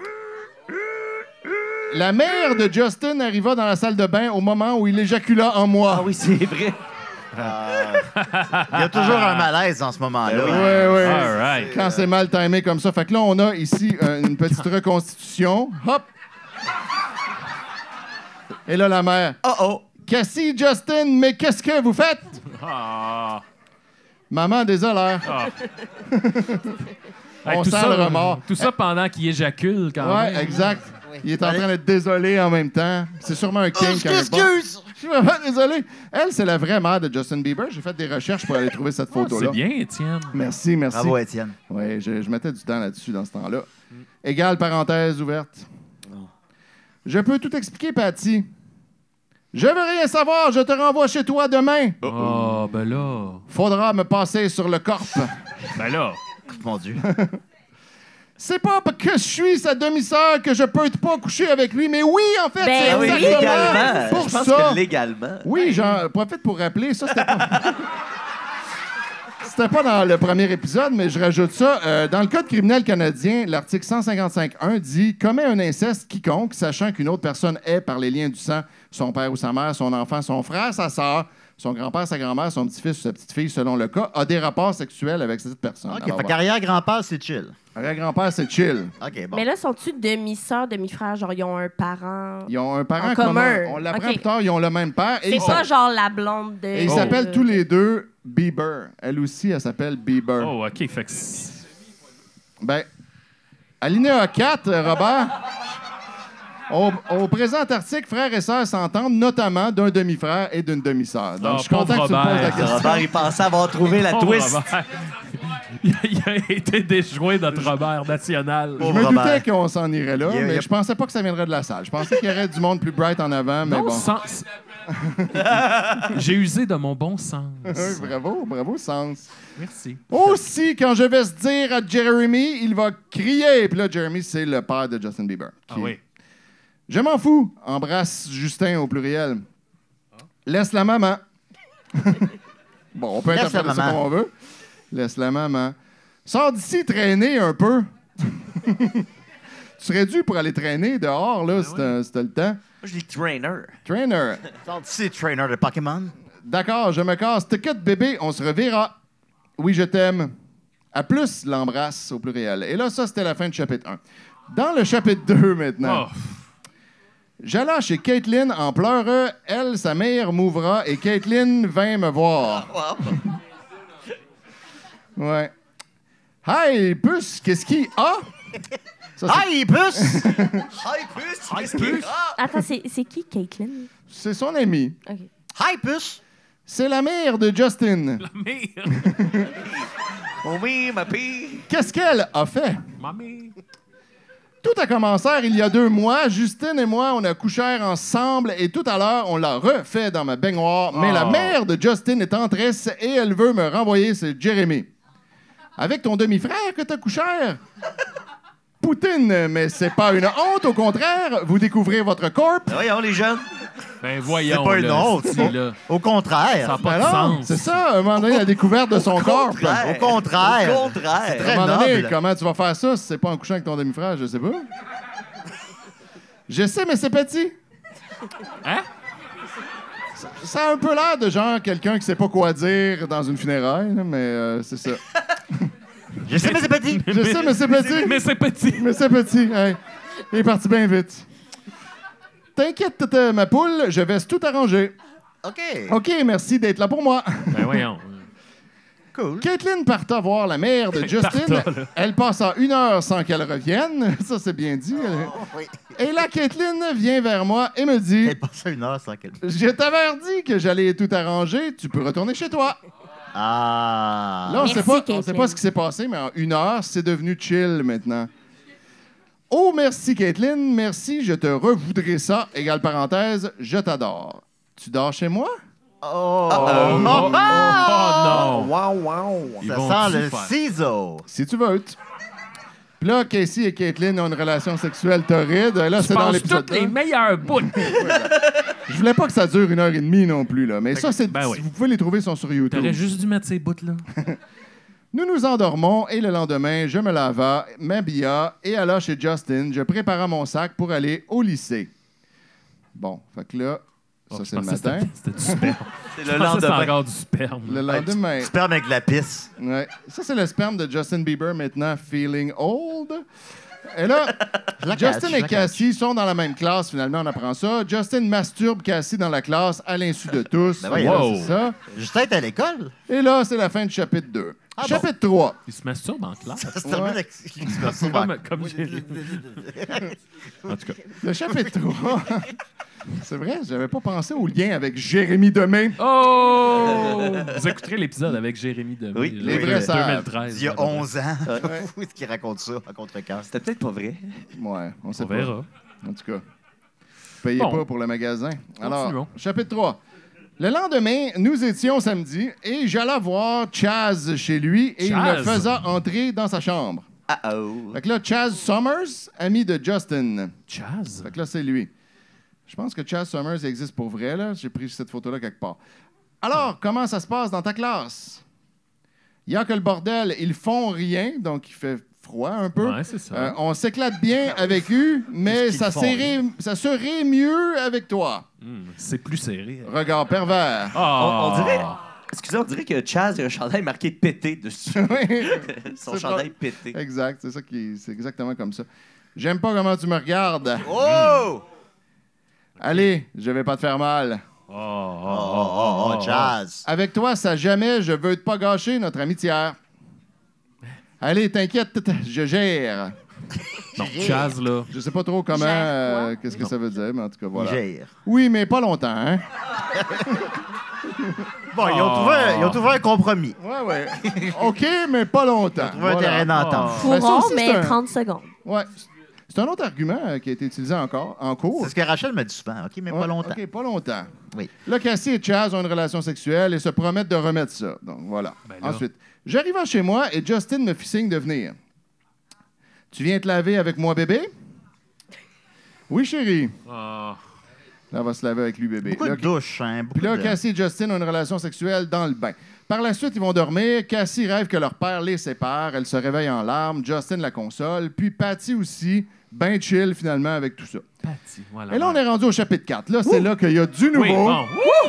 La mère de Justin arriva dans la salle de bain au moment où il éjacula en moi. Ah oui, c'est vrai. Il y a toujours un malaise dans ce moment-là. Oui, oui. All right. Quand c'est mal timé comme ça. Fait que là, on a ici euh, une petite reconstitution. Hop! Et là, la mère. Oh oh. Cassie, Justin, mais qu'est-ce que vous faites? Ah. Maman, désolé. Ah. On Hey, tout sent ça, le remords. Tout ça pendant qu'il éjacule, quand Ouais, même. exact. Il est en train d'être désolé en même temps. C'est sûrement un king quand il parle. Excuse! Je suis vraiment désolé. Elle, c'est la vraie mère de Justin Bieber. J'ai fait des recherches pour aller trouver cette Ah, photo-là. c'est bien, Étienne. Merci, merci. Bravo, Étienne. Oui, je, je mettais du temps là-dessus dans ce temps-là. Égale parenthèse ouverte. Je peux tout expliquer, Patty. Je veux rien savoir. Je te renvoie chez toi demain. Oh, ben là. Faudra me passer sur le corps. Ben là. Mon Dieu. C'est pas parce que je suis sa demi-sœur que je peux pas coucher avec lui, mais oui, en fait, Ben c'est Ah oui, exactement légalement. pour Je pense ça. que légalement. Oui, j'en profite pour rappeler, ça, c'était pas... C'était pas dans le premier épisode, mais je rajoute ça. Euh, dans le Code criminel canadien, l'article cent cinquante-cinq un dit « Commet un inceste quiconque, sachant qu'une autre personne est, par les liens du sang, son père ou sa mère, son enfant, son frère, sa sœur, son grand-père, sa grand-mère, son petit-fils ou sa petite-fille, selon le cas, a des rapports sexuels avec cette personne. » OK, Alors, fait bon. qu'arrière-grand-père, c'est chill. Arrière-grand-père, c'est chill. OK, bon. Mais là, sont-tu demi-sœurs, demi-frères? Genre, ils ont un parent. Ils ont un parent En commun. On l'apprend OK. plus tard, ils ont le même père. Et C'est ils pas s'a- genre la blonde de. et ils Oh. s'appellent tous les deux Bieber. Elle aussi, elle s'appelle Bieber. Oh, OK. Fait que c'est- Ben, alinéa quatre, euh, Robert. Au, au présent article, frères et sœurs s'entendent notamment d'un demi-frère et d'une demi-sœur. Donc, Oh, je suis content pauvre que tu me poses la Robert. question. Robert, il pensait avoir trouvé la Oh, twist. Robert. Il a, il a été déjoué, notre Robert national. Je me doutais qu'on s'en irait là, Il y a- il y mais a- je pensais pas que ça viendrait de la salle. Je pensais qu'il y aurait du monde plus bright en avant, mais Non bon. sens. J'ai usé de mon bon sens. bravo, bravo, Sens. Merci. Aussi, quand je vais se dire à Jeremy, il va crier. Puis là, Jeremy, c'est le père de Justin Bieber. Ah qui- oui. Je m'en fous. Embrasse Justin au pluriel. Laisse la maman. Bon, on peut Laisse la interpréter ça maman. comme on veut. Laisse la maman. Sors d'ici traîner un peu. Tu serais dû pour aller traîner dehors, là, si t'as si t'as le temps. Moi, je dis trainer. Trainer. C'est trainer de Pokémon. D'accord, je me casse. T'inquiète, bébé, on se reverra. Oui, je t'aime. À plus, l'embrasse au pluriel. Et là, ça, c'était la fin du chapitre un. Dans le chapitre deux, maintenant. Oh. J'allais chez Caitlin en pleurant. Elle, sa mère, m'ouvra et Caitlin vint me voir. Ouais. Hi, puce, qu'est-ce qui a? Ça, c'est- Hi, puce! Hi, puce! Hi, Qu'est-ce puce! qu'il- Ah! Attends, c'est c'est qui, Caitlin? C'est son ami. OK. Hi, puce! C'est la mère de Justin. La mère. Oui, ma fille. Qu'est-ce qu'elle a fait? Mamie. Tout a commencé il y a deux mois. Justine et moi, on a couché ensemble et tout à l'heure, on l'a refait dans ma baignoire. Mais Oh. la mère de Justin est en tresse et elle veut me renvoyer, c'est Jérémy. Avec ton demi-frère que t'as couché? Poutine, mais c'est pas une honte, au contraire. Vous découvrez votre corps. Ben voyons, les jeunes. Ben voyons. C'est pas une là, honte, c'est là. Au contraire. Ça n'a pas Ben de non, sens. c'est ça, à un moment donné, la découverte de son corps. contraire. Au contraire. Au contraire. C'est À un très moment donné, noble. comment tu vas faire ça si c'est pas en couchant avec ton demi-frère? Je sais pas. Je sais, mais c'est petit. Hein? Ça, ça a un peu l'air de genre quelqu'un qui sait pas quoi dire dans une funéraille, là, mais euh, c'est ça. Je sais, mais c'est petit. Je sais, mais c'est petit. Mais c'est petit. Mais c'est petit. Hey. Il est parti bien vite. T'inquiète, tata, ma poule, je vais tout arranger. OK. OK, merci d'être là pour moi. Ben voyons. Cool. Caitlin parta voir la mère de Justin. Parta, là. Elle passa une heure sans qu'elle revienne. Ça, c'est bien dit. Oui. Et là, Caitlin vient vers moi et me dit Elle passe une heure sans qu'elle... Je t'avais dit que j'allais tout arranger. Tu peux retourner chez toi. Ah. Là, on Merci, sait pas, on Caitlin. sait pas ce qui s'est passé, mais en une heure, c'est devenu chill maintenant. Oh, merci, Caitlin. Merci, je te revoudrais ça. Égale parenthèse, je t'adore. Tu dors chez moi? Oh. Oh, oh, oh, non. Wow, wow. Ils Ça vont-tu sent le faire- ciseau. Si tu veux. t- Puis là, Casey et Caitlin ont une relation sexuelle torride. Là, Tu c'est dans penses l'épisode toutes les deux. meilleurs bouts. Je voulais pas que ça dure une heure et demie non plus, là. Mais ça, c'est Ben oui. vous pouvez les trouver, ils sont sur YouTube. T'aurais juste dû mettre ces bouts-là. Nous nous endormons et le lendemain, je me lava, m'habilla et alla chez Justin. Je prépara mon sac pour aller au lycée. Bon, fait que là, ça Oh, c'est je le pensais que matin. C'était c'était du sperme. C'est Je le pensais que c'était lendemain. encore du sperme. Le lendemain. Sperme avec de la pisse. Ouais. Ça, c'est le sperme de Justin Bieber, maintenant feeling old. Et là, Je la cache, Justin je et la Cassie sont dans la même classe, finalement, on apprend ça. Justin masturbe Cassie dans la classe à l'insu de tous. Ben voyons. Voilà, c'est ça. Justin est à l'école. Et là, c'est la fin du chapitre deux. Ah bon. chapitre trois. Il se masturbe en classe. Ça se termine Ouais. avec l'expression. Comme, comme Jérémy. En tout cas. Le chapitre trois. C'est vrai, j'avais pas pensé au lien avec Jérémy Demain. Oh! Vous écouterez l'épisode avec Jérémy Demain. Oui, là, les de vrais savent. deux mille treize. Il y a à peu près. onze ans. Ouais. Où est-ce qu'il raconte ça à contre-cœur? C'était peut-être pas vrai. Ouais, on sait On pas. verra. En tout cas, payez Bon. pas pour le magasin. Alors, Continuons. chapitre trois. Le lendemain, nous étions samedi et j'allais voir Chaz chez lui et il me Chaz? faisait entrer dans sa chambre. Ah oh. Fait que là, Chaz Summers, ami de Justin. Chaz? Fait que là, c'est lui. Je pense que Chaz Summers existe pour vrai, là. J'ai pris cette photo-là quelque part. Alors, comment ça se passe dans ta classe? Il y a que le bordel, ils font rien, donc il fait froid un peu. Ouais, c'est ça. Euh, on s'éclate bien avec eux, mais Qu'est-ce ça qu'ils font, serait, ça serait mieux avec toi. Hmm, c'est plus serré. Regard pervers. On, Oh! on dirait. Excusez, on dirait que Chaz a un chandail marqué pété dessus. Oui. Son C'est chandail pas- pété. Exact, c'est ça qui, c'est exactement comme ça. J'aime pas comment tu me regardes. Oh! Allez, je vais pas te faire mal. Oh, Oh, oh, oh, jazz. Avec toi, ça jamais, je veux pas gâcher notre amitié. Allez, t'inquiète, t- t- je gère. Non, Chaz, là. Je sais pas trop comment, Gère quoi? euh, qu'est-ce que ça veut dire, mais en tout cas, voilà. Gère. Oui, mais pas longtemps, hein? Bon, ils ont, trouvé, un- ils ont trouvé un compromis. Ouais, ouais. OK, mais pas longtemps. Ils ont trouvé un terrain d'entente. Ben, ça Fourron, aussi, c'est mais un- trente secondes. Ouais. C'est un autre argument euh, qui a été utilisé encore en cours. C'est ce que Rachel m'a dit souvent. OK, mais Ouais, pas longtemps. OK, pas longtemps. Oui. Là, Cassie et Chaz ont une relation sexuelle et se promettent de remettre ça. Donc, voilà. Ben là. Ensuite, j'arrive chez moi et Justin me fit signe de venir. Tu viens te laver avec moi, bébé? Oui, chérie. Ah. Là, on va se laver avec lui, bébé. Beaucoup Là, de douches, hein? Beaucoup Puis là, de... Cassie et Justin ont une relation sexuelle dans le bain. Par la suite, ils vont dormir. Cassie rêve que leur père les sépare. Elle se réveille en larmes. Justin la console. Puis Patty aussi ben chill, finalement, avec tout ça. Patty, voilà. Et là, on est rendu au chapitre quatre. Là, c'est là qu'il y a du nouveau. Oui, bon.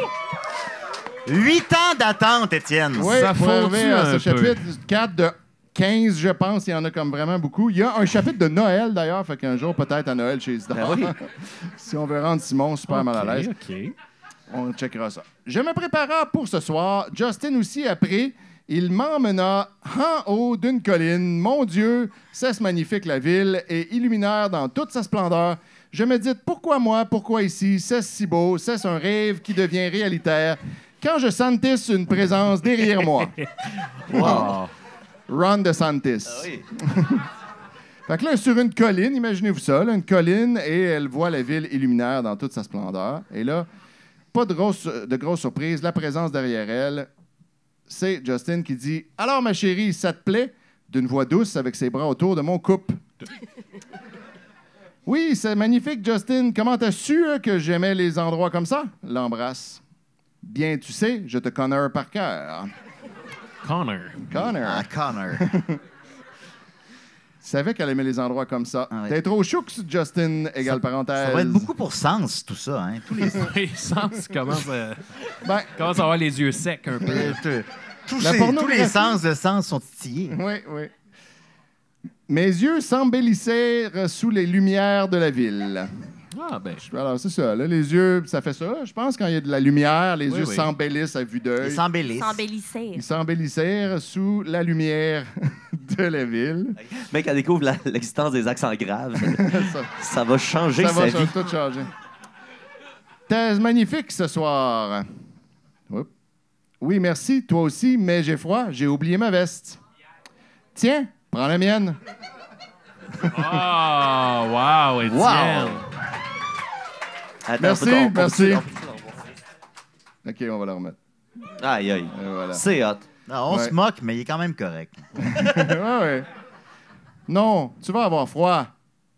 Huit ans d'attente, Étienne. Oui, Ça pour fondu arriver à un ce peu. chapitre quatre de quinze, je pense. Il y en a comme vraiment beaucoup. Il y a un chapitre de Noël, d'ailleurs. Fait qu'un jour, peut-être à Noël chez Isidore. Ben oui. Si on veut rendre Simon super mal à l'aise. OK. On checkera ça. Je me prépara pour ce soir. Justin aussi après. Il m'emmena en haut d'une colline. Mon Dieu, c'est magnifique la ville et illuminaire dans toute sa splendeur. Je me dis, pourquoi moi, pourquoi ici? C'est si beau, c'est un rêve qui devient réalitaire. Quand je sentisse une présence derrière moi. Wow. Ron DeSantis. Ah oui. Fait que là, sur une colline, imaginez-vous ça, là, une colline, et elle voit la ville illuminaire dans toute sa splendeur. Et là, pas de grosse, de grosse surprise, la présence derrière elle, c'est Justin qui dit « Alors, ma chérie, ça te plaît? » d'une voix douce avec ses bras autour de mon couple. « Oui, c'est magnifique, Justin. Comment t'as su hein, que j'aimais les endroits comme ça? » L'embrasse. « Bien, tu sais, je te connais par cœur. » Connor. Connor. Ah, Connor. savais qu'elle aimait les endroits comme ça. Ah ouais. T'es trop choux, Justin, égale Ça- parenthèse. Ça va être beaucoup pour Sens, tout ça. Hein? Tous les... Oui, Sens commence à... Ben, commence à avoir les yeux secs un peu. Euh, tous, La ces- tous les pornographie- sens de Sens sont titillés. Oui, oui. Mes yeux s'embellissèrent sous les lumières de la ville. Ah, ben. Alors, c'est ça. Là, les yeux, ça fait ça. Je pense quand il y a de la lumière, les Oui, yeux oui. s'embellissent à vue d'œil. Ils s'embellissent. S'embellisser. Ils s'embellissèrent sous la lumière de la ville. Mec, elle découvre la- l'existence des accents graves. ça, Ça va changer ça sa va vie. changer, tout changer. T'es magnifique ce soir. Oups. Oui, merci. Toi aussi, mais j'ai froid. J'ai oublié ma veste. Tiens, prends la mienne. Ah, wow, Étienne. Wow. Attends, Merci, on peut- on peut- merci. on peut- OK, on va la remettre. Aïe, aïe. Et voilà. C'est hot. Non, on Ouais. se moque, mais il est quand même correct. ouais, ouais. Non, tu vas avoir froid.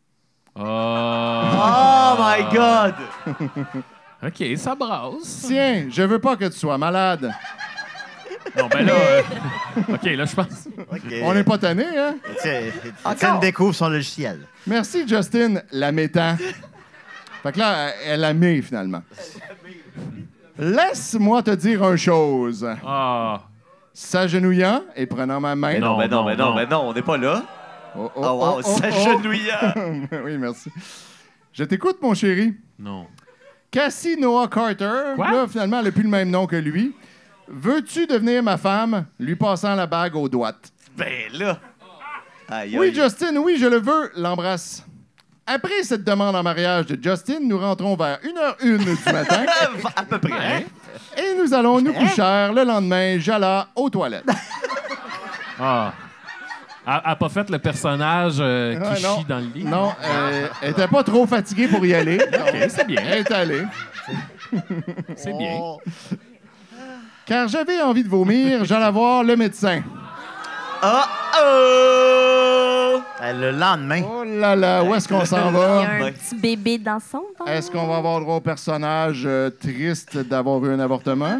Ah. Oh my God! OK, ça brasse. Tiens, je veux pas que tu sois malade. Non, ben là... euh, OK, là, je pense... OK. On n'est pas tanné, hein? Étienne Étienne découvre son logiciel. Merci, Justin, la mettant. Fait que là, elle la met, finalement. Laisse-moi te dire une chose. Ah. S'agenouillant et prenant ma main. Mais non, Non, mais non, non, mais non, non. mais non, on n'est pas là. Oh, Oh, wow, s'agenouillant. oui, merci. Je t'écoute, mon chéri. Non. Cassie Noah Carter, Quoi? là, finalement, elle n'a plus le même nom que lui. Veux-tu devenir ma femme, lui passant la bague aux doigts? Ben là. Aïe, Oui, aïe. Justin, oui, je le veux, l'embrasse. Après cette demande en mariage de Justin, nous rentrons vers une heure une du matin À peu près. Hein? et nous allons nous coucher le lendemain, Jala, aux toilettes. Ah. Elle n'a pas fait le personnage euh, qui Ah, non. chie dans le lit? Non, euh, elle était pas trop fatiguée pour y aller. OK, c'est bien. Elle est allée. C'est bien. Oh. Car j'avais envie de vomir, j'allais voir le médecin. Oh, oh! Euh, Le lendemain. Oh là là, où est-ce qu'on s'en Il y a va? un Ouais. petit bébé dans son ventre. Est-ce qu'on va avoir droit au personnage euh, triste d'avoir eu un avortement?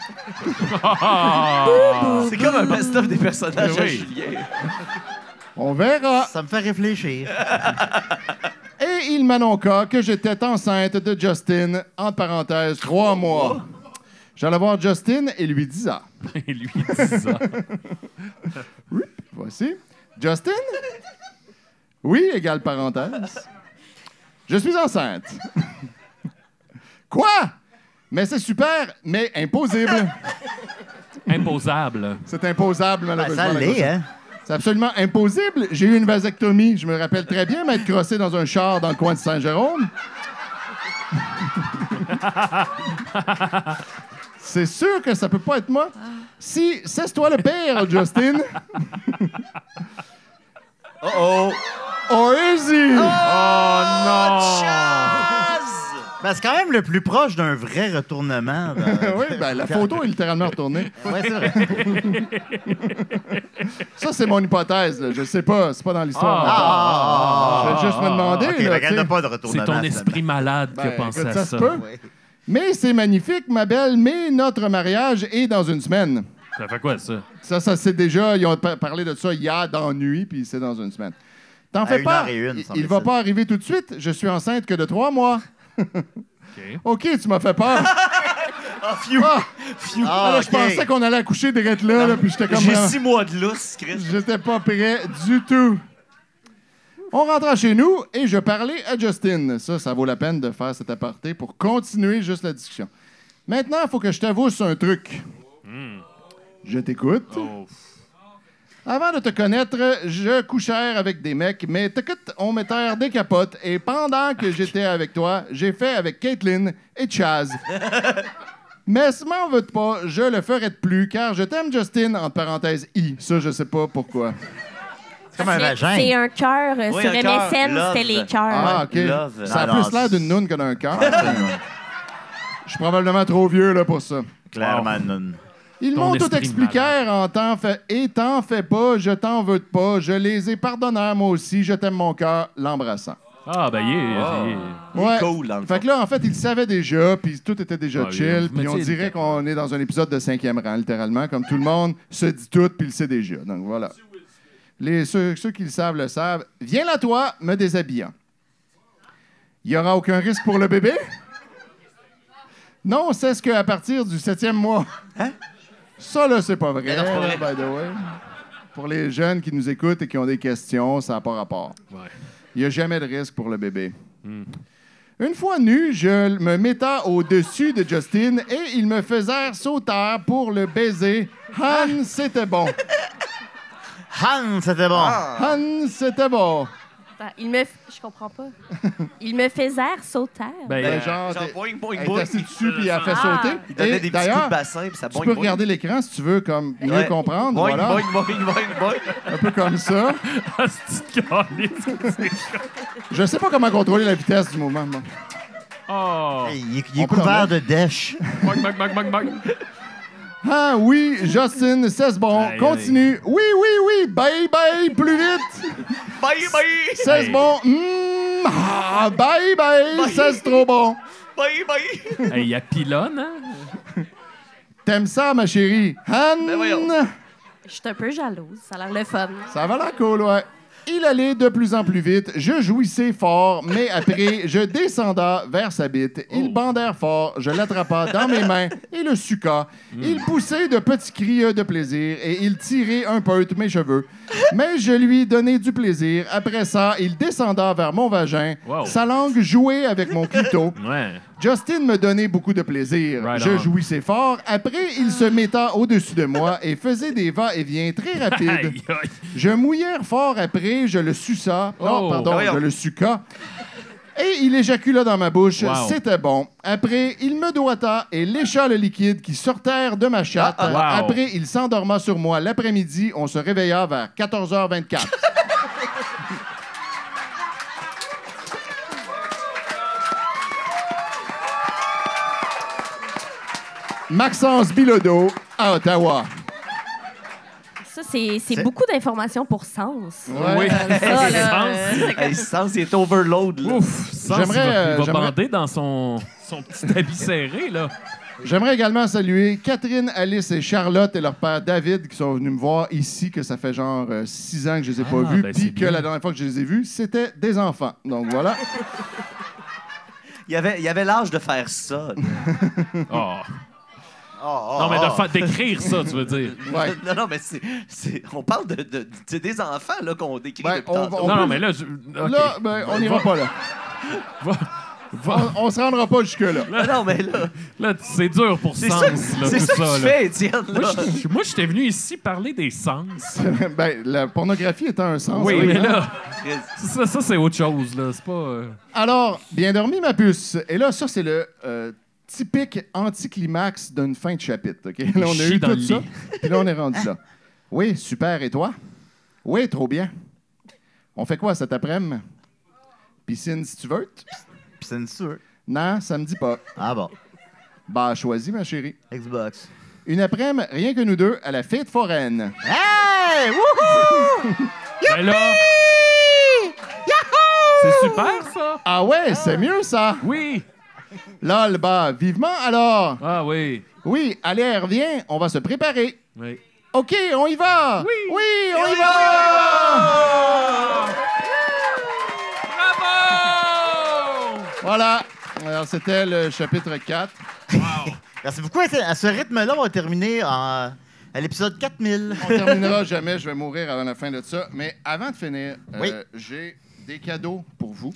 Ah. C'est comme un best-of des personnages à Oui. Julien. On verra. Ça me fait réfléchir. Et il m'annonça que j'étais enceinte de Justin, entre parenthèses, trois mois. J'allais voir Justin et lui disa. Et lui, dit ça. Voici. Justin? Oui, égale parenthèse. Je suis enceinte. Quoi? Mais c'est super, mais impossible. Imposable. C'est imposable, Ben, malheureusement. ça la l'est, grossesse. hein? C'est absolument impossible. J'ai eu une vasectomie. Je me rappelle très bien m'être crossé dans un char dans le coin de Saint-Jérôme. C'est sûr que ça peut pas être moi. Si, c'est toi le père, Justin. Oh oh! Or is he? Oh non! Ben, c'est quand même le plus proche d'un vrai retournement. dans- oui, ben, la photo est littéralement retournée. Ouais, c'est vrai. Ça, c'est mon hypothèse. Là. Je sais pas. C'est pas dans l'histoire. Ah, encore. ah, Je vais juste me demander. OK, là, fait tu qu'elle sais. n'a pas de C'est retournement. ton finalement. esprit malade qui a Ben, pensé écoute, à ça ça. se peut. Ouais. Mais c'est magnifique, ma belle. Mais notre mariage est dans une semaine. Ça fait quoi, ça? Ça, ça c'est déjà. Ils ont pa- parlé de ça hier dans la nuit, puis c'est dans une semaine. T'en À fais une pas. heure et une, il il semble-t-il. va pas arriver tout de suite. Je suis enceinte que de trois mois. OK, tu m'as fait peur. Ah, fiu. Ah, Fiu. Ah, là, je ok. pensais qu'on allait accoucher direct là, là puis j'étais comme... J'ai vraiment- six mois de lousse, Chris. J'étais pas prêt du tout. On rentra chez nous et je parlais à Justin. Ça, ça vaut la peine de faire cet aparté pour continuer juste la discussion. Maintenant, il faut que je t'avoue sur un truc. Je t'écoute. Avant de te connaître, je couchais avec des mecs, mais t'écoute, on m'était des capotes et pendant que j'étais avec toi, j'ai fait avec Caitlin et Chaz. Mais si m'en veux pas, je le ferai de plus car je t'aime Justin, entre parenthèses I. Ça, je sais pas pourquoi. C'est comme un vagin. C'est un cœur. euh, Oui, sur un cœur. M S N, Love. c'était les cœurs. Ah, OK. Love. Ça a Non, non, plus l'air d'une noune que d'un cœur. Je suis probablement trop vieux là, pour ça. Clairement, non. Ils Ton m'ont tout esprit expliqué en temps fait et t'en fais pas, je t'en veux pas, je les ai pardonnés moi aussi, je t'aime mon cœur, l'embrassant. Ah, ben, il est. il est- Il est Ouais. cool, dans le Fait fond. que là, en fait, ils le savaient déjà, puis tout était déjà Ah, chill, mais puis on tu sais, dirait qu'on est dans un épisode de cinquième rang, littéralement, comme tout le monde se dit tout, puis il le sait déjà. Donc voilà. Les, ceux, ceux qui le savent le savent. Viens là, toi, me déshabillant. Il n'y aura aucun risque pour le bébé? Non, c'est ce qu'à partir du septième mois. Hein? Ça, là, c'est pas vrai, Mais non, c'est pas vrai. by the way. Pour les jeunes qui nous écoutent et qui ont des questions, ça n'a pas rapport. Ouais. Il n'y a jamais de risque pour le bébé. Une fois nu, je me mettais au-dessus de Justin et il me faisait sauter pour le baiser. Han, c'était bon. Han, c'était bon. Han, c'était bon. Attends, il me... f- Je comprends pas. Il me faisait sauter. Ben, Ben, euh, genre, genre t'es- boing, boing, elle est boing. assise dessus puis elle fait Ah. sauter. Il donnait Et des petits coups d'ailleurs, de bassin, puis ça tu boing, peux boing. regarder l'écran si tu veux comme mieux Ouais. comprendre. Boing, Voilà. boing, boing, boing, boing. Un peu comme ça. ah, c'est une calice que c'est chaud. Je sais pas comment contrôler la vitesse du mouvement. moi. Oh. Hey, il est, il est On peut couvert en de dèche. Bang, bang, bang, bang, bang. Ah oui, Justin, c'est bon. Aïe, Continue. Oui, oui, oui. Bye, bye. Plus vite. Bye, bye. C'est Hey. bon. Mm, ah, bye, bye. C'est trop bon. Bye, bye. Hey, il y a pylône, hein? T'aimes ça, ma chérie? Han! Ben voyons. Je suis un peu jalouse. Ça a l'air le fun. Ça va l'air cool, ouais. Il allait de plus en plus vite. Je jouissais fort, mais après, je descendais vers sa bite. Il bandait fort. Je l'attrapa dans mes mains et le succa. Il poussait de petits cris de plaisir et il tirait un peu de mes cheveux. Mais je lui donnais du plaisir. Après ça, il descendait vers mon vagin. Wow. Sa langue jouait avec mon clito. Ouais. Justin me donnait beaucoup de plaisir. Right je on. jouissais fort. Après, il se mettait au-dessus de moi et faisait des va-et-vient très rapides. Aïe, aïe. Je mouillais fort après, je le suça. Non, Oh. pardon, Voyons. je le succa. Et il éjacula dans ma bouche. Wow. C'était bon. Après, il me doigta et lécha le liquide qui sortait de ma chatte. Ah, ah. Wow. Après, il s'endorma sur moi. L'après-midi, on se réveilla vers quatorze heures vingt-quatre. Maxence Bilodeau, à Ottawa. Ça, c'est c'est C'est- beaucoup d'informations pour Sens. Ouais. Euh, ça, là, Sens. euh, Hey, Sens, il est overload, là. Ouf. Sens, J'aimerais, il va, il euh, va j'aimerais- bander dans son, son petit habit serré, là. J'aimerais également saluer Catherine, Alice et Charlotte et leur père David qui sont venus me voir ici, que ça fait genre euh, six ans que je les ai pas Ah, vus, ben, puis c'est que bien. la dernière fois que je les ai vus, c'était des enfants. Donc voilà. Il y avait, il y avait l'âge de faire ça. là. Oh. Oh, Non, mais de oh. fa- d'écrire ça, tu veux dire. Ouais. Non, non, mais c'est, c'est- on parle de, de, c'est des enfants là, qu'on décrit Ben, depuis on va- tantôt. on Non, peut- non, mais là, je... OK. Là, ben, on n'ira Va- pas là. va- va- On, on se rendra pas jusque-là. Ah non, mais là, Là, c'est dur pour c'est Sens, ça, là, c'est tout ça que ça, tu là. fais, Étienne. Moi, Là. je- Moi, j'étais venu ici parler des sens. Ben, la pornographie est un sens. Oui, mais hein. là, ça, ça c'est autre chose, là. C'est pas... euh, Alors, bien dormi, ma puce. Et là, ça, c'est le euh, typique anticlimax d'une fin de chapitre. OK? Là, on a Chie eu dans tout le ça. lit. Puis là, on est rendu là. Oui, super. Et toi? Oui, trop bien. On fait quoi cet après-midi? Piscine, si tu veux? Puis c'est une sûre. Non, ça me dit pas. Ah bon. Bah, choisis, ma chérie. Xbox. Une après-midi, rien que nous deux, à la fête foraine. Hey! Wouhou! Ben là, c'est super, ça. Ah ouais, c'est mieux, ça. Oui. Lol, bah, vivement alors. Ah oui. Oui, allez, reviens, on va se préparer. Oui. OK, on y va. Oui. Oui, on y on y va. va! Voilà. Alors, c'était le chapitre quatre. Merci beaucoup. À ce rythme-là, on va terminer en- à l'épisode quatre mille. On terminera jamais, je vais mourir avant la fin de ça. Mais avant de finir, euh, Oui. j'ai des cadeaux pour vous.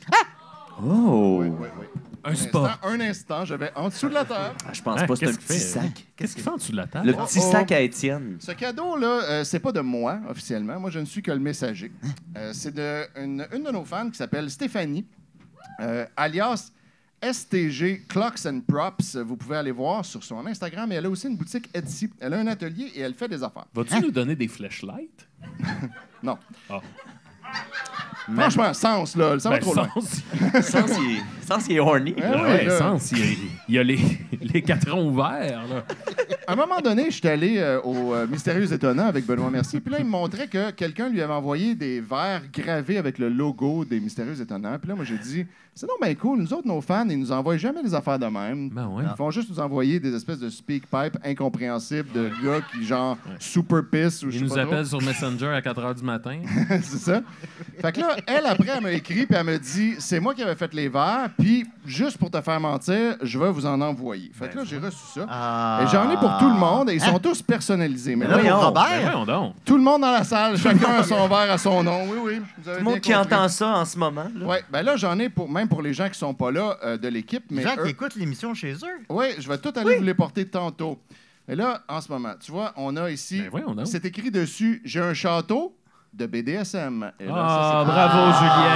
Oh! Oui, oui, oui. Un instant, spa. un instant, je vais en dessous de la table. Ah, je pense Hein, pas, c'est un qu'est-ce petit qu'il fait? sac. Qu'est-ce qu'il fait en dessous de la table? Le petit Oh, oh. sac à Étienne. Ce cadeau-là, euh, c'est pas de moi, officiellement. Moi, je ne suis que le messager. Euh, c'est de une, une de nos fans qui s'appelle Stéphanie, euh, alias S T G Clocks and Props. Vous pouvez aller voir sur son Instagram. Et elle a aussi une boutique Etsy. Elle a un atelier et elle fait des affaires. Vas-tu nous donner des flashlights? Non. Ah. Franchement, Sens, là, ça va Ben, trop loin. Sens, Sens, il est, Sens, il est horny. Ah Ouais, ouais, là. Sens, il y a, il y a les, les quatre ronds ouverts. Là. À un moment donné, j'étais allé euh, au euh, Mystérieux Étonnant avec Benoît Mercier. Puis là, il me montrait que quelqu'un lui avait envoyé des verres gravés avec le logo des Mystérieux Étonnants. Puis là, moi, j'ai dit, c'est donc bien cool. Nous autres, nos fans, ils nous envoient jamais des affaires de même. Ben ouais. Ils font juste nous envoyer des espèces de speak pipe incompréhensibles de gars qui, genre, super piss ou je Il sais nous pas trop. appelle sur Messenger à quatre heures du matin. C'est ça. Fait que là, elle, après, elle m'a écrit, puis elle m'a dit, c'est moi qui avais fait les verres, puis juste pour te faire mentir, je vais vous en envoyer. Fait que là, j'ai reçu ça. Ah. Et j'en ai pour tout le monde, et ils sont Hein? tous personnalisés. Mais Mais là, là, pour Ben Robert, voyons donc. tout le monde dans la salle, chacun a son verre à son nom. Oui, oui. Vous avez Tout le monde bien qui compris. entend ça en ce moment. Là. Oui, ben là, j'en ai pour, même pour les gens qui sont pas là euh, de l'équipe. les Mais gens eux- qui écoutent l'émission chez eux. oui, je vais tout aller vous les porter tantôt. Mais là, en ce moment, tu vois, on a ici, Ben voyons donc. c'est écrit dessus, j'ai un château de B D S M. Et là, Ah, ça, c'est- bravo,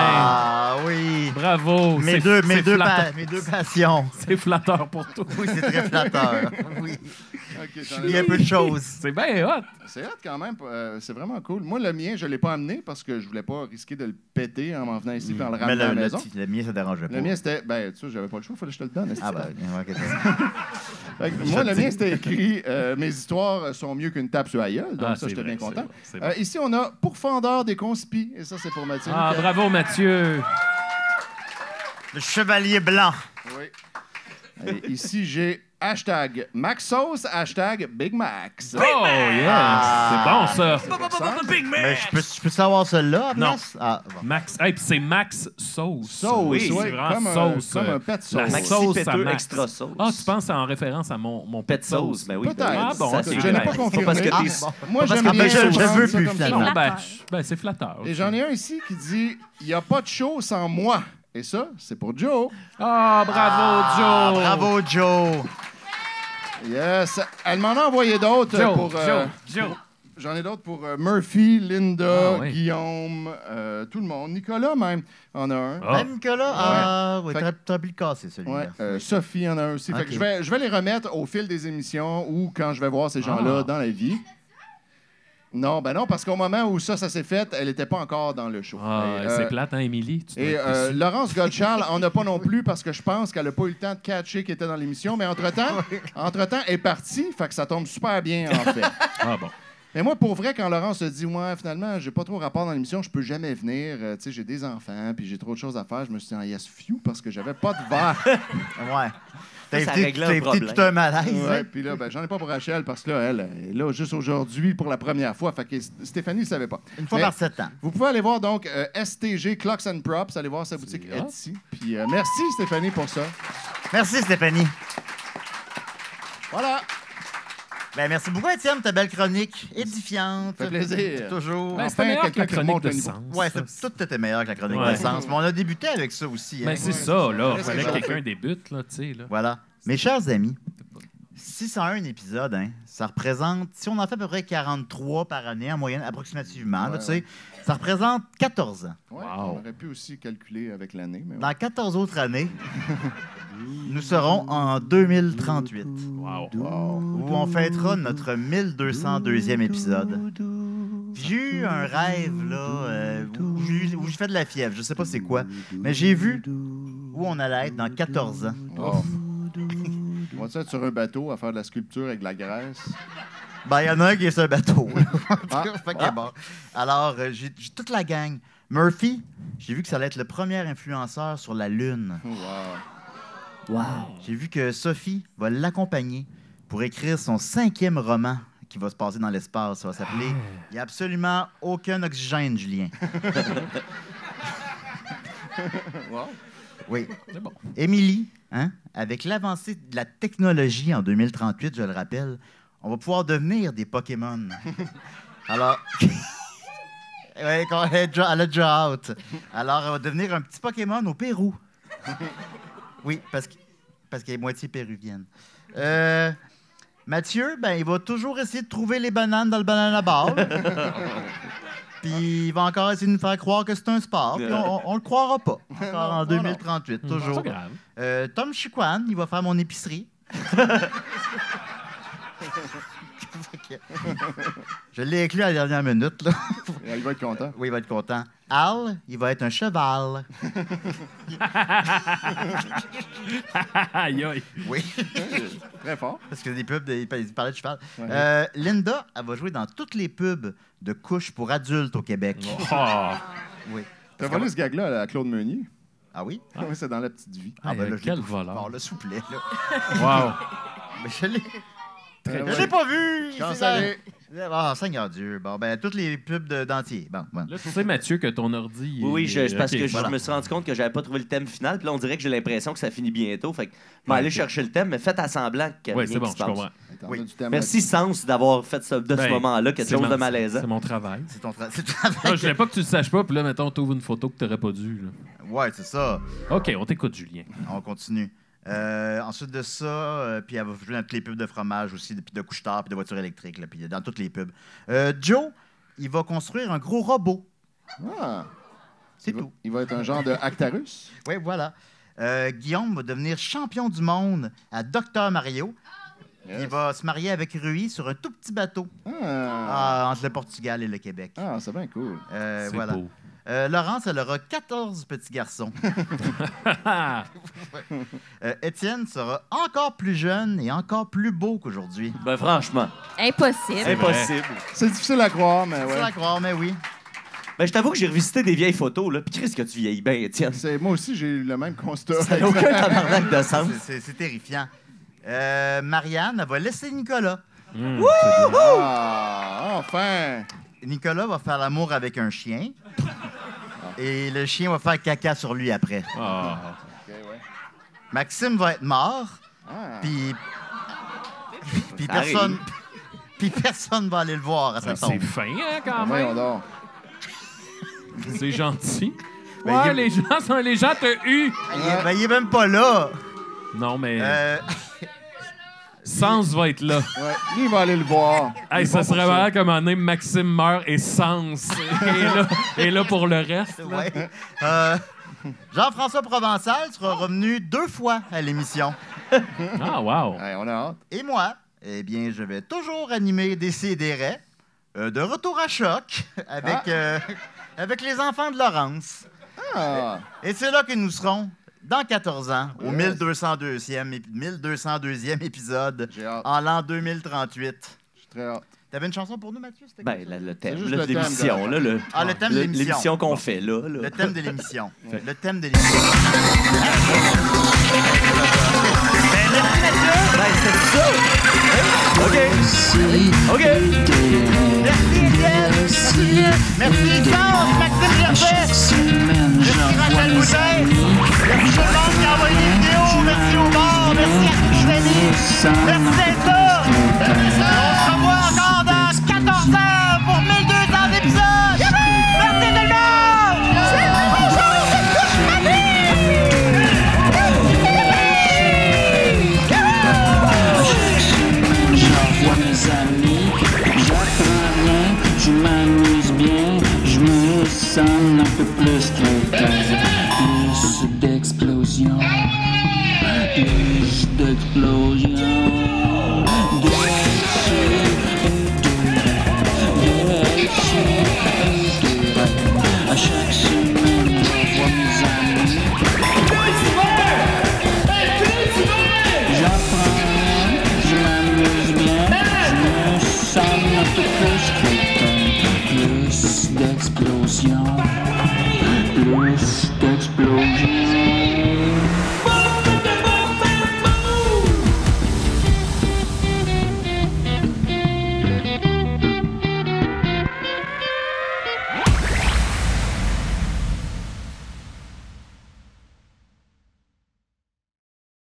Ah oui. Julien. Bravo. Mes C'est- deux, mes, c'est deux flatteur. pa- mes deux passions. C'est flatteur pour toi. Oui, c'est très flatteur. Oui. Ok, j'en ai Il y a un peu de choses. C'est bien hot. C'est hot quand même, euh, c'est vraiment cool. Moi, le mien, je ne l'ai pas amené parce que je voulais pas risquer de le péter en m'en venant ici et en le Mais ramenant à le, la le, maison. petit- le mien, ça dérangeait pas. Le mien, c'était. Ben, tu sais, j'avais pas le choix, il fallait que je te le donne. est-ce Ah, que- ben, ok, ok. Fait que moi, le mien, c'était écrit euh, mes histoires sont mieux qu'une tape sur la gueule. Donc, Ah, ça, c'est j'étais vrai, bien c'est content. vrai, c'est Euh, vrai. ici, on a Pourfendeur des conspis. Et ça, c'est pour Mathilde. Ah, bravo, Mathieu. Le chevalier blanc. Oui. Et ici, j'ai hashtag Maxos, hashtag Big Max. Oh, yes. C'est bon, ça. Mais je peux, je peux savoir celle-là, à Non. place? Ah, bon. Max, hey, puis c'est Max Sauce. Sauce, oui, ouais, c'est vraiment comme un- sauce. comme euh, un pet sauce. La Maxi sauce à péteux Max. extra sauce. Ah, tu penses en référence à mon, mon pet Pet sauce, sauce? ben oui. Peut-être. Ah bon, Ça, c'est je vrai. n'ai pas Pas confirmé. parce que Ah, t'es... bon. Moi, Pas parce j'aime que- bien je- ça, je prendre veux ça plus, comme ça. finalement. Non, ben, flatteur. je- ben, c'est flatteur. Et j'en ai un ici qui dit il n'y a pas de show sans moi. Et ça, c'est pour Joe. Ah, bravo, Ah, Joe. bravo, Joe. Yes. Elle m'en a envoyé d'autres Joe, pour. euh, Joe, Joe. J'en ai d'autres pour euh, Murphy, Linda, Ah, oui. Guillaume, euh, tout le monde. Nicolas, même, en a un. Ah. Même Nicolas? Ah, oui, Fait t'aurais t'aurais pu le casser, celui-là. Ouais, euh, Sophie en a un aussi. Fait Ok. que je, vais, je vais les remettre au fil des émissions ou quand je vais voir ces gens-là Ah. dans la vie. Non, ben non, parce qu'au moment où ça, ça s'est fait, elle n'était pas encore dans le show. Ah, Et, c'est euh, plate, hein, Émilie? Tu dois Et être euh, déçue. Laurence Gottschall en a pas non plus parce que je pense qu'elle n'a pas eu le temps de catcher qui était dans l'émission. Mais entre-temps, entre-temps, elle est partie, fait que ça tombe super bien, en fait. Ah bon. Mais moi, pour vrai, quand Laurence se dit, ouais, finalement, j'ai pas trop rapport dans l'émission, je peux jamais venir, euh, tu sais, j'ai des enfants, puis j'ai trop de choses à faire, je me suis dit, ah, yes, few, parce que j'avais pas de verre. Ouais. T'as Ça évité, réglait t'as un évité problème. tout un malaise. Ouais, hein? puis là, ben, j'en ai pas pour Rachel parce que là, elle est là juste aujourd'hui pour la première fois. Fait que Stéphanie ne savait pas. Une fois Mais par sept ans. Vous pouvez aller voir donc euh, S T G Clocks and Props, allez voir sa boutique hot. Etsy. Puis euh, merci Stéphanie pour ça. Merci, Stéphanie. Voilà. Ben, merci beaucoup, Étienne, ta belle chronique édifiante. Ça fait plaisir. Toujours. Ben, Enfin, c'était meilleur que quelqu'un la qui chronique remonte de le niveau. sens. Ouais, c'est- tout était meilleur que la chronique Ouais. de sens. Mais on a débuté avec ça aussi. hein. Ben, c'est ça, là. Ouais, Fallait c'est que ça. quelqu'un débute, là, tu sais, là. Voilà. Mes chers amis, six cent un épisodes, hein, ça représente, si on en fait à peu près quarante-trois par année, en moyenne, approximativement, là, Ouais, tu sais, ça représente quatorze ans. Ouais, Wow. On aurait pu aussi calculer avec l'année. Mais ouais. Dans quatorze autres années, nous serons en deux mille trente-huit, Wow. où on fêtera notre mille deux cent deuxième épisode. Puis J'ai eu un rêve, là, euh, où j'ai où j'ai fait de la fièvre, je sais pas c'est quoi, mais j'ai vu où on allait être dans quatorze ans. Oh. On va être sur un bateau à faire de la sculpture avec de la graisse. Ben, il y en a un qui est sur un bateau. Ah. Fait que bon. Alors, euh, j'ai j'ai toute la gang. Murphy, j'ai vu que ça allait être le premier influenceur sur la Lune. Wow. Wow. J'ai vu que Sophie va l'accompagner pour écrire son cinquième roman qui va se passer dans l'espace. Ça va s'appeler Il n'y a absolument aucun oxygène, Julien. Wow. Oui. C'est bon. Émilie, hein, avec l'avancée de la technologie en deux mille trente-huit, je le rappelle, on va pouvoir devenir des Pokémon. Alors... ouais, quand elle, est déjà, elle a déjà hâte. Alors, elle va devenir un petit Pokémon au Pérou. Oui, parce que parce qu'elle est moitié péruvienne. Euh, Mathieu, ben, il va toujours essayer de trouver les bananes dans le banana ball. Puis il va encore essayer de nous faire croire que c'est un sport. Puis on, on, on le croira pas. Encore en deux mille trente-huit, Non, toujours. c'est pas grave. Euh, Tom Chiquan, il va faire mon épicerie. Je l'ai inclus à la dernière minute. Là. Il va être content. Oui, il va être content. Al, il va être un cheval. Aïe, aïe. Oui. Très fort. Parce que des pubs, il parlait de cheval. Ouais. Euh, Linda, elle va jouer dans toutes les pubs de couches pour adultes au Québec. Oh. Oui. T'as volé ce gag-là à Claude Meunier? Ah oui? Ah oui, c'est dans La Petite Vie. Ah, ben là, quel je l'ai- voleur. Bon, là, s'il vous plaît. Là. Wow. Mais je l'ai... Très Je bien. l'ai pas vu! Quand c'est ça dans- l'est. Ah, Seigneur Dieu. Bon, ben, toutes les pubs de dentier. Bon, bon. Là, tu sais, Mathieu, que ton ordi... Oui, oui, je- est- c'est parce ok, que je voilà. me suis rendu compte que j'avais pas trouvé le thème final. Puis là, on dirait que j'ai l'impression que ça finit bientôt. Fait que je vais Ouais, aller ok. chercher le thème, mais faites à semblant qu'il y a Oui, rien c'est bon, qui se je passe. comprends. Oui. Du thème Merci, Sens, d'avoir fait ça, de ce Ben, moment-là quelque c'est chose mon- de malaisant. C'est mon travail. C'est ton, tra- c'est ton travail. Non, je voulais pas que tu le saches pas, puis là, mettons, t'ouvres une photo que t'aurais pas dû. Là. Ouais, c'est ça. OK, on t'écoute, Julien. On continue. Euh, ensuite de ça, euh, puis elle va jouer dans toutes les pubs de fromage aussi, puis de couche-tard, puis de voitures électriques, là, puis dans toutes les pubs. Euh, Joe, il va construire un gros robot. Ah. C'est Il va- tout. Il va être un genre de Actarus. Oui, voilà. Euh, Guillaume va devenir champion du monde à Docteur Mario. Il va se marier avec Rui sur un tout petit bateau. Ah, entre le Portugal et le Québec. Ah, c'est bien cool. Euh, C'est voilà. beau. Euh, Laurence, elle aura quatorze petits garçons. Euh, Étienne sera encore plus jeune et encore plus beau qu'aujourd'hui. Ben, franchement. Impossible. Impossible. C'est difficile à croire, mais C'est ouais. à croire, mais oui. Ben, je t'avoue que j'ai revisité des vieilles photos, là. Puis, Chris, que tu vieillis bien, Étienne. C'est- Moi aussi, j'ai eu le même constat. Ça n'a aucun tabarnak de sens. C'est- C'est c'est terrifiant. Euh, Marianne, elle va laisser Nicolas. Mmh, Wouhou! c'est bien. Ah, enfin! Nicolas va faire l'amour avec un chien. Et le chien va faire caca sur lui après. Ah. Ok, ouais. Maxime va être mort. Ah. Puis. Puis Ça personne. arrive. Puis personne va aller le voir à sa Ben, tombe. c'est fin, hein, quand Voyons même. donc. C'est gentil. Ben, Ouais, il- les gens, sont, les gens te huent. Il est, ben, il est même pas là. Non, mais Euh, Sens va être là. Ouais. Lui, il va aller le voir. Il Hey, est ça bon pour serait marrant comme un name Maxime meurt et Sens est là, est là pour le reste. là. ouais. Euh, Jean-François Provençal sera revenu deux fois à l'émission. Ah, wow. Hey, on a hâte. Et moi, eh bien, je vais toujours animer Décideret, euh, de retour à choc avec, Ah. euh, avec les enfants de Laurence. Ah. Et c'est là que nous serons dans quatorze ans, au Yes. mille deux cent deuxième, épi- mille deux cent deuxième épisode, J'ai hâte. en l'an deux mille trente-huit. Je suis très hâte. T'avais une chanson pour nous, Mathieu? C'était Ben, quoi, ça? la- le thème juste là, le de thème l'émission, de- là. Le, Ah, le thème de le- l'émission. L'émission qu'on fait, là. là. Le thème de l'émission. Fait. Le thème de l'émission. Ben, c'est ça. OK. OK. Merci, Étienne! Merci, Sens! Maxime Gervais! Merci, Rachel Boutin! Merci tout le monde qui a envoyé des vidéos! Merci au bar! Merci à Christine! Merci d'être là! On se revoit encore dans quatorze ans pour mille deux cents épisodes! Merci tout le J'envoie mes amis, j'apprends rien, je m'amuse bien, je me sens un peu plus crétin. Plus d'explosion, plus d'explosion. À chaque semaine, j'envoie mes amis. J'apprends rien, je m'amuse bien, je me sens un peu plus crétin. Plus d'explosion, plus de